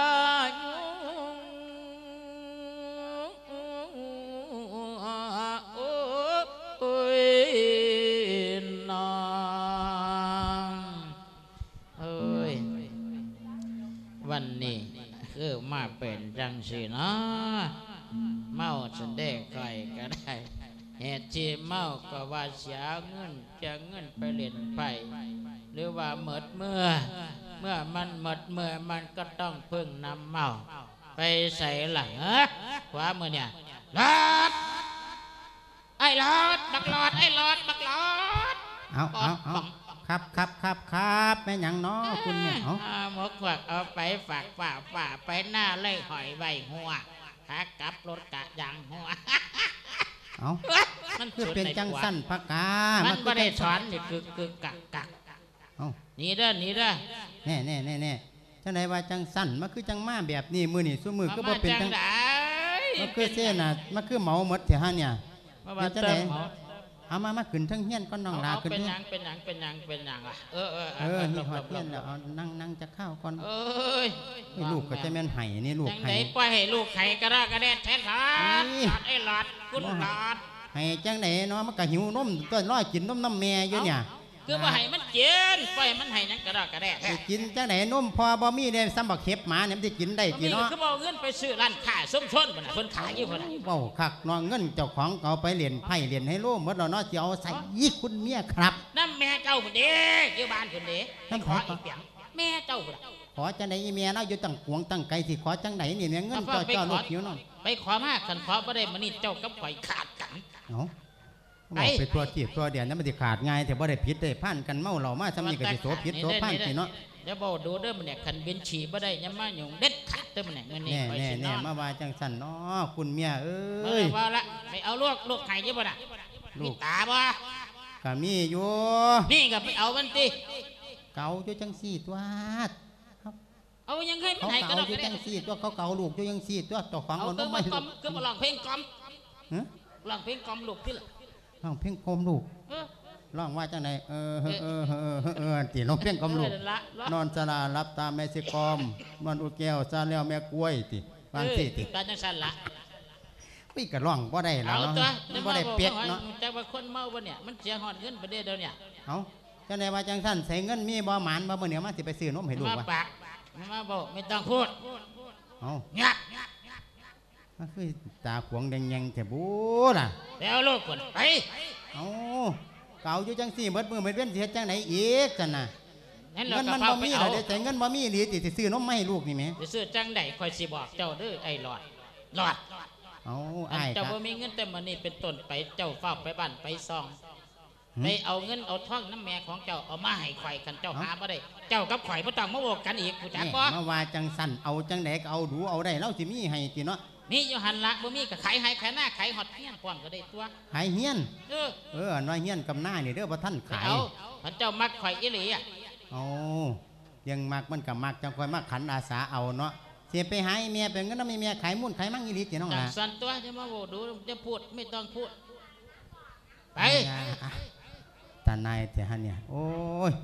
วันนี้คือมาเป็นจังสิเนาะเมาสันเด้ไก่ก็ได้เหตุที่เมาก็ว่าเสียเงินจะเงินไปเล่นไปหรือว่าหมดเมื่อเมื่อมันหมดเมื่อมันก็ต้องพึ่งนำเมาไปใส่หลังขวามือเนี่ยลอดไอ้ลอดบักลอดไอ้ลอดบักลอดเอาเอาเอาครับครับครับครับแม่หยังเนาะคุณเนี่ยเอาหมกขวักเอาไปฝากฝ่าฝ่าไปหน้าเลยหอยใบหัวขากลับรถกะยางหัวเอามันคือเป็นจังสั้นพักกามันไม่ได้ถอนนี่คือคือกักกักเอานี่เด้อนี่เด้อแน่แน่แน่แน่จังไหนว่าจังสั้นมันคือจังมาแบบนี้มือนี่สู้มือก็บ่เป็นจังมันคือเส้นน่ะมันคือเหมาหมดเถอะฮะเนี่ยจังไหนเอามามาขึ้นทั้งเฮียนก็น้องลาขึ้นเป็นยังเป็นยังเป็นยังเป็นยังอ่ะเออเออเออนี่หอดเฮียนแล้วเอานั่งนั่งจะข้าวก่อนเอ้ยลูกก็จะแม่นไห้นี่ลูกไห้ปล่อยให้ลูกไห้กระด้ากระแดดแท้หลอดไอ้หลอดคุณหลอดไห้จังไหนเนาะมันก็หิวนมต้นร้อยกินนมน้ำแม่อยู่เนี่ยคือว่าให้มันกินปล่อยมันให้นั่งกระด้ากระแดดกินจังไหนนมพอบ่มีเนี่ยซ้ำบักเข็บหมาเนี่ยมันจะกินได้กี่เนาะคือเอาเงินไปซื้อร้านขายส้มชนบ่น่ะเพิ่นขายอยู่บ่น่ะเว้าคักเนาะเงินเจ้าของเอาไปเล่นไพ่เล่นไฮโลหมดแล้วเนาะสิเอาใส่ยี่คุณเมียครับน้ำแม่เจ้าพุ่นเด้อยู่บ้านพุ่นเด้ท่านขออีกเปียงแม่เจ้าพุ่นขอจังไหนอีเมียเราอยู่ตั้งกวงตั้งไกลสิขอจังไหนนี่เนี่ยเงินเจ้าเจ้าลูกหิวเนาะไปขอมาคันขอบ่ได้มื้อนี้เจ้ากับข่อยขาดกันเนาะไปไปตัวจีบตัวเดียวนั้นมันจะขาดง่ายแต่บ่ได้ผิดได้ผ่านกันเมาเหล่ามาซ้ำนี่ก็สิโสผิดโสผ่านสิเนาะเดี๋ยวบอกดูเด้อมันเนี่ยคันบินฉี่บ่ได้ยังมาหยุ่งเด็ดขาดเด้อมันเนี่ยเงินนี่ไปสิเนาะมาว่าจังสั่นเนาะคุณเมียเอ้ยว่าละไปเอาลูกลูกไข่ยี่บ่น่ะลูกตาบ่ก็มีอยู่นี่ก็ไปเอามันติเกาอยู่จังสี่ตัวเอายังให้มันให้ก็ได้อยู่จังสี่ตัวเขาเกาลูกอยู่จังสี่ตัวต่อฟังเอาไม่ลูกคือมาลองเพลงกล่อมลองเพลงกล่อมลูกที่ละร้องเพลงกลมลูกร้องว่าจังไหนเออเออเออเออเออตีร้องเพลงกลมลูกนอนสลารับตาแม่สิกอมนอนอุแก้วซาเลี้ยวแม่กล้วยติบางสิติตาจังสันละพี่ก็ร้องบ่ได้แล้วเนาะบ่ได้เปียกเนาะแต่ว่าคนเมาบ่เนี่ยมันเสียหอดเงินไปเด้อเดี๋ยวเนี่ยเอาจังไหนว่าจังสั้นใส่เงินมีบ่หมานบ่เมื่อเนี่ยมาสิไปซื้อนมให้ลูกวะมาปากมาบอกไม่ต้องพูดเอาเงียบมันคือตาขวงแดงยังแต่บูล่ะแล้วลูกคนไปเอาเก่าอยู่จังสี่เบิดมือเบิดเว้นเสียจังไหนอีกจันน่ะเงินมันบ่มีเลยแต่เงินบ่มีหรือติซื้อนมไม่ให้ลูกนี่ไหมจะซื้อจังไหนคอยสิบอกเจ้าเด้อไอ้หลอดหลอดเอาไอ้เจ้าบ่มีเงินแต่มันนี่เป็นต้นไปเจ้าเฝ้าไปบ้านไปซองไปเอาเงินเอาท่องน้ำแม่ของเจ้าเอามาให้ข่อยกันเจ้าหาบ่ได้เจ้ากับข่อยบ่ต้องมาโวกันอีกผู้จักบ่มาว่าจังสั่นเอาจังไหนก็เอาดูเอาได้เล่าสิมีให้กินเนาะนี่อยู่หันละบ่มีก็ขายให้ขายหน้าขายหอดเฮียนพร้อมก็ได้ตัวขายเฮียนเออเออน้อยเฮียนกับหน้านี่เด้อบ่ท่านขายเอาพันเจ้ามักข่อยอีหลีอ่ะเอายังมักมันกับมักจังข่อยมักขันอาสาเอาเนาะเสียไปหาเมียเป็นเงินน้ำเมียขายมุ่นขายมั่งอีหลีจีน้องล่ะสั่นตัวจะมาโวดูจะพูดไม่ต้องพูดไปตานายแต่ฮันเนี่ยโอ้ยไ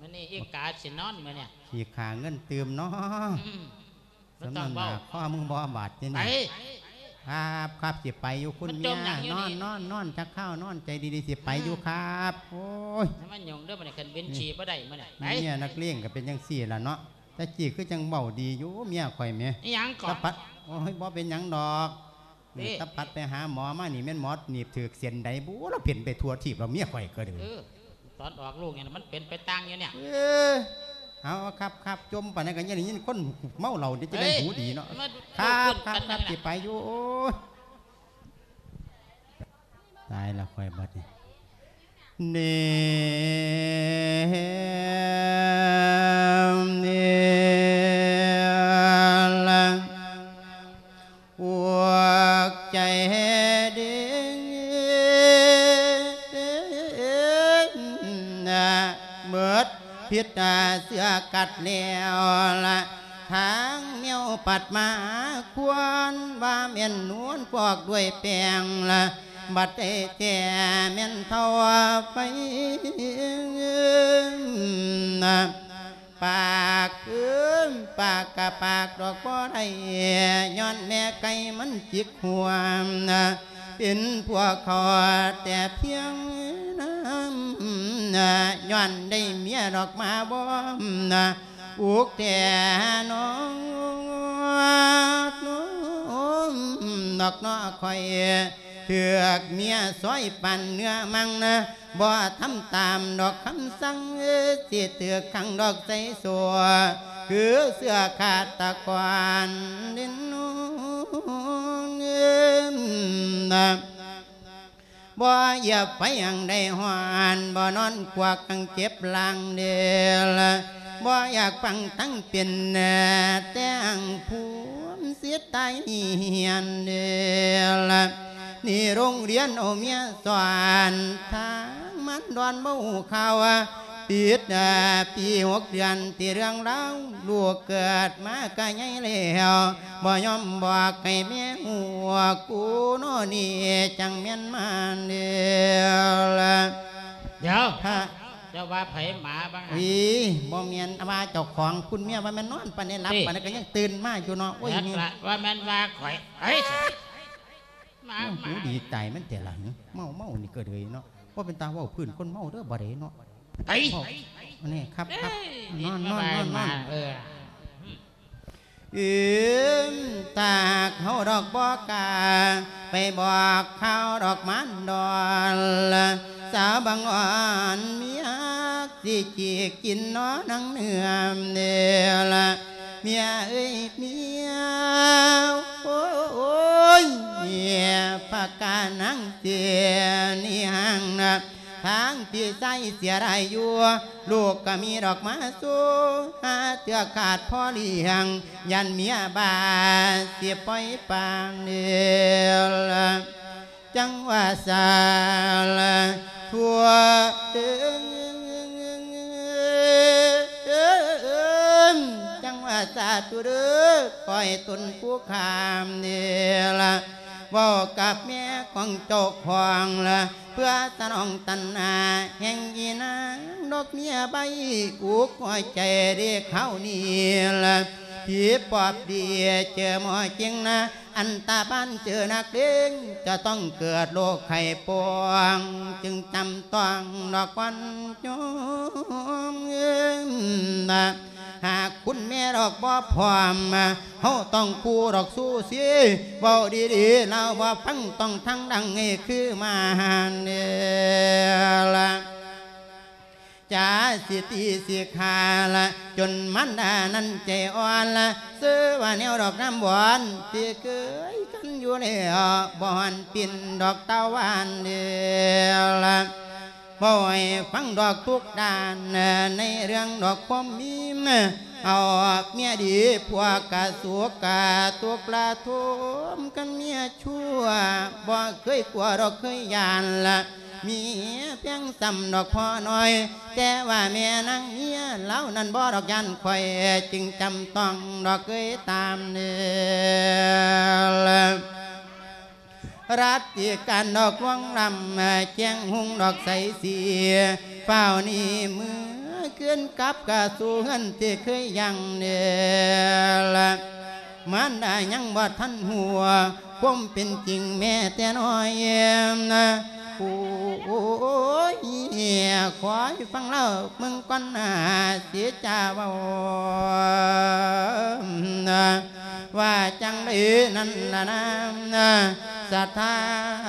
มันนี่อีกาสินอนมื้อเนี่ยขี้ขาเงินเติมเนาะสำนักหนาข้อมึงบ่บาดนี่นี่ครับครับสิไปอยู่คุณเมียนอนนอนนอนชักข้าวนอนใจดีๆสิไปอยู่ครับโอ้ยมันยงเด้อมันคันเว้นฉี่บ่ได้มื้อเนี่ยเมียนักเลี้ยงก็เป็นจังซี่ล่ะเนาะแต่จีคือจังเบาดีอยู่เมียข่อยแม่อีหยังก่อนตะปัดโอ้ยบ่เป็นหยังดอกนี่ตะปัดไปหาหมอมานี่แม่นหมอหนีบถือเสียนใดบู้แล้วเปลี่ยนไปทั่วทีบเราเมียข่อยก็เด้อตอนออกลูกเนี่ยมันเป็นไปต่างอยู่เนี่ยเอาครับครับจมปานนั้นก็ยังได้ยินคนเมาเหล้าจะได้หูดีเนาะครับครับครับสิไปอยู่โอ้ยตายแล้วข่อยบัดนี้เนมเนลังอวกใจดิ้งนะเมื่อพิษเสือกัดแล้วละทางเมียวปัดมาควรว่าเมียนนวลพวกด้วยแปงละบัดเอแก่เมียนเท่าไปนะปากเอื้อปากกะปากดอกบ่ได้ย้อนแม่ไก่มันจิกหัวนะเป็นพวกเขาแต่เพียงน้ำนะย้อนได้เมียดอกมาบ่นะอุกแต่น้องน้องดอกน้อคอยเถือกเมียซอยปั่นเนื้อมังนะบ่ทำตามดอกคำสั่งสิเถือกขังดอกใจสัวคือเสื้อขาดตะกวานดินนู้นนะบ่เหยียบไปอย่างใดหวานบ่นอนควักกังเจ็บลางเดียวบ่อยากฟังตั้งเป็นแต่งผูมเสียตายเหียนเดียวนี่โรงเรียนโอเมียสอนทางมันดอนบ่ข่าวปิดปีหกเดือนที่เรื่องเล่าลูกเกิดมาก็ใหญ่แล้วบ่ยอมบอกให้แม่หัวกูโน่นี่จังเมียนมาเดียวเดี๋ยวเจ้าว่าไผหมาบ้างอีบ่เมียนว่าเจ้าของคุณเมียว่ามันนอนปานนี้หลับปานนี้ก็ยังตื่นมาอยู่เนาะโอ้ยว่ามันว่าข่อยเฮ้ยมาหูดีใจมันแต่หลังเมาเมานี่ก็เลยเนาะว่าเป็นตาว่าพื้นคนเมาเด้อบ่ได้เนาะไอ้นี่ครับครับนอนนอนนอนนอนเอออืมตากเฮาดอกบ่กาไปบอกข้าวดอกมันดอนสาวบางอ่อนเมียสิจีกินน้อนังเนื้อเดียวละเมียเอ้ยเมียโอ้ยเมียปากกานังเตียนี่ห่างนะทางพี่ใจเสียได้อยู่ลูกก็มีดอกมาสู้หาเตือขาดพ่อเลี้ยงยันเมียบาเสียปล่อยปางเดียวจังว่าสาลทั่วจังว่าสาตุเด้อปล่อยตนผู้ขามเดียวว่ากับแม่ของเจ้าของละเพื่อตนองตันนาแห่งยีนางดอกเมียใบอุกหัวใจเรียกเขานี่ละผีปอบดีเจอหมอจริงนะอันตาบ้านเจอนักเด้งจะต้องเกิดโรคไข้ปวงจึงจำต้องดอกวันจมเงินนะหากคุณแม่ดอกบ่พร้อมเฮาต้องคู่ดอกสู้สิเว้าดีๆเราบ่ฟังต้องทั้งดังให้คือมาเนี่ยละจ่าสิตีสิขาละจนมันดานั้นใจอ่อนละซื้อว่าแนวดอกน้ำหวานที่เคยกันอยู่แล้วบ่หันปิ่นดอกตะวันเดียวละบ่ให้ฟังดอกทุกด้านในเรื่องดอกความมีมเอาเมียดีพวกกะสัวกะตัวปลาทุมกันเมียชั่วบ่เคยกลัวดอกเคยยานละมีเพียงซ้ำดอกพอหน่อยแต่ว่าแม่นางเมียเล่านั้นบ่ดอกยันคอยจึงจำต้องดอกเคยตามเนื้อรัติการดอกวงลำแจ้งหุงดอกใสเสียเฝ้านี่มือขึ้นกับกะสู่เงินที่เคยยังเนี่ยละมันได้ยังบ่ทันหัวความเป็นจริงแม่แต่น้อยเอ็มนะโอ้ยขอให้ฟังเล่ามึงก่อนหน้าเสียจ่าว่าว่าจังได้นั่นนะนะศรัทธา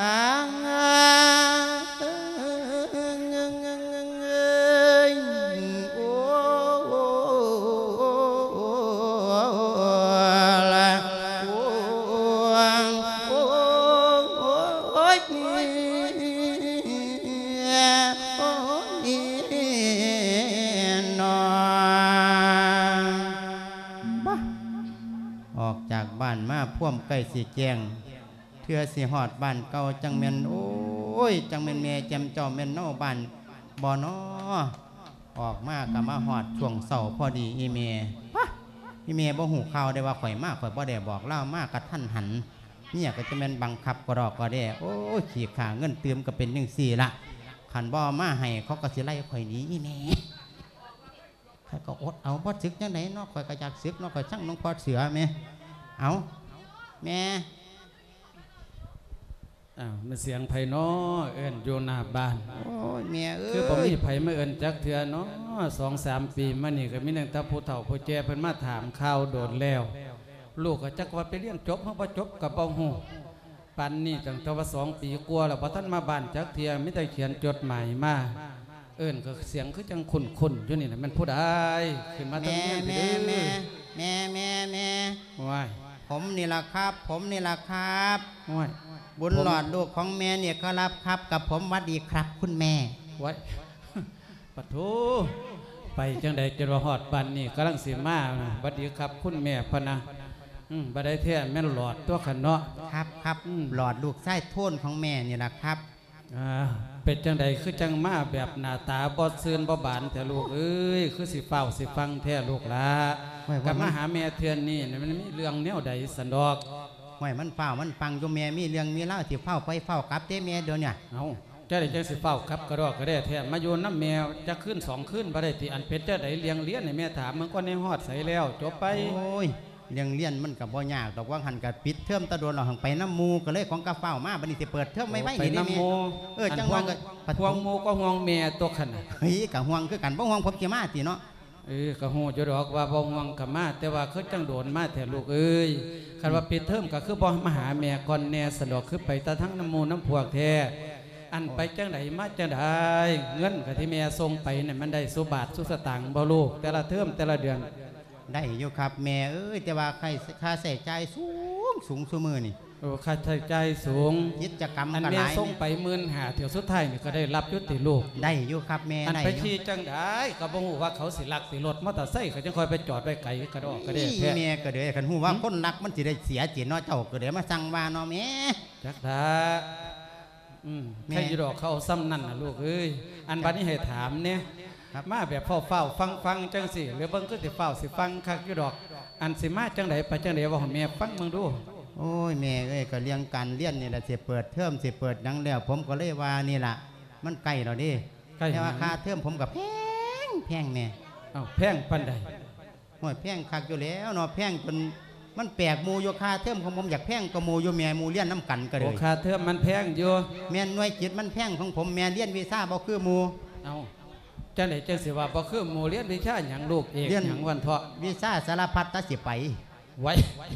บ้านมาพ่วมใกล้สีแจงเทือสีหอดบ้านเก่าจังเมนโอ้ยจังเมนเมจำเจ้าเมนโนบ้านบ่อนอออกมากับมาหอดช่วงเสาพอดีอีเมอีเมบ่หูข่าวได้ว่าข่อยมากข่อยบ่ได้บอกเล่ามากกับท่านหันเนี่ยก็จะเมนบังคับกระดอกก็ได้โอ้ยขี่ขาเงินเติมก็เป็นหนึ่งสี่ละขันบ่มาให้เขาก็สิไล่ข่อยหนีอีเมข่อยก็อดเอาบ่ซึกยังไงนอกข่อยก็อยากซึกนอกข่อยช่างน้องพอเสือเมเอาแม่อ้าวมันเสียงไผ่น้อเอิ้นอยู่หน้าบ้านโอ้ยแม่เอ้ยคือผมมีไผ่มาเอิ้นจักเถื่อเนาะสองสามปีมานี่ก็มีตั้งแต่ผู้เฒ่าผู้แก่เพิ่นมาถามข่าวโดนแล้วลูกก็จักว่าไปเรียนจบเฮาบ่จบก็บ่ฮู้ปันนี่ตั้งแต่ว่าสองปีกว่าแล้วบ่ทันมาบ้านจักเถื่อมีแต่เขียนจดหมายมาเอิ้นก็เสียงคือจังคุ้นๆอยู่นี่น่ะมันผู้ใดขึ้นมาตั้งเรียนไปเด้อแม่แม่แม่แม่ว้ายผมนี่ล่ะครับผมนี่ล่ะครับบุญหลอดลูกของแม่เนี่ยก็รับครับกับผมวัดดีครับคุณแม่ไว้ปะทูไปจังใดจนว่าหอดบันนี่กำลังสีมาวัดดีครับคุณแม่พนะบัดได้แท้แม่หลอดตัวขันเนาะครับครับหลอดลูกไส้โทนของแม่นี่ล่ะครับเป็นจังใดคือจังมาแบบหน้าตาบอดซื่นบอบานแต่ลูกเอ้ยคือสิเฝ้าสิฟังแท้ลูกละกับมาหาแม่เทือนนี่มันมีเรื่องแนวใดสันดอกไม่มันเฝ้ามันฟังโยมแม่มีเรื่องมีเล่าสิเฝ้าไปเฝ้ากับเต้แม่เดี๋ยวเนี่ยเอาเจ้าได้จังสิเฝ้าครับกระดอกกระเด้แท้มาโยนน้ำแมวจะขึ้นสองขึ้นบ่ได้ที่อันเป็นเจ้าใดเลี้ยงเลี้ยนในแม่ถามมันก็ในหอดใสแล้วจบไปโอ้ยเลี้ยงเลี้ยนมันกับบ่ยากดอกว่าหันกับปิดเทอมตะโดนเราหังไปน้ำมูก็เลยของกระเฝ้ามาบัดนี้สิเปิดเทอมไม่ไหวไปน้ำมูเออจังหวะก็ห่วงมูก็ห่วงแม่ตัวขันเฮ้ยกับห่วงคือกันบ่ห่วงผมจะมาตีเนาะเออก็หูจะดอกว่าบ่ห่วงกับมาแต่ว่าคือจังโดนมาแต่ลูกเอ้ยคันว่าปิดเทอมก็คือบ่มาหาแม่ก่อนแน่สะดวกคือไปตะทั้งน้ำมูน้ำพวกแท้อันไปจังไหนมาจังไดเงินกับที่แม่ส่งไปเนี่ยมันได้สุบาทสุสตางค์บ่ลูกแต่ละเทอมแต่ละเดือนได้อยู่ครับแม่เอ้ยแต่ว่าใครค่าใส่ใจสูงสูงสูมือนี่โอ้ค่าใช้จ่ายสูงกิจกรรมอันแม่ส่งไปหมื่นหาเที่ยวสุดท้ายนี่ก็ได้รับยุติลูกได้อยู่ครับแม่อันไปขี่จังได้ก็บ่ฮู้ว่าเขาสิลักสิรถมอเตอร์ไซค์เขาจังคอยไปจอดไว้ไกลกระดอกกระเด้แท้แม่ก็เด้คันฮู้ว่าคนรักมันสิได้เสียจิตเนาะเจ้าก็เด้มาสั่งว่าเนาะแม่จักดาอืมใครอยู่ดอกเขาซ้ำนั่นน่ะลูกเอ้ยอันบัดนี้ให้ถามเนี่ยมาแบบเฝ้าเฝ้าฟังฟังจังสิหรือเบิ่งก็สิเฝ้าสิฟังคักอยู่ดอกอันสิมาจังไดไปจังไดว่าแม่ฟังมึงดูโอ้ยแม่เอ้ยก็เลี้ยงการเลี้ยนนี่แหละสิเปิดเทอมสิเปิดนังแล้วผมก็เลยว่านี่ล่ะมันใกล้แล้วดิแต่ว่าค่าเทอมผมกับแพงแพงแม่อ้าวแพงปานใดโอ้ยแพงคักอยู่แล้วเนาะแพงจนมันแปลกหมู่โยค่าเทอมของผมอยากแพงก็หมู่โยแม่หมู่เลี้ยนน้ำกันก็เลยค่าเทอมมันแพงอยู่แม่หน่วยจิตมันแพงของผมแม่เลี้ยนวีซ่าบ่คือหมู่เอาจังไหนจังสิว่าบ่คือหมู่เรียนวิชาหยังลูกเอกหยังวันเถาะวิชาสารพัดตะสิไปไว้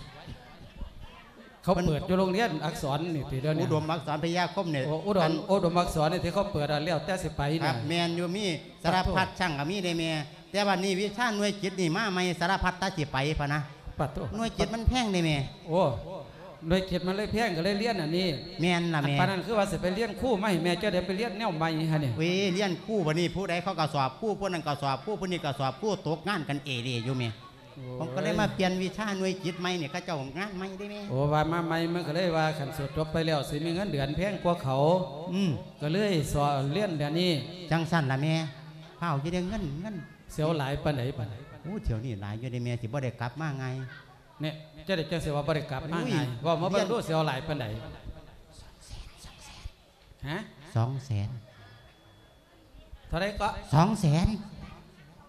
เขาเปิดอยู่โรงเรียนอักษรนี่ทีเดียวนี่อุดมอักษรพยาคมเนี่ยอุดมอุดมอักษรนี่ที่เขาเปิดแล้วแต่สิไปนี่แมนอยู่มีสารพัดช่างก็มีได้แม่แต่วันนี้วิชาหน่วยจิตนี่มาไม่สารพัดตะสิไปพะนะหน่วยจิตมันแพงได้แม่โอ้หน่วยจิตมันเลยแพงก็เลยเรียนอันนี้แม่นล่ะแม่ปานนั้นคือว่าสิไปเรียนคู่ไม่แม่จะได้ไปเรียนแนวใหม่ฮะเนี่ยเว้เรียนคู่วันนี้ผู้ใดเขาก็สอบคู่ผู้นั้นก็สอบคู่ผู้นี้ก็สอบคู่ตกงานกันเอเดีอยู่แม่ผมก็เลยมาเปลี่ยนวิชาหน่วยจิตใหม่เนี่ยเขาเจ้างานใหม่ได้แม่โอ้ว่ามาใหม่มันก็เลยว่าขันสุดจบไปแล้วสิมีเงินเดือนแพงกว่าเขาอืมก็เลยสอบเรียนเดี๋ยวนี้จังสั้นล่ะแม่เผาจะได้เงินเงินเสียวหลายปานไหนปานไหนโอ้เที่ยวนี้หลายอยู่ได้แม่สิบ่ได้กลับมาไงเนี่ยจะได้จะเสียว่าบริกรรมมาไงว่ามาบรรลุเสียวหลายปานไหนฮะสองแสนเท่าไรก็สองแสนโ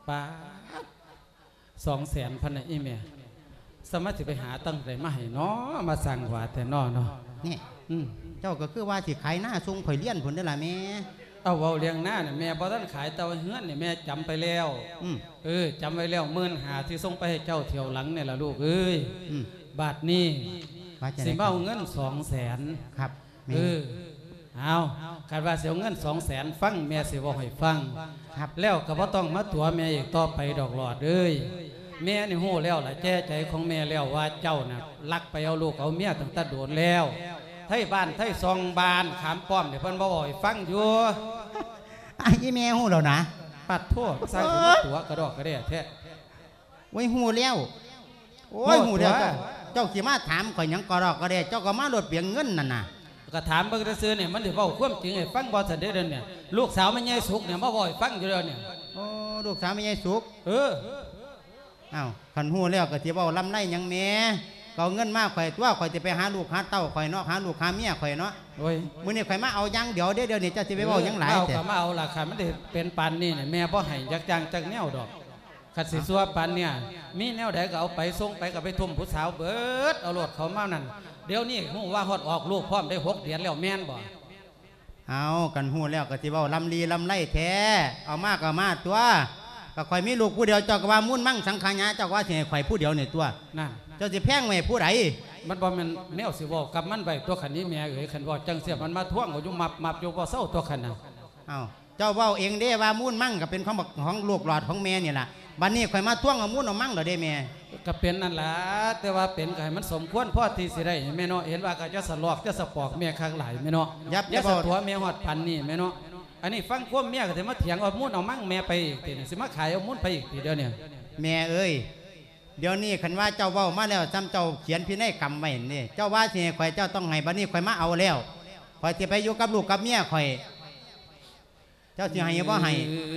ป้าสองแสนพันอีเมียสามารถจะไปหาตั้งแต่มาให้น้อมาสั่งว่าแต่น้อเนาะนี่เจ้าก็คือว่าสิขายหน้าซุงข่อยเลี้ยนผลได้ละแม่เอาเว้าเลี้ยงหน้าเนี่ยแม่บ่ทันขายเตาเฮือนเนี่ยแม่จำไปแล้วเออจำไว้แล้วหมื่นหาที่ส่งไปให้เจ้าเที่ยวหลังเนี่ยล่ะลูกเอ้ยบาทนี้สิมาเอาเงินสองแสนครับเออเอาคาดว่าเสียเงินสองแสนฟังแม่สิบอกให้ฟังครับแล้วก็บ่ต้องมาตัวแม่อีกต่อไปดอกหลอดเอ้ยแม่นี่โห่แล้วล่ะแจ้ใจของแม่แล้วว่าเจ้าน่ะลักไปเอาลูกเอาเมียตั้งแต่โดนแล้วไทยบ้านไทยซองบ้านขามป้อมเนี่ยเพิ่นบ่บอกให้ฟังอยู่ไอ้แม่โห่แล้วนะปัดทั่วสร้างตัวกระดอกกระเดี่ยแท้ไว้โห่แล้วโอ้ยโห่แล้วเจ้าขี่มาถามข่อยยังกระดอกกระเดี่ยเจ้าก็มาโดดเปียงเงินนั่นน่ะก็ถามเบิ่งซื่อเนี่ยมันสิเว้าความจริงให้ฟังบ่ซันเด้อเนี่ยลูกสาวแม่ใหญ่สุกเนี่ยมาบ่ให้ฟังอยู่แล้วเนี่ยโอ้ลูกสาวแม่ใหญ่สุกเอออ้าวคันฮู้แล้วก็สิเว้าลำไรหยังแม่ก็เงินมาข่อยตัวข่อยสิไปหาลูกหาเต้าข่อยเนาะหาลูกหาเมียข่อยเนาะโอ้ยมื้อนี้ข่อยมาเอายังเดี๋ยวเดี๋ยวนี้เจ้าสิไปเว้าหยังหลายแต่เอาก็มาเอาล่ะค่ะมันได้เป็นปานนี้เนี่ยแม่บ่ให้จักจังจักแนวดอกคันสิซัวปานเนี่ยมีแนวใดก็เอาไปส่งไปก็ไปทุ่มผู้สาวเบิดเอารถเขามานั่นเดี๋ยวนี้ฮู้ว่าฮอดออกลูกพร้อมได้หกเดือนแล้วแม่นบ่เอากันฮู้แล้วก็สิเว้าลำลีลำไรแท้เอามาก็มาตัวก็ข่อยมีลูกผู้เดียวเจ้าก็ว่ามุ่นมั่งสังขารเจ้าว่าสิให้ข่อยผู้เดียวนี่ตัวนั่นเจ้าสิแพงไว้ผู้ใดมันบ่แม่นแนวสิเว้ากับมันไว้ตัวคันนี้แม่เอ้ยคันว่าจังเสียมันมาท่วงอยู่มับมับอยู่บ่เซาตัวคันน่ะเอาเจ้าเว้าเองเด้ว่ามุ่นมั่งก็เป็นของของลูกหลอดของแม่นี่ล่ะบัดนี้ข่อยมาท่วงเอามุ่นเอามั่งเหรอเด้แม่ก็เป็นนั่นล่ะแต่ว่าเป็นก็ให้มันสมควรพอที่สิได้แม่เนาะเห็นว่าก็จะสลอกจะสปอกแม่ข้างหลายแม่เนาะยับอย่าสะตัวแม่ฮอดพันนี่แม่เนาะอันนี้ฟังความเมียก็สิมาเถียงเอามุ่นเอามั่งแม่ไปอีกทีสิมาขายเอามุ่นไปอีกทีเดียวเนี่ยแม่เอ้ยเดี๋ยวนี้คันว่าเจ้าเว้ามาแล้วจำเจ้าเขียนพินัยกรรมไว้นี่เจ้าว่าสิข่อยเจ้าต้องให้บัดนี้ข่อยมาเอาแล้วข่อยสิไปอยู่กับลูกกับเมียข่อยเจ้าสิให้บ่ให้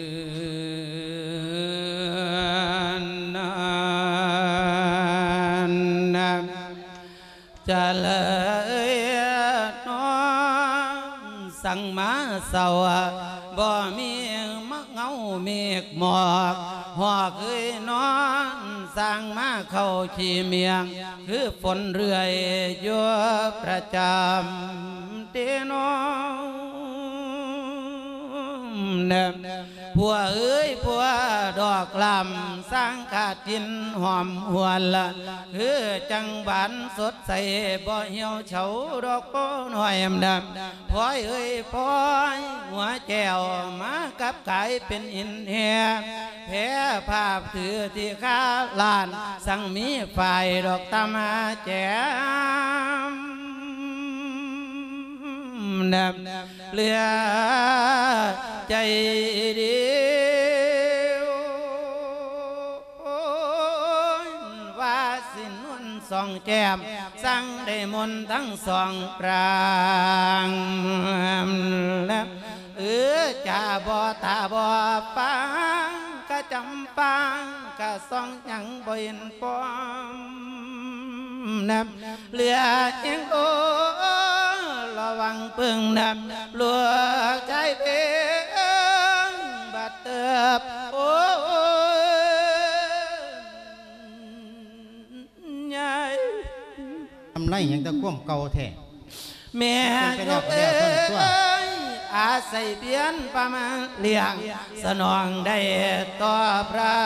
จะเลยน้องสั่งมาเศร้าบ่มีมะเงาเมฆหมอกหอกเคยนอนสั่งมาเข้าขี้เมียงคือฝนเรื่อยอยู่ประจำเตน้องผัวเอ้ยผัวดอกลำสร้างขาดกินหอมหวนละคือจังบานสดใสบ่เหี่ยวเฉาดอกโป้หน่อยดำพลอยเอ้ยพลอยหัวแก้วมากับไก่เป็นอินเฮียแพ้ภาพถือที่ข้าลานสั่งมีฝ่ายดอกตามาแจมเหลือใจเดียวว่าสินวนสองแก้มสั่งได้มนทั้งสองปรางเออจ่าบ่ตาบ่ฟังก็จำปังก็ส่องยังบ่เห็นป้อมน้ำเหลือเองโอระวังปึงน้ำลวกใจเพียงบัดเติบโอ้ยายทำไรยังตะก้มเก่าแท้แม่ยกเอ้ยอาศัยเพียนประมาเลี้ยงสนองได้ต่อพระ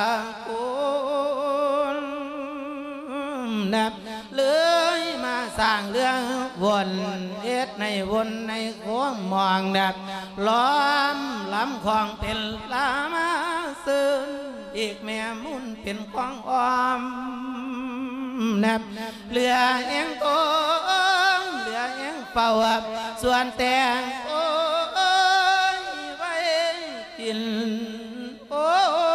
คุณนับเลยมาสร้างเรื่องวนเอ็ดในวนในโค้งมองดับล้อมลำคลองเป็นลามาซึนอีกแม่มุนเป็นควางอมนับเหลือเองโตเหลือเองเป่าส่วนแต่งโอ้ยไว้กินโอ้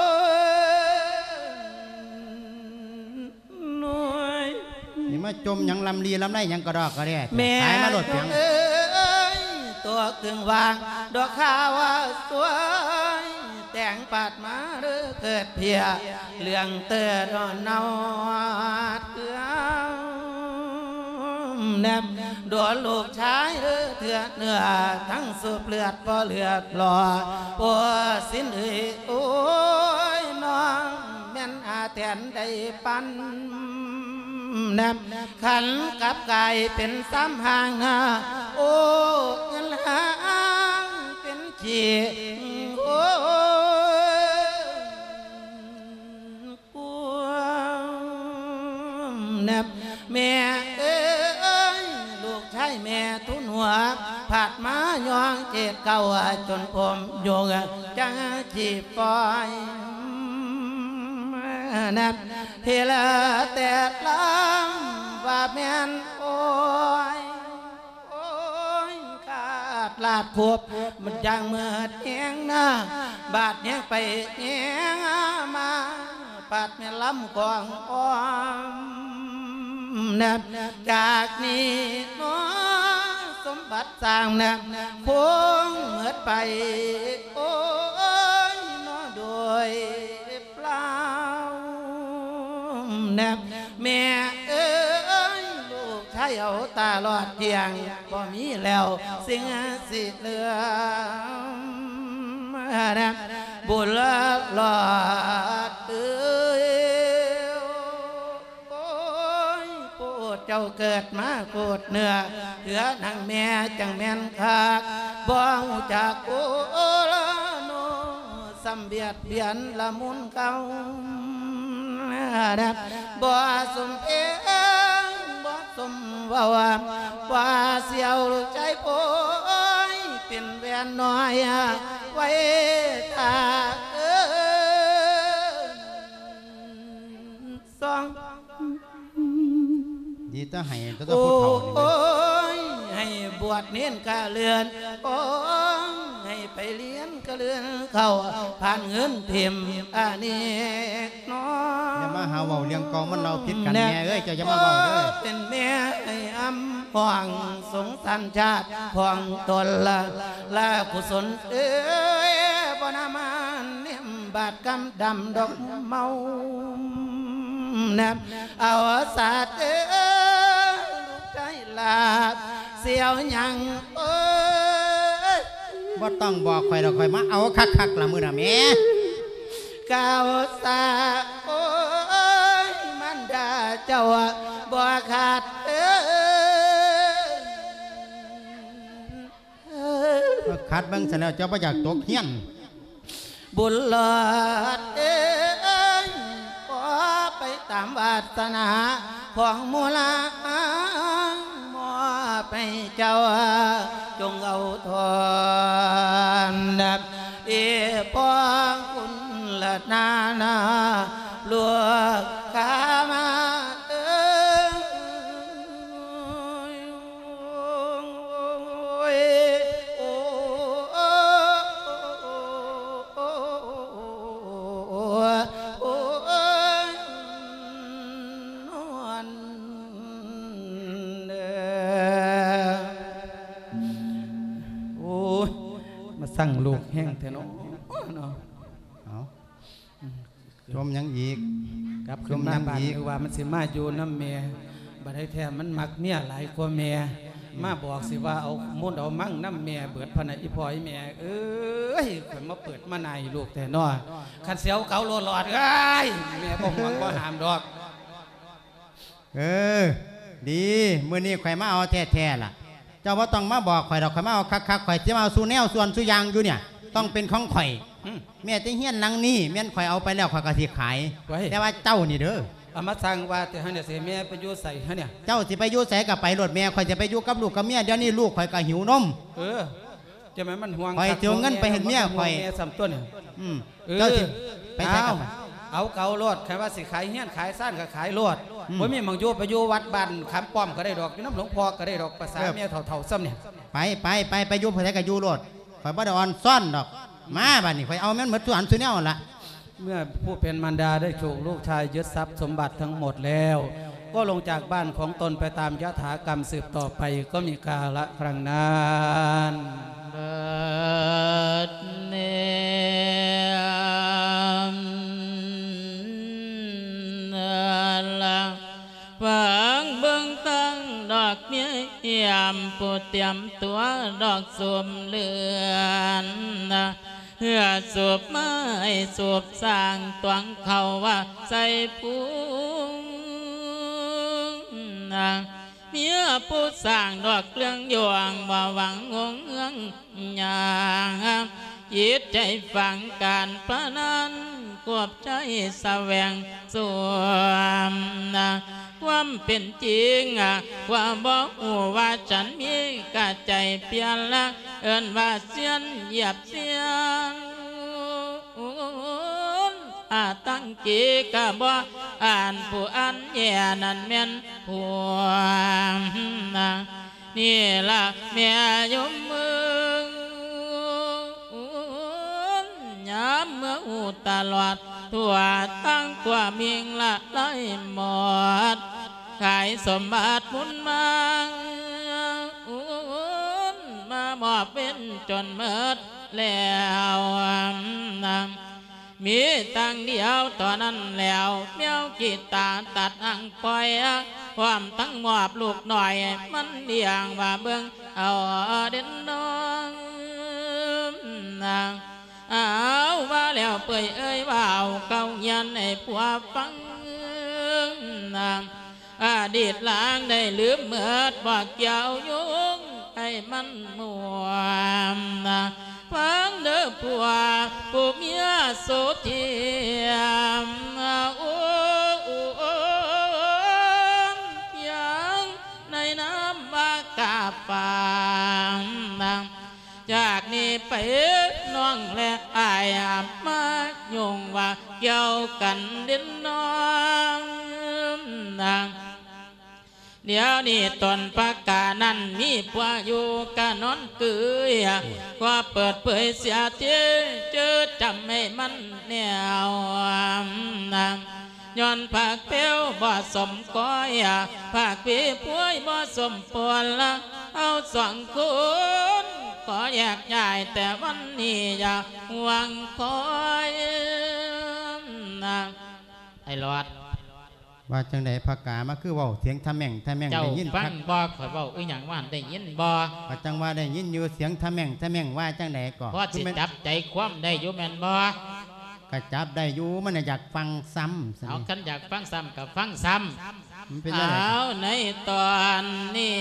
มาจมยังลำลีลำไรยังกระดอกกระเดี่ยแม่ขายมาหลดเพียงตัวกึ่งวางดอกข้าวสวยแต่งปัดมาหรือเกิดเพียเรื่องเตือนเนาเตือนแนบดวลูกชายหรือเถื่อเนื้อทั้งสูบเลือดพอเลือดหล่อปวดสิ้นเอ้ยโอ้ยน้อแทนได้ปันแนบขันกับกายเป็นสามหางโอ้เงินหางเป็นจีโอ้กูแนบแม่เอ้ยลูกชายแม่ทุนหัวผาดมายองเจ็ดเก่าจนผมโยงจังจีปล่อยนับเฮลาแต่ล้ำว่าแม่นโอ้ยโอ้ยขาดลาดขวบมันจังเมื่อเอียงนะบาดเนี้ยไปเอียงมาปาดแม่ล้ำกองอ้อมนับจากนี้น้อสมบัติสร้างนับคงเหมือไปโอ้ยน้อโดยเปล่าแนบแม่เอ้ยลูกชายเอาตาลอดเจียงบ่มีแล้วสิ่งสิเหลือแนบบุญหลอดเอ้ยโอ้ยโปรดเจ้าเกิดมาโปรดเนื้อเถือนางแม่จังแม่นคักบ่ฮู้จักโอ้ละโนสัมเบียดเบียนละมุนเก่าบ่สมเองบ่สมว่าว่าเสียวใจโพยเป็นแวนน้อยไว้ตาเอ้สองดีต่อให้ตัวตัวพูดเท่านี่ให้บวชเน้นกะเลือนโอ้ให้ไปเลี้ยนกะเลือนเข้าผ่านเงินเทียมอันนี้น้ออย่ามาหาเว้าเลี้ยงกองมันเราผิดกันแม่เอ้ยเจ้าอย่ามาเว้าเด้อเป็นแม่ให้อำห่วงสงสารชาติห่วงตนละละกุศลเอ้ยบ่นามันเนียมบาดกำดำดอกเมาแนบเอาสาดเอ้ยลูกใจลาเสียวยังเอ้ยบ่ต้องบอกข่อยดอกข่อยมาเอาคักๆละมื้อน่ะแม่กาวสาโอ้ยมันดาเจ้าบ่ขาดเอ้ยขาดเบิ่งซะแล้วเจ้าบ่อยากตกเฮียนบุญหลอดเอ้ยขอไปตามวาสนาของมูลามอไปเจ้าจงเอาทอนนับเอปองคุณละนานาลวกขามาเอ้ยโอ้ยโอ้โอ้ยนวลเด้อโอ้ยมาสั่งลูกแห้งแท้เนาะเอาชมยังอีกกับชมน้ำบานคือว่ามันสิมาอยู่น้ำเมียบัดให้แท้มันมักเมียหลายกว่าเมียมาบอกสิว่าเอามุ่นเอามั่งน้ำเมียเบิดพนักอีพอยเมียเอ้ยข่อยมาเปิดมาในลูกแต่น้อยขันเสียวเกาโลหลอดไงเมียบอกว่าก็หามดอกเออดีมื้อนี้ข่อยมาเอาแท้ๆล่ะเจ้าว่าต้องมาบอกข่อยดอกข่อยมาเอาคักๆข่อยจะมาเอาสู่แนวส่วนสู่ยางอยู่เนี่ยต้องเป็นของข่อยแม่จะเฮี้ยนนังนี่แม่นข่อยเอาไปแล้วข่อยก็สิขายแต่ว่าเจ้านี่เด้อเอามาสั่งว่าแต่ฮะเนี่ยเสียแม่ไปอยู่ใส่ฮะเนี่ยเจ้าสิไปอยู่ใส่กับไปรถแม่ข่อยจะไปอยู่กับลูกกับเมียเดี๋ยวนี้ลูกข่อยก็หิวนมเออจะแม่มันห่วงข่อยเจอเงินไปเห็นเมียข่อยแม่สามต้นเนี่ยอืมเจ้าสิไปใส่กับเอาเกาลวดใครว่าสิขายเฮี้ยนขายซ่านก็ขายลวดว่ามีมังโยไปอยู่วัดบ้านขามป้อมก็ได้ดอกอยู่น้ำหลวงพ่อก็ได้ดอกภาษาเมียเถ่าๆซ้ำเนี่ยไปไปไปไปอยู่ใส่กับอยู่ลวดข่อยบ่ได้อ่อนซ่อนดอกมาบ้านนี่ข่อยเอาแม่นหมดส่วนส่วนแนวละเมื่อผู้เป็นมารดาได้ถูกลูกชายยึดทรัพย์สมบัติทั้งหมดแล้วก็ลงจากบ้านของตนไปตามยถากรรมสืบต่อไปก็มีกาละครั้งนั้นเบิดเนมละฝังเบื้องตั้งดอกเมียยามปูเตรียมตัวดอกสวมเลือนพื่อสูบไม้สูบสร้างตวงเขาว่าใส่พุงเมียผู้สร้างดอกเครื่องยวงบ่หวังงงเงืองยางจิตใจฝังการพระนั้นควบใจแสวงสวมความเป็นจริงความบอกว่าฉันมีกะใจเปลี่ยนละเอิ้นว่าเสียนเหยียบเสียนอาตั้งกีกะบ่อ่านผู้อันแย่นั่นแม่นผัวนี่ล่ะแม่ยมมือยามเมื่ออูตลอดทั่วตั้งกว่ามิงละไล่หมดขายสมบัติมุนมังมามอบเป็นจนเมิดแล้วมีตังเดียวตอนนั้นแล้วเมียวกีตาตัดอังปล่อยความตั้งมอบลูกหน่อยมันเดียงว่าเบื้องเอาเด่นน้องเอาว่าแล้วเปื่อยเอ้ยว่าเอาเก่ายันให้ผัวฟังอดีตล้างได้ลืมเมื่อบอกเกี่ยวยุงให้มันมัวฟังเด้อผัวผู้เมียโสเทียมโอ้โอ้ยังในน้ำบากาปางจากนี้ไปน้องและอายมาโยงว่าเกี่ยวกันเด่นน้องเดี๋ยวนี้ตนปากกานั้นมีผัวอยู่กะนอนเกยก็เปิดเผยเสียเจอเจอจำให้มันแนวย้อนผักเปียวบ่สมก้อยผักปีป่วยบ่สมปวนละเอาสองคนขอแยกย้ายแต่วันนี้อย่าหวังคอยไอ้หลอดว่าจังไดผักกามาคือเว้าเสียงทะแม่งทะแม่งได้ยินฟังบ่ข่อยเว้าอีหยังว่าได้ยินบ่ว่าจังว่าได้ยินอยู่เสียงทะแม่งทะแม่งว่าจังไดก็พอสิจับใจความได้อยู่แม่นบ่ก็จับได้อยู่มันอยากฟังซ้ำเอาคันอยากฟังซ้ำกับฟังซ้ำเอาในตอนนี้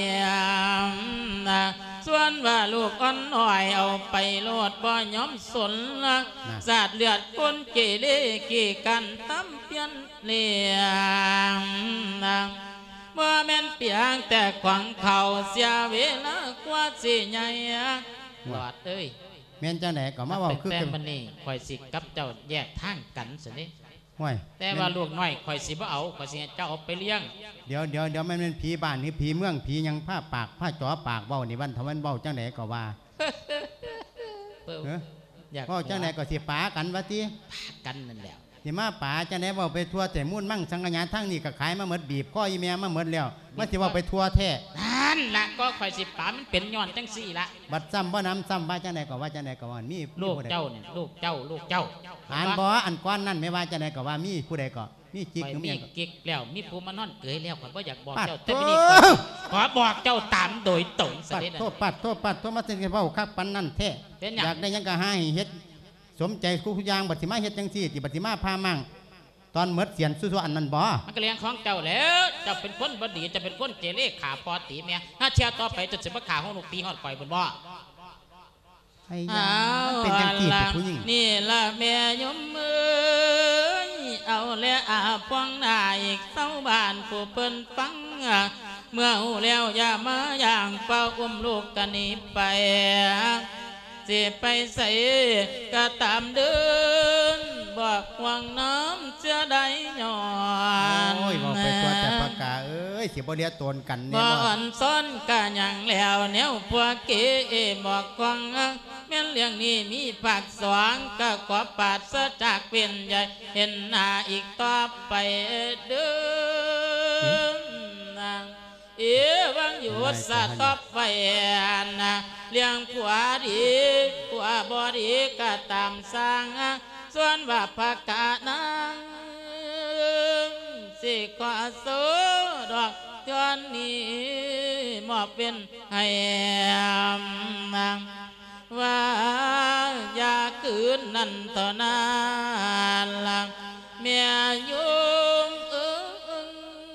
ส่วนว่าลูกอ่อนหน่อยเอาไปโลดบ่ยอมสนละสาดเลือดคนเกเรกี่กันตั้มเพียนเลี้ยงเมื่อแม่นเปียงแต่ขวางเขาเสียเวลากว่าสิใหญ่หลอดเอ้ยแม่นจังไดก็มาเว้าคือแต่มันนี่ข่อยสิกับเจ้าแยกทางกันสินี่ห้วยแต่ว่าลูกน้อยข่อยสิบ่เอาข่อยสิเจ้าเอาไปเลี้ยงเดี๋ยวเดี๋ยวเดี๋ยวมันเป็นผีบ้านนี่ผีเมืองผียังผ้าปากผ้าจ่อปากเว้านี่วันทวันเว้าจังไดก็ว่าเอออยากเว้าจังไดก็สิปากันว่าติปากันนั่นแหละสิมาป่าจังได๋เว้าไปทั่วแต่มุ่นมั่งสังกัญญาทั้งนี้ก็ขายมาหมดบีบข้ออีแม่มาหมดแล้วมาสิเว้าไปทั่วแท้นั่นล่ะก็ข่อยสิป่ามันเป็นย้อนจังซี่ล่ะบัดซ้ำบ่น้ำซ้ำว่าจังได๋ก็ว่าจังได๋ก็ว่ามีลูกเจ้าเนี่ยลูกเจ้าลูกเจ้าอ่านบ่อันก้อนนั่นไม่ว่าจังได๋ก็ว่ามีผู้ใดก็มีจิกมีมีกิ๊กแล้วมีผู้มานอนเกยแล้วข่อยบ่อยากบอกเจ้าแต่ปีนี้ขอบอกเจ้าตามโดยตรงซะเด้อโทษปัดโทษปัดโทษมาสิเว้าคักปานนั้นแท้อยากได้หยังก็หาให้เฮ็ดสมใจทุกอย่างบัดสิมาเฮ็ดจังซี่ที่บัดสิมาพามั่งตอนเมิดเสียนสู้ๆอันนั้นบ่มันก็เลี้ยงของเจ้าแล้วเจ้าเป็นคนบดีจะเป็นคนเจเล่ขาปอตีแม่ถ้าเชียร์ต่อไปจะสิบ่ขาของลูกตีฮอดข่อยบนบ่อ้าวเป็นจังซี่เป็นผู้หญิงนี่ล่ะแม่ยมเอ้ยเอาแล้วอาปองหน้าอีกเต้าบ้านผู้เพิ่นฟังเมื่อหูแล้วอย่ามาอย่างเฝ้าอุ้มลูกกันนี้ไปสิไปใส่ก็ตามเดินบอกหวังน้ำเสียได้ย้อนโอ้ยบอกไปตัวแต่ปากกาเอ้ยสิบ่เลียตนกันเนี่ยบ่อ่อนซ้อนกะยังแล้วแนวพวกเก๋บอกหวังแม่นเรื่องนี้มีปากสว่างก็ขอปาดซะจากเป็นใหญ่เห็นหน้าอีกต่อไปเดินเอวังอยู่สะตอบไฟนะเลี้ยงผัวดีผัวบ่ดีก็ตามสร้างส่วนว่าภากานังสิขอสู้ดอกจอนนี้มอบเป็นให้ว่าอยากคืนนั่นต่อหน้าละเมียยุงเอิง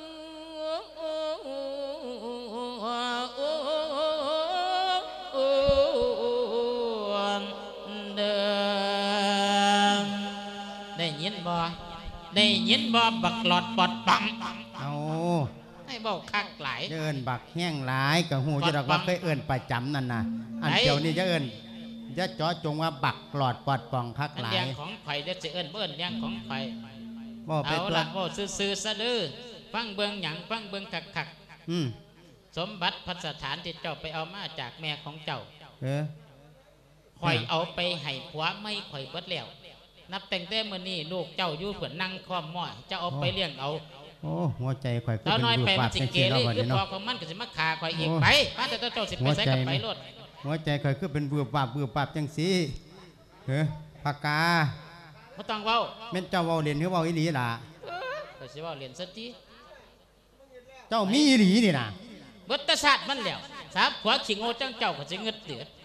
เดิมได้ยินบ่ได้ยินบ่บักหลอดปอดปังเอาให้เบาคักหลายเอิ้นบักแห้งหลายกับหูจะดอกว่าเคยเอิ้นประจำนั่นน่ะอันเดียวนี่จะเอิ้นจะจ่อจงว่าบักหลอดปอดป่องคักหลายเรื่องของข่อยจะเอิ้นเบิ้นเรื่องของข่อยเอาละโอ้ซื่อๆซะเด้อฟังเบิ่งหยังฟังเบิ่งคักๆสมบัติพัสถานที่เจ้าไปเอามาจากแม่ของเจ้าเออข่อยเอาไปให้ผัวไม่ข่อยเบิดแล้วนับแต่งแต่มื้อนี้ลูกเจ้าอยู่เพิ่นนั่งค้อมหม้อเจ้าเอาไปเลี้ยงเอาโอ้หัวใจข่อยก็เป็นรูปภาพจังซี่แล้วบัดนี้เนาะคือพอของมันก็สิมาฆ่าข่อยอีกไปมาแต่เจ้าสิไปใส่กับไปรถหัวใจข่อยคือเป็นรูปภาพรูปภาพจังซี่เฮ้อปากกาบ่ต้องเว้าแม่นเจ้าเว้าเล่นหรือเว้าอีหลีล่ะก็สิเว้าเล่นซะติเจ้ามีอีหลีนี่น่ะเบิดตะชาติมันแล้วสามผัวขี้โง่จังเจ้าก็สิงึดเดือด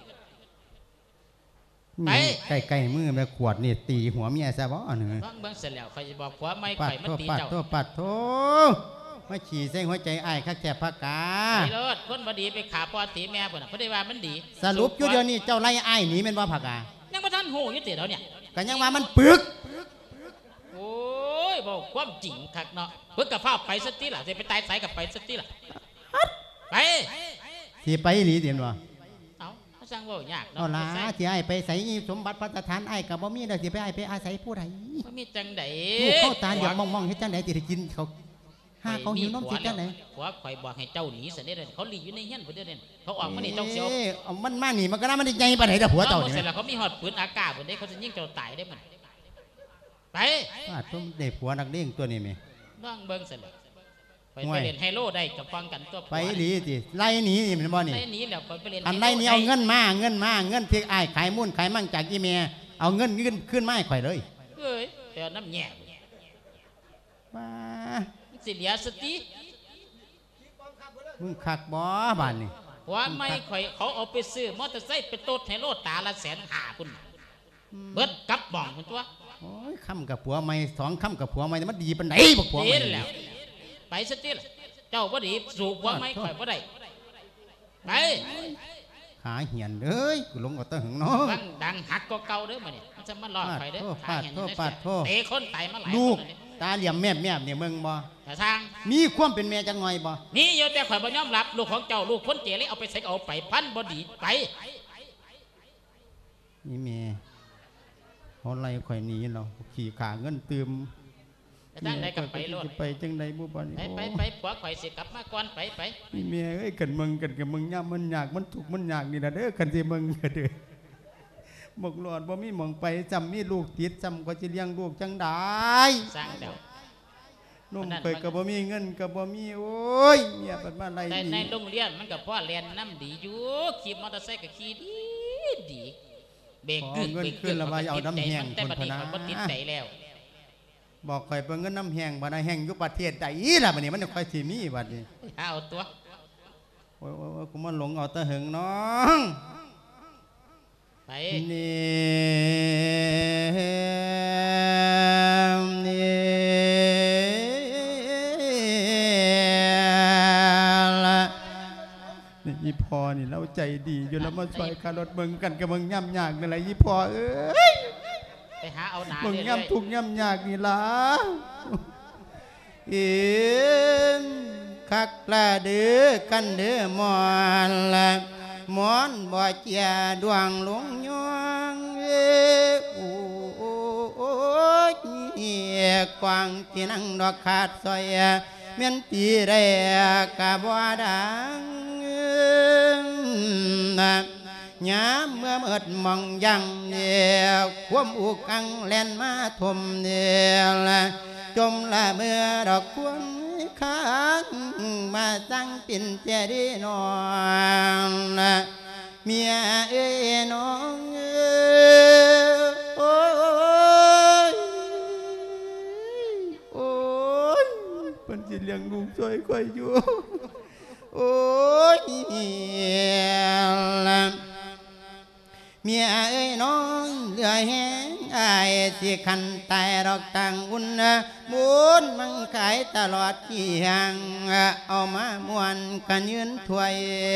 ไปไก่ๆมือแม่ขวดนี่ตีหัวเมียซะบ่หนึ่งฟังเบิ่งเสร็จแล้วใครจะบอกผัวไม่ไข่มันตีเจ้าปัดโทปัดโทมาขี่เส้นหัวใจไอ้คักแก่พักกาไอ้รถคนบดีไปขาปอตีแม่เพิ่นเพราะได้ว่ามันดีสรุปอยู่เดียวนี้เจ้าไล่ไอ้หนีเป็นว่าพักกายังบ่ทันหูอยู่ติแล้วเนี่ยก็ยังว่ามันปึกโอ้ยบอกความจริงคักเนาะปึกกับฟ้าไปซะติล่ะสิไปตายไสกับไปซะติล่ะไปสิไปหลีเดียนบ่สร้างว่ายากเนาะเอาล่ะที่ไอ้ไปใส่สมบัติพัฒฐานไอ้กับบ่มีเด้อสิไปไอ้ไปอาศัยผู้ใดบ่มีจังได๋ลูกเข้าตาเหลี่ยมมองๆเฮ็ดจังได๋สิได้กินเขาหาเขาหิวนมสิจังได๋ผัวข่อยบอกให้เจ้าหนีซะเด้อเขาหลีอยู่ในเฮียนพุ่นเด้อเขาออกมานี่เจ้าเสียวเอามันมานี่มันก็น่ามันใหญ่ปานใดเด้อผัวเจ้านี่เสร็จแล้วเขามีฮอดปืนอากาศพุ่นเด้เขาสิยิงเจ้าตายได้มันไปว่าต้มได้ผัวนักเลงตัวนี้แม่บ้างเบิ่งซะแล้วไปไปเล่นไฮโลได้กับฟังกันตัวไปหลีสิไล่หนีนี่มันบ่นี่ไล่หนีแล้วไปเล่นอันไล่หนีเอาเงินมาเงินมาเงินที่อ้ายขายมุ่นขายมั่งจากอีเมียเอาเงินเงินขึ้นมาให้ข่อยเลยเอ้ยแต่น้ำแง่มาสิเหลียสติมึงคักบ่บ้านนี่ว่าไม่ข่อยเขาเอาไปซื้อมอเตอร์ไซค์ไปโต๊ดไฮโลตาละแสนห้าพุ่นเบิดกับบ่องพุ่นตัวโอ้ยค่ำกับผัวไม่สองค่ำกับผัวไม่มันดีปานใดบ่ผัวไม่แล้วไปสติล่ะเจ้าบ่ดีสูบว่าไม่ข่อยบ่ได้ไปหาเหียนเอ้ยกูลงเอาตะหึงเนาะดังดังหักก็เก่าเด้อมื้อนี้มันจะมาลอกข่อยเด้อหาเหียนเด้อเตะคนตายมาหลายลูกตาเหลี่ยมแม่บๆเนี่ยมึงบ่แต่ทางมีความเป็นแม่จังหน่อยบ่มีอยู่แต่ข่อยบ่ยอมรับลูกของเจ้าลูกคนเจริญเอาไปใส่เอาไปพันบ่ดีไปนี่แม่เฮาไล่ข่อยหนีเนาะขี่ขาเงินตืมจังไดกับไปรถไปจังไดบ่บ่นี่ไปไปผัวข่อยสิกลับมาก่อนไปไปนี่แม่เอ้ยกันมึงกันกับมึงยามมันยากมันทุกข์มันยากนี่ล่ะเด้อคันสิมึงเด้อหมกหลอดบ่มีหม่องไปจำมีลูกติดจำก็สิเลี้ยงลูกจังได๋สร้างแล้วนุ่มไปก็บ่มีเงินก็บ่มีโอ้ยเมียเปิดมาไล่แต่ในโรงเรียนมันก็พ่อเรียนน้ำดีอยู่ขี่มอเตอร์ไซค์ก็ขี่ดีดีเบรกกึ่งเงินขึ้นละว่าเอาน้ำแห้งคนพนาบ่ติดใจแล้วบอกข่อยเบิ่งเงินน้ำแห้งบ่ได้แห้งอยู่ประเทศใดล่ะบัดนี้มันค่อยสิมีบัดนี้เอาตัวโอ้ยๆกูมันหลงเอาตะหึงน้องไปนี่นี่ละนี่ยี่พอนี่เราใจดีอยู่แล้วมาช่วยคารถมึงกันกับมึงย่ำยากนี่แหละยี่พอเอ้ยไปหาเอาหนามึงย่ำทุกย่ำยากนี่ล่ะเอ็มคักละเดือกันเดือมอนละมอนบ่เจียดวงหลงยองเอ้โอ้โอ้เหี่ยกวางที่นั่งดอกขาดซอยเมียนตีแรกกะบ่ดังนะยามเมื่อเมิดมองยังเนี่ยความอุกังแล่นมาทมเนี่ยละจมละเมื่อดอกควงค้างมาตั้งปิ่นเจดีนอนละเมียเอ้ยน้องเอ้ยโอ้ยโอ้ยเป็นสิเลี้ยงลูกช่วยคอยอยู่โอ้ยละเมียเอ้ยน้องเหลือแห้งอายสิคันตายดอกต่างอุ่นบุญมังขายตลอดที่ห่างเอามามวนกันยืนถวย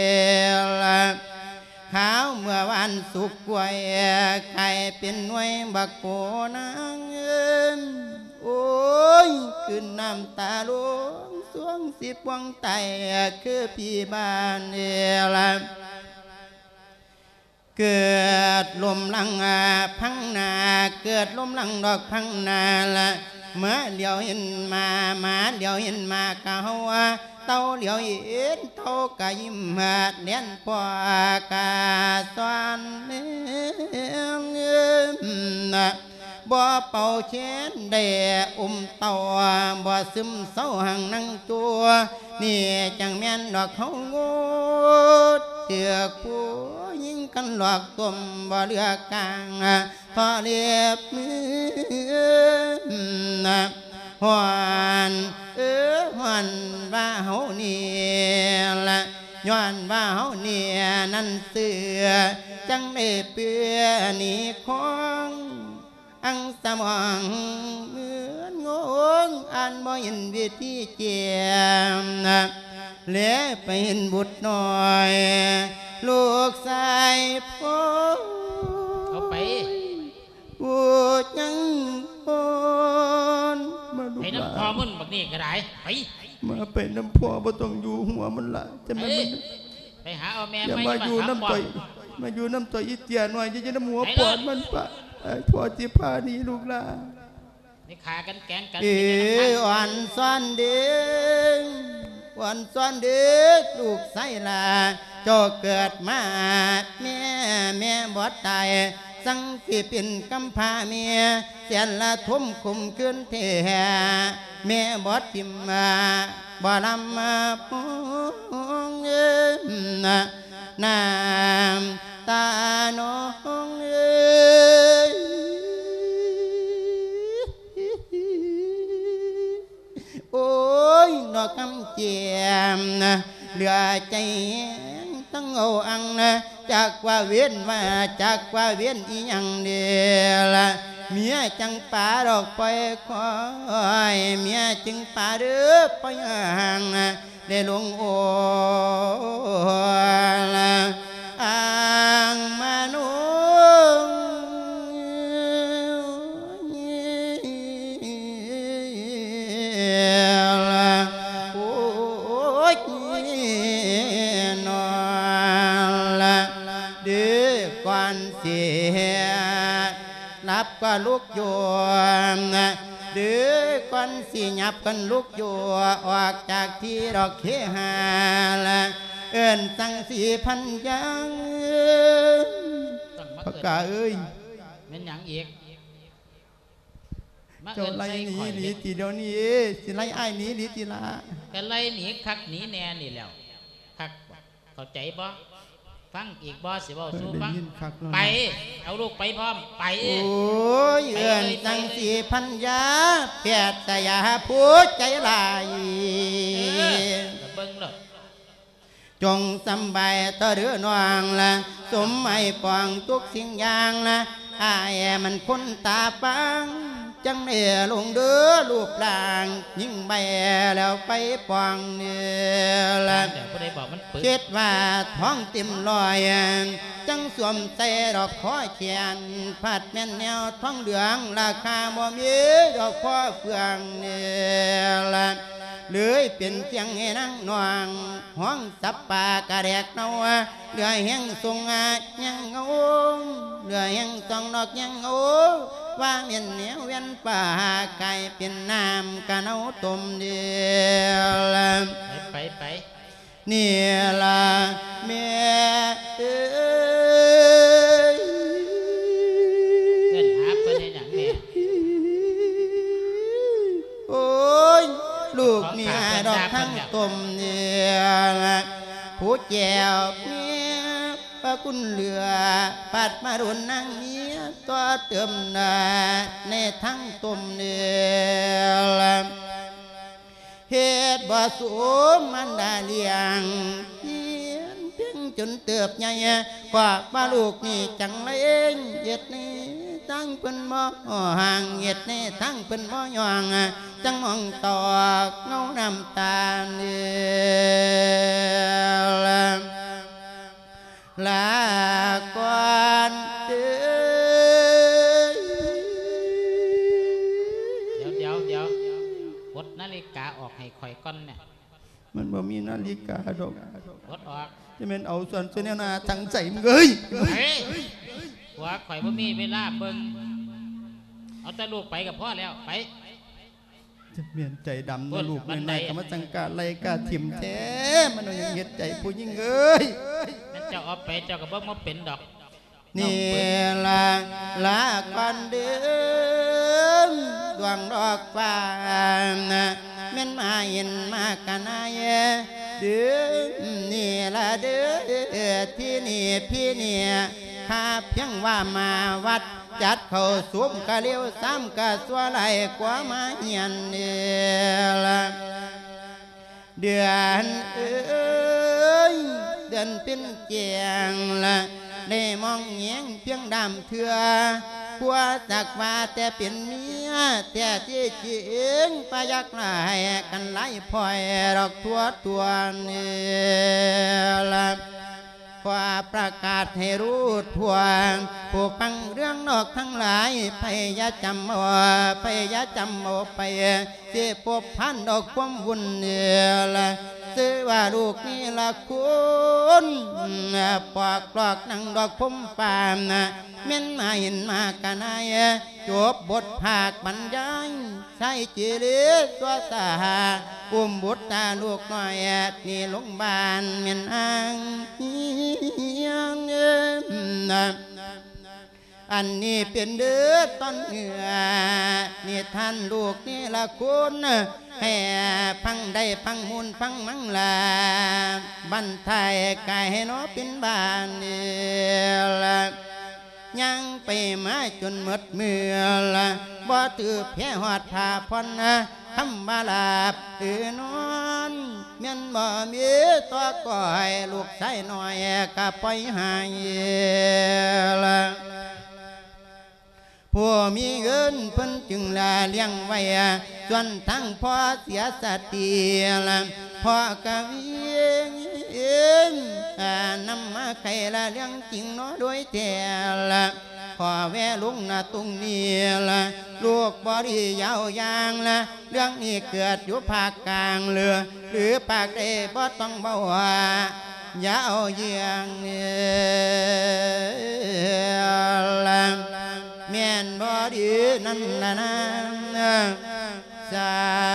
ขาวเมื่อวันสุกกวยไข่เป็นหน่วยบักโกนางเอินโอ้ยขึ้นน้ำตาลงสวงสิบวังไตคือพี่บ้านเอละเกิดลมลังพังนาเกิดลมลังดอกพังนาละเมื่อเลี้ยวเห็นมาหมาเลี้ยวเห็นมาเกาเต้าเลี้ยวเห็นเต้ากะยิ้มหัดเลี้ยนปอกาสวนเนื้อบ่เป่าเช่นได้อุ้มเต่าบ่ซึมเศร้าหังนั่งตัวนี่จังแม่นดอกเขาโง่เถือกผู้ยิงกันหลอกต้มบ่เลือกกลางพอเรียบมือหวนเออหวนว่าเฮานี่ละย้อนว่าเฮาเนี่ยนั่นเสือจังได้เปื้อนี่ของอังสมองเหมือนงงอันบ่เห็นวิธีเจียมนะเลี้ยไปเห็นบุตรน้อยลูกชายพ่อเอาไปบุตรยังพ่อให้น้ำพอมึนบักนี่ก็ได้ไปมาไปน้ำพ่อบ่ต้องอยู่หัวมันละจะไม่ไปหาเอาแม่อย่ามาอยู่น้ำต่อยมาอยู่น้ำต่อยอีเตียหน่อยจะจะน้ำหัวปอดมันปะพ่อที่พานี้ลูกหลานนี่ขากันแกงกันเอออ่อนซ้อนเด็กอ่อนซ้อนเด็กลูกไส้ลาเจ้าเกิดมาแม่แม่บอดตายสังที่เป็นกำพร้าเมียเสียนละทุ่มคุมขึ้นเทแม่บอดทิมมาบ่ลำมาปงเงินน้ำตาน้องเอ้ยโอ้ยนอกคำเจียมนะเหลือใจตั้งเอาอังนะจากว่าเวียนมาจากว่าเวียนอีหยังเดียละเมียจังป่าดอกไปคอยเมียจึงป่าเด้อไปห่างได้ลงโอละอ่างมานุรับก็ลุกอยู่เดือก้อนสีหยับกันลุกอยู่ออกจากที่ดอกเขหาละเอิ้นตั้งสี่พันยังพระกาเอ้ยแม่นหยังอีกเจ้าไล่หนีหนีตีเดียวนี้สิไล่ไอ้หนีหนีตีละกันไล่หนีคักหนีแน่นี่แล้วคักเข้าใจบ่ฟังอีกบ่สิบ่สู้ฟังไปเอาลูกไปพร้อมไปโอ้ยเอิ้นตั้งสี่พันยาแพทย์แต่ยาผู้ใจลายเบิ่งเลยจงสบายต่อเดือนวางละสมไม่ปองทุกสิ่งอย่างละอายมันคนตาปังจังเนียลงเดือลูกลางยิ่งใบแล้วไปปองเนื้อละเช็ดว่าท้องเต็มลอยจังสวมใส่ดอกคอเขียนผัดแม่นแนวท้องเหลืองราคาบ่มีดอกคอเฟืองเนื้อละเลยเป็นเจียงให้นั่งนวงห้องสับปากระแดกเนาเรือแห้งทรงยังงงเรือแห้งทรงดอกยังงงว่าเมียนเหนียวเวียนป่าไก่เป็นน้ำกะเนาต้มเดียวไปไปนี่ละเมียเอ้ยเงินหาเพื่อนอย่างนี้โอ้ยลูกเมียดอกทั้งต้มเนี่ยผู้แก้วเมียพระคุณเหลือปัดมารุนนั่งเมียตัวเติมนาในทั้งต้มเนี่ยเหตุบ่สมมันได้เลี้ยงเพียนเพียงจนนเติบใหญ่กว่าบ้าลูกนี่จังไรเองเย็ดนี่ทั้งเพิ่นบ่ห่างเย็ดนี่ทั้งเพิ่นบ่ย่องจังมองตอกเงาน้ำตาเดือลาก่อนเดือเดี๋ยวเดี๋ยวเดี๋ยวกดนาฬิกาออกให้ข่อยก่อนเนี่ยมันบ่มีนาฬิกาดอกกดออกจะเป็นเอาส่วนเสนนาตั้งใจมึงเอ้ยว่าข่อยบ่มีเวลาเบิ่งเอาแต่ลูกไปกับพ่อแล้วไปจะเมียนใจดำนะลูกในในกรรมจังกาไรกาถิ่มแท้มันยังเห็ดใจผู้ยิ่งเอ้ยนั่นเจ้าเอาไปเจ้าก็บ่มาเป็นดอกนี่ละละก่อนเดือนดวงดอกฟ้าแม่นมาเห็นมากันนายเดือนนี่ละเดือนที่นี่พี่เนี่ยข้าเพียงว่ามาวัดจัดเขาสวมกะเลี้ยวซ้ำกะสัวไหลกว่ามาเหียนเดือนเดือนเอ้ยเดือนเป็นเจียงละได้มองเงียงเพียงดำเถื่อผัวจักว่าแต่เป็นเมียแต่ที่จริงปะยักหลายกันไล่พลอยดอกทั่วตัวนี่ละขอประกาศให้รู้ทั่วผู้ฟังเรื่องนอกทั้งหลายพยายามจำเอาพยายามจำเอาไปเสียพบพันดอกความวุ่นเนี่ยละซื้อว่าลูกนี่ละคุณปอกปลอกนังดอกพุ่มปามนะเม่นมาเห็นมากันไอ้จบบทภาคบรรยายใช่จีริตัวตาอุ้มบุตรตาลูกน้อยนี่ลงบานเม่นอ่างยังอันนี้เป็นเดือดต้นเหนือนี่ท่านลูกนี่ละคุณให้พังได้พังมูลพังมังลาบันไทยกายให้น้อเป็นบ้านนี่ละยังไปมาจนหมดเมื่อละบ่ตือแพ้หอดผาพอนทำบาลาบตื่นนอนเมียนบ่มีตัวก่อยลูกชายน้อยก็ปล่อยหายละผู้มีเงินเพิ่นจึงลาเลี้ยงไว้ส่วนทั้งพ่อเสียสติละพ่อกะเวียงเองนำมาไข่ละเลี้ยงจริงเนาะด้วยแท้ละขอแวะลุงนะตรงนี้ละลูกบอดียาวยางละเรื่องนี้เกิดอยู่ภาคกลางเรือหรือภาคใดบ่ต้องเบาว่ายาวเยียงเนี่ยละแม่นบอดีนั่นละนะสา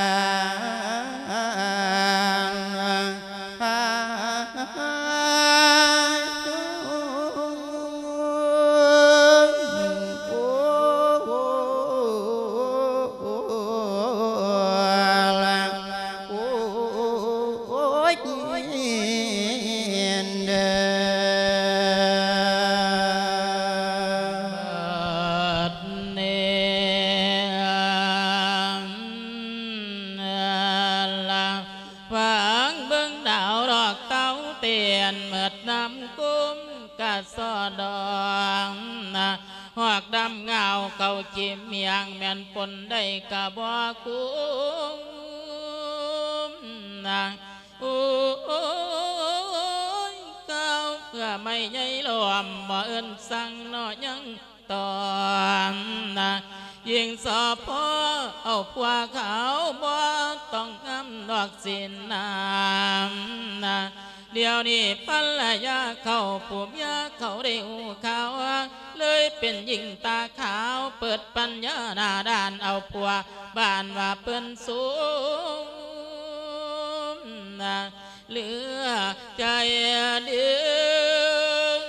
สอดองหอกดำเงาเก่าจิ้มเมียงแม่นปนได้กะบ่คุ้มนะโอ้ยเก่าเพื่อไม่ใหญ่หลวมบ่เอิ้นสั่งน้อยังตอมนะยิงสอพอเอาผัวเขาบ่ต้องงำดอกสินน้ำนะเดี๋ยวนี้ภรรยาเขาผู้เมียเขาได้หูข่าวเลยเป็นหญิงตาขาวเปิดปัญญาหน้าด้านเอาผัวบ้านว่าเปิ้นสูงนะเหลือใจดึง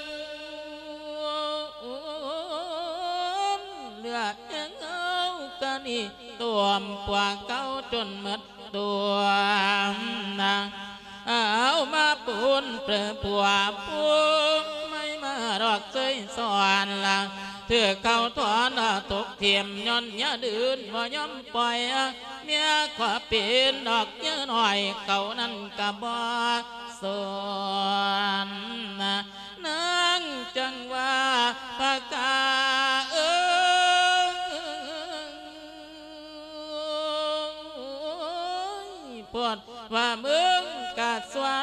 เหลือยังเอากันนี่ตัวมกว่าเก่าจนหมดตัวนะเอามาปูนเปลือผัวปูไม่มาดอกเคยสอนละเธอเข้าถอนตกเทียมย้อนยาดืนบ่ย้อมปล่อยเมียขวาเป็นดอกเยอะหน่อยเก่านั้นกะบ่สอนนะ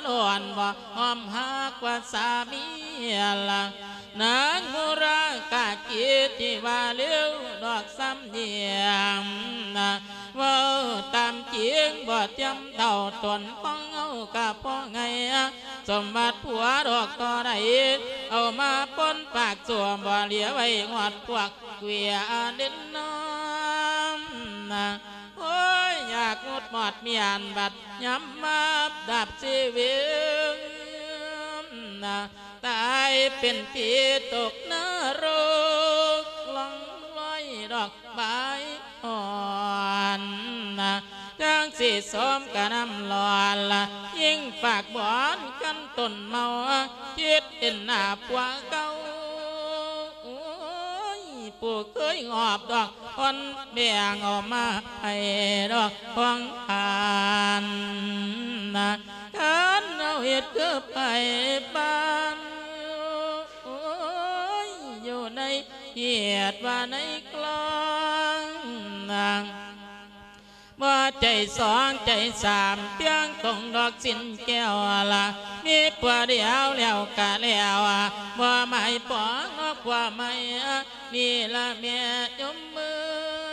ล้วนบ่หอมหักว่าสามีละนางมุรากากีที่ว่าเลี้ยวดอกซ้ำเดียมนะว่าตามจริงบ่เตรียมเท่าตนของเอากะพ่อไงสมบัติผัวดอกต่อใดเอามาปนปากสวมบ่เหลียไว้งอดพวกเกวียเด่นน้อมนะโอ้ยอยากงดหมดเมียนบัดย้ำมาดับชีวิตนะตายเป็นผีตกนรกล่องลอยดอกใบอ่อนนะจังสีสมกะน้ำลอนละยิ่งฝากบอนกันต้นเมาคิดเห็นหน้าปัวเก่าผู้เคยงอบดอกคนเบี่ยงออกมาให้ดอกของทานนะการเอาเหตุคือไปบ้านอยู่ในเหตุว่าในกลางนางว่าใจสองใจสามเพียงตรงดอกสินแก้วละมีปัวเดียวแล้วกะแล้วว่าไม่ปองนอกว่าไม่นี่ละแม่ยมมือ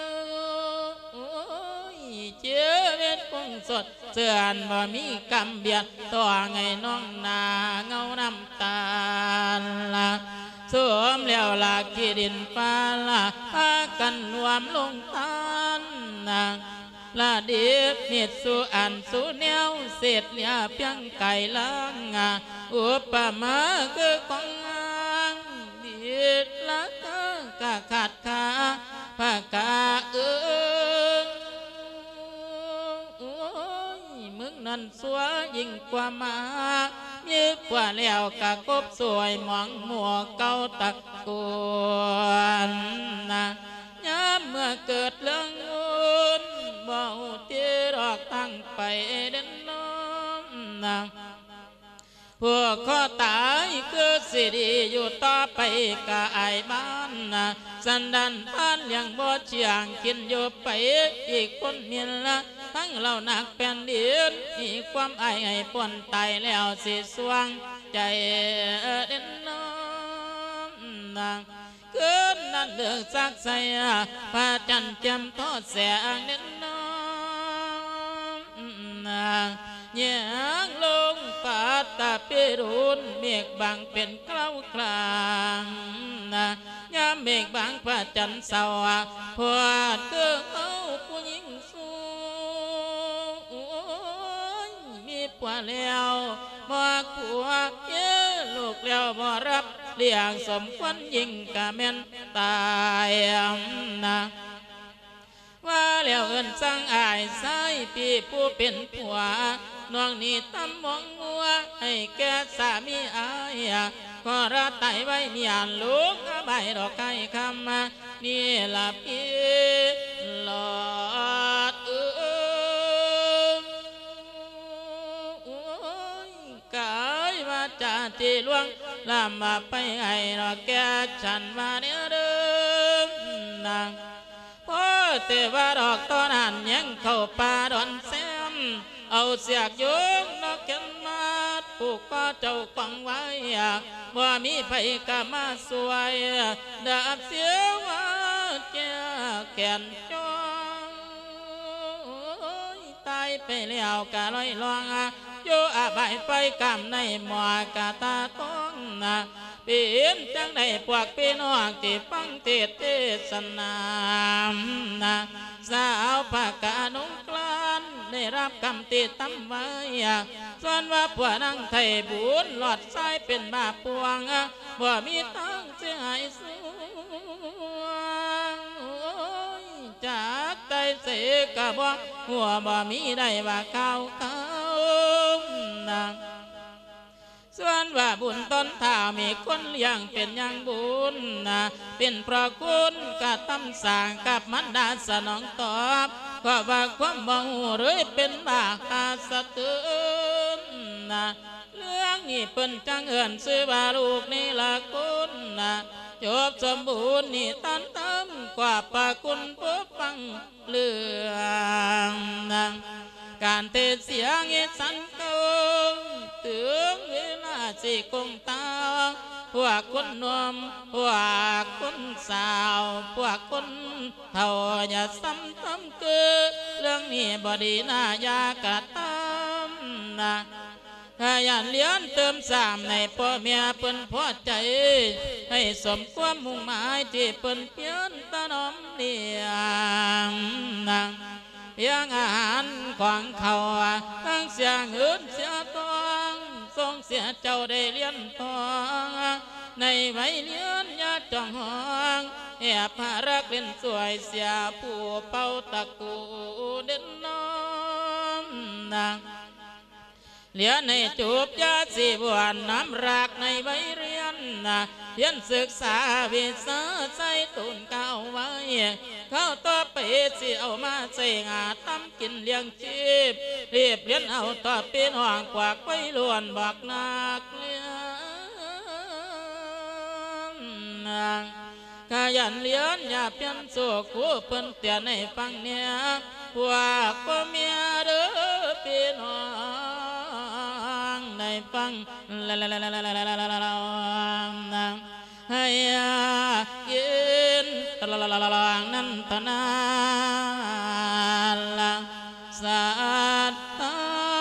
เชื่อเวทคงสดเสื่อนว่ามีกำเบียดตัวไงน้องนาเงาน้ำตาละสวมแล้วละกีดินฟ้าละพากันรวมลงทานนะละเดียบมิดสู่อันสู่แนวเศษเหลี่ยเพียงไก่ล้างอุปมาคือของดีดละกะขาดขาผากาเออมึงนั่นสัวยิ่งกว่ามามีกว่าแล้วกะกบสวยมองมัวเก่าตะกวนนะย้ำเมื่อเกิดเรื่องวุ่นบ่าวที่ดอกตั้งไปเด่นน้องนะพวกข้อตายคือสิดีอยู่ต่อไปกะไอบ้านนะสันดันพันยังบ่เชียงกินอยู่ไปอีกคนเมียนละทั้งเราหนักแผ่นดินมีความไอให้ปนตายแล้วสิสวงใจเด่นน้องนะคืนนั้นเดือดซักใส่พระจันทร์แจ่มทอดแสงเด่นน้องนะเยี่ยงลงฟ้าตาเปรุนเมฆบางเป็นเกล้ากลางนะยามเมฆบางพระจันทร์เศร้าพวดคือเขาผู้หญิงสูงมีปัวแล้วบ่ผัวเยอะลูกแล้วบ่รับเลี้ยงสมควรยิ่งกะแม่นตายนะว่าแล้วเอิ้นสั่งอายใส่พี่ผู้เป็นผัวน้องนี่ตำมองงัวให้แก่สามีอายก็ระไตไว้เมียนลูกใบดอกไก่คำมานี่ละพี่หลอดเอ้ยกายว่าจะที่ลวงลำมาไปให้ดอกแก่ฉันมาเนี่ยเดิมนางพอแต่ว่าดอกตอนนั้นยังเข้าป่าดอนแซมเอาเสียกโยงนกเข็นมาผูกก็เจ้าฟังไว้ว่ามีไผกะมาสวยดาบเสียวว่าแก่แก่นจองตายไปแล้วกะลอยลองโยอาบายไฟกำในหมอกะตาต้องนะเป็นจังได้พวกพี่น้องที่ฟังเทศเทศนานะสาวภาคานุกลานได้รับคำติตั้มไว้ส่วนว่าพวกนั่งไทยบุญหลอดสายเป็นบาปวงบ่มีตั้งเสียหายสูงจากใจเสกะบ่หัวบ่มีได้ว่าเขาเขานะส่วนว่าบุญต้นท่ามีคนเลี้ยงเป็นอย่างบุญนะเป็นเพราะคุณกะทำสร้างกับมันดาสนองตอบก็ว่าความบ่หูหรือเป็นบาคาสะเตือนนะเรื่องนี้เปิ้นจังเอิ้นซื้อว่าลูกนี่ละคุณนะจบสมบูรณ์นี่ตันตำกว่าปาคุณผู้ฟังเรื่องนะการเทศเสียงเอสันเกิงถึงเวลาสิคงตาพวกคนนวมพวกคนสาวพวกคนเท่าอย่าซ้ำซ้ำเกิดเรื่องนี้บดีน่ายากะตามนะขยันเลี้ยนเติมสามในพ่อเมียเปิ้นพอใจให้สมความมุ่งหมายที่เปิ้นเพียนตะน้อมเลี้ยงนะเพียงอาหารของเขาตั้งเสียงอื่นเสียตองทรงเสียเจ้าได้เลี้ยนทองในใบเลี้ยนยาจ้องห้องแอบพารักเล่นสวยเสียผู้เป่าตะกูเด่นน้อมนางเหลือในจูบยาสีบวนน้ำรักในใบเรียนนะเรียนศึกษาวิชาใส่ตุนเก้าไว้เข้าต่อไปสิเอามาใส่งาทำกินเลี้ยงชีพรีบเรียนเอาต่อเป็นห่วงกวากไว้ล้วนบอกนักเลี้ยงขยันเลี้ยนอย่าเพี้ยนสู่คู่เพิ่นเตียนให้ฟังเนี่ยพวกพ่อเมียเด้อพี่น้องได้ฟังละละละละละละละละละให้ยินตะละละละละนั่นตะนาละสัตตา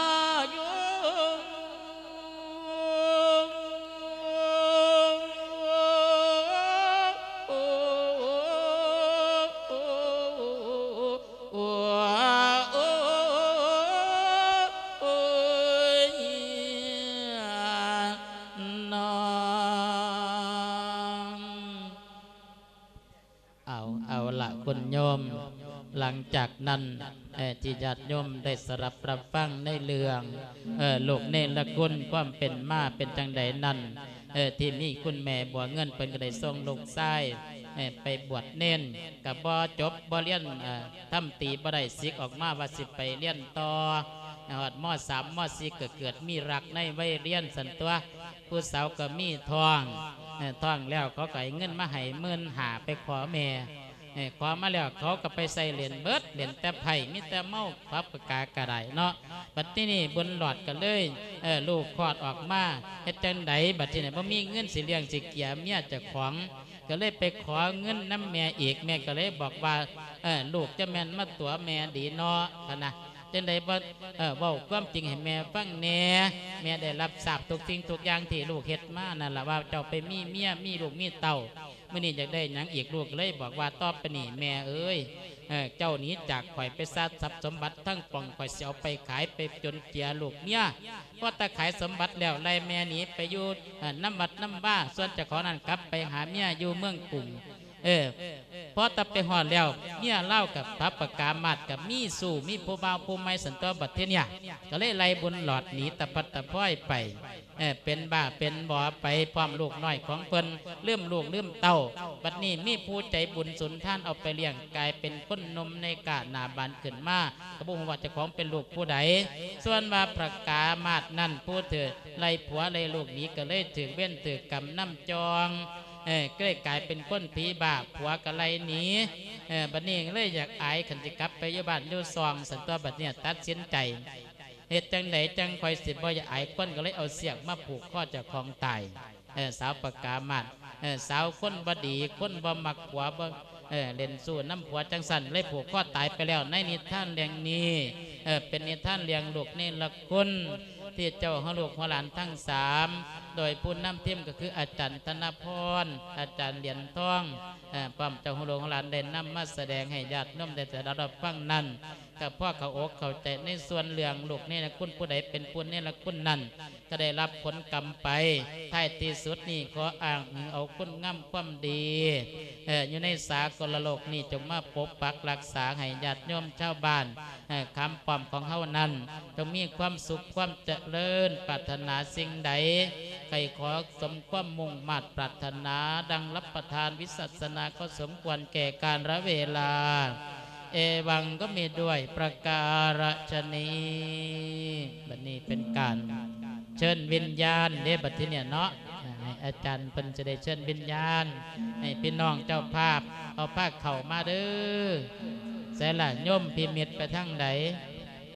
คุณโยมหลังจากนั้นที่ญาติโยมได้สรับรับฟังในเรื่องโลกเนรคุณความเป็นมาเป็นจังใดนั้นที่มีคุณแม่บัวเงินเป็นกระไดส่งลูกชายไปบวชเน้นกับบ่จบบ่เรียนทำตีบ่ได้สิกออกมาว่าสิไปเรียนต่อหอดมอสามมอสี่เกิดเกิดมีรักในไว้เรียนสันตัวผู้สาวก็มีทองทองแล้วเขาไก่เงินมาให้หมื่นหาไปขอแม่ขอมาแล้วเขาก็ไปใส่เหรียญเบิดเหรียญแต่ไผ่มิแต่เมาพับกากระไดเนาะบัดที่นี่บนหลอดกันเลยเออลูกคลอดออกมาเฮ็ดจังไดบัดที่นี่บ่มีเงินสิเลี้ยงสิเกียเมียเจ้าของก็เลยไปขอเงินน้ำแม่อีกแม่ก็เลยบอกว่าเออลูกจะแม่นมาตัวแม่ดีเนาะนะจังไดบ่เออเว้าความจริงให้แม่ฟังแน่แม่ได้รับทราบทุกสิ่งทุกอย่างที่ลูกเฮ็ดมานั่นล่ะว่าเจ้าไปมีเมียมีลูกมีเต้ามื่อนี้อยากได้หยังอีกลูกเลยบอกว่าต่อไปนี่แม่เอ้ยเจ้านี้จากข่อยไปซาทรัพย์สมบัติทั้งปองข่อยเสียเอาไปขายไปจนเจียลูกเนี่ยเพราะถ้าขายสมบัติแล้วไล่แม่หนีไปอยู่น้ำบัดน้ำบ้าส่วนเจ้าของนั้นกลับไปหาเมียอยู่เมืองกรุงเออเพราะถ้าไปหอดแล้วเมียเล่ากับพระประกามาดกับมีสู่มีผู้บ่าวผู้ไม่สันตัวบัดเทียเนี่ยก็เลยไล่บนหลอดหนีตะพัดตะพ้อยไปเออเป็นบ้าเป็นบ่อไปพร้อมลูกน้อยของเพิ่นเลื่อมลูกเลื่อมเต้าบัดนี้มีผู้ใจบุญสุนท่านเอาไปเลี้ยงกลายเป็นคนนมในกาหนาบานขึ้นมากระบุว่าเจ้าของเป็นลูกผู้ใดส่วนว่าประกามาดนั่นผู้เถิดไล่ผัวไล่ลูกนี้ก็เลยถือเว้นถือกำน้ำจองเออก็เลยกลายเป็นคนผีบาปผัวกะไรหนีเออบัดนี้เลยอยากอายขันจิกลับไปอยู่บ้านอยู่ซองสันตัวบัดเนี่ยตัดสินใจเหตุจังไหนจังคอยสิบ่อยากอายคนก็เลยเอาเสียกมาผูกข้อจากของตายเออสาวประกามาดเออสาวคนบดีคนบ่มักผัวบ่เออเล่นสู้น้ำผัวจังสันเลยผูกข้อตายไปแล้วในนิทานเรื่องนี้เออเป็นนิทานเรื่องลูกนี่ละคนที่เจ้าของลูกของหลานทั้งสามโดยผู้นำเทียมก็คืออาจารย์ธนพรอาจารย์เหรียญทองป้อมเจ้าของลูกของหลานได้นำมาแสดงให้ญาติโยมได้แต่รับฟังนั้นกับพ่อเขาอกเข้าใจในส่วนเรื่องลูกนี่ละคุณผู้ใดเป็นผู้นี่ละคุณนั้นก็ได้รับผลกรรมไปท้ายที่สุดนี่ขออ้างเอาคุณงามความดีอยู่ในสากลโลกนี่จงมาปกปักรักษาให้ญาติโยมชาวบ้านคำป้อมของเขานั้นจงมีความสุขความเจริญปรารถนาสิ่งใดใครขอสมความมุ่งมั่นปรารถนาดังรับประทานวิสัชนาก็สมควรแก่การละเวลาเอวังก็มีด้วยประการฉนี้บัดนี้เป็นการเชิญวิญญาณเด้บัดที่เนี่ยเนาะให้อาจารย์เพิ่นจะได้เชิญวิญญาณให้พี่น้องเจ้าภาพเอาผ้าเข่ามาเด้อใส่ละโยมพิมิตไปทางใด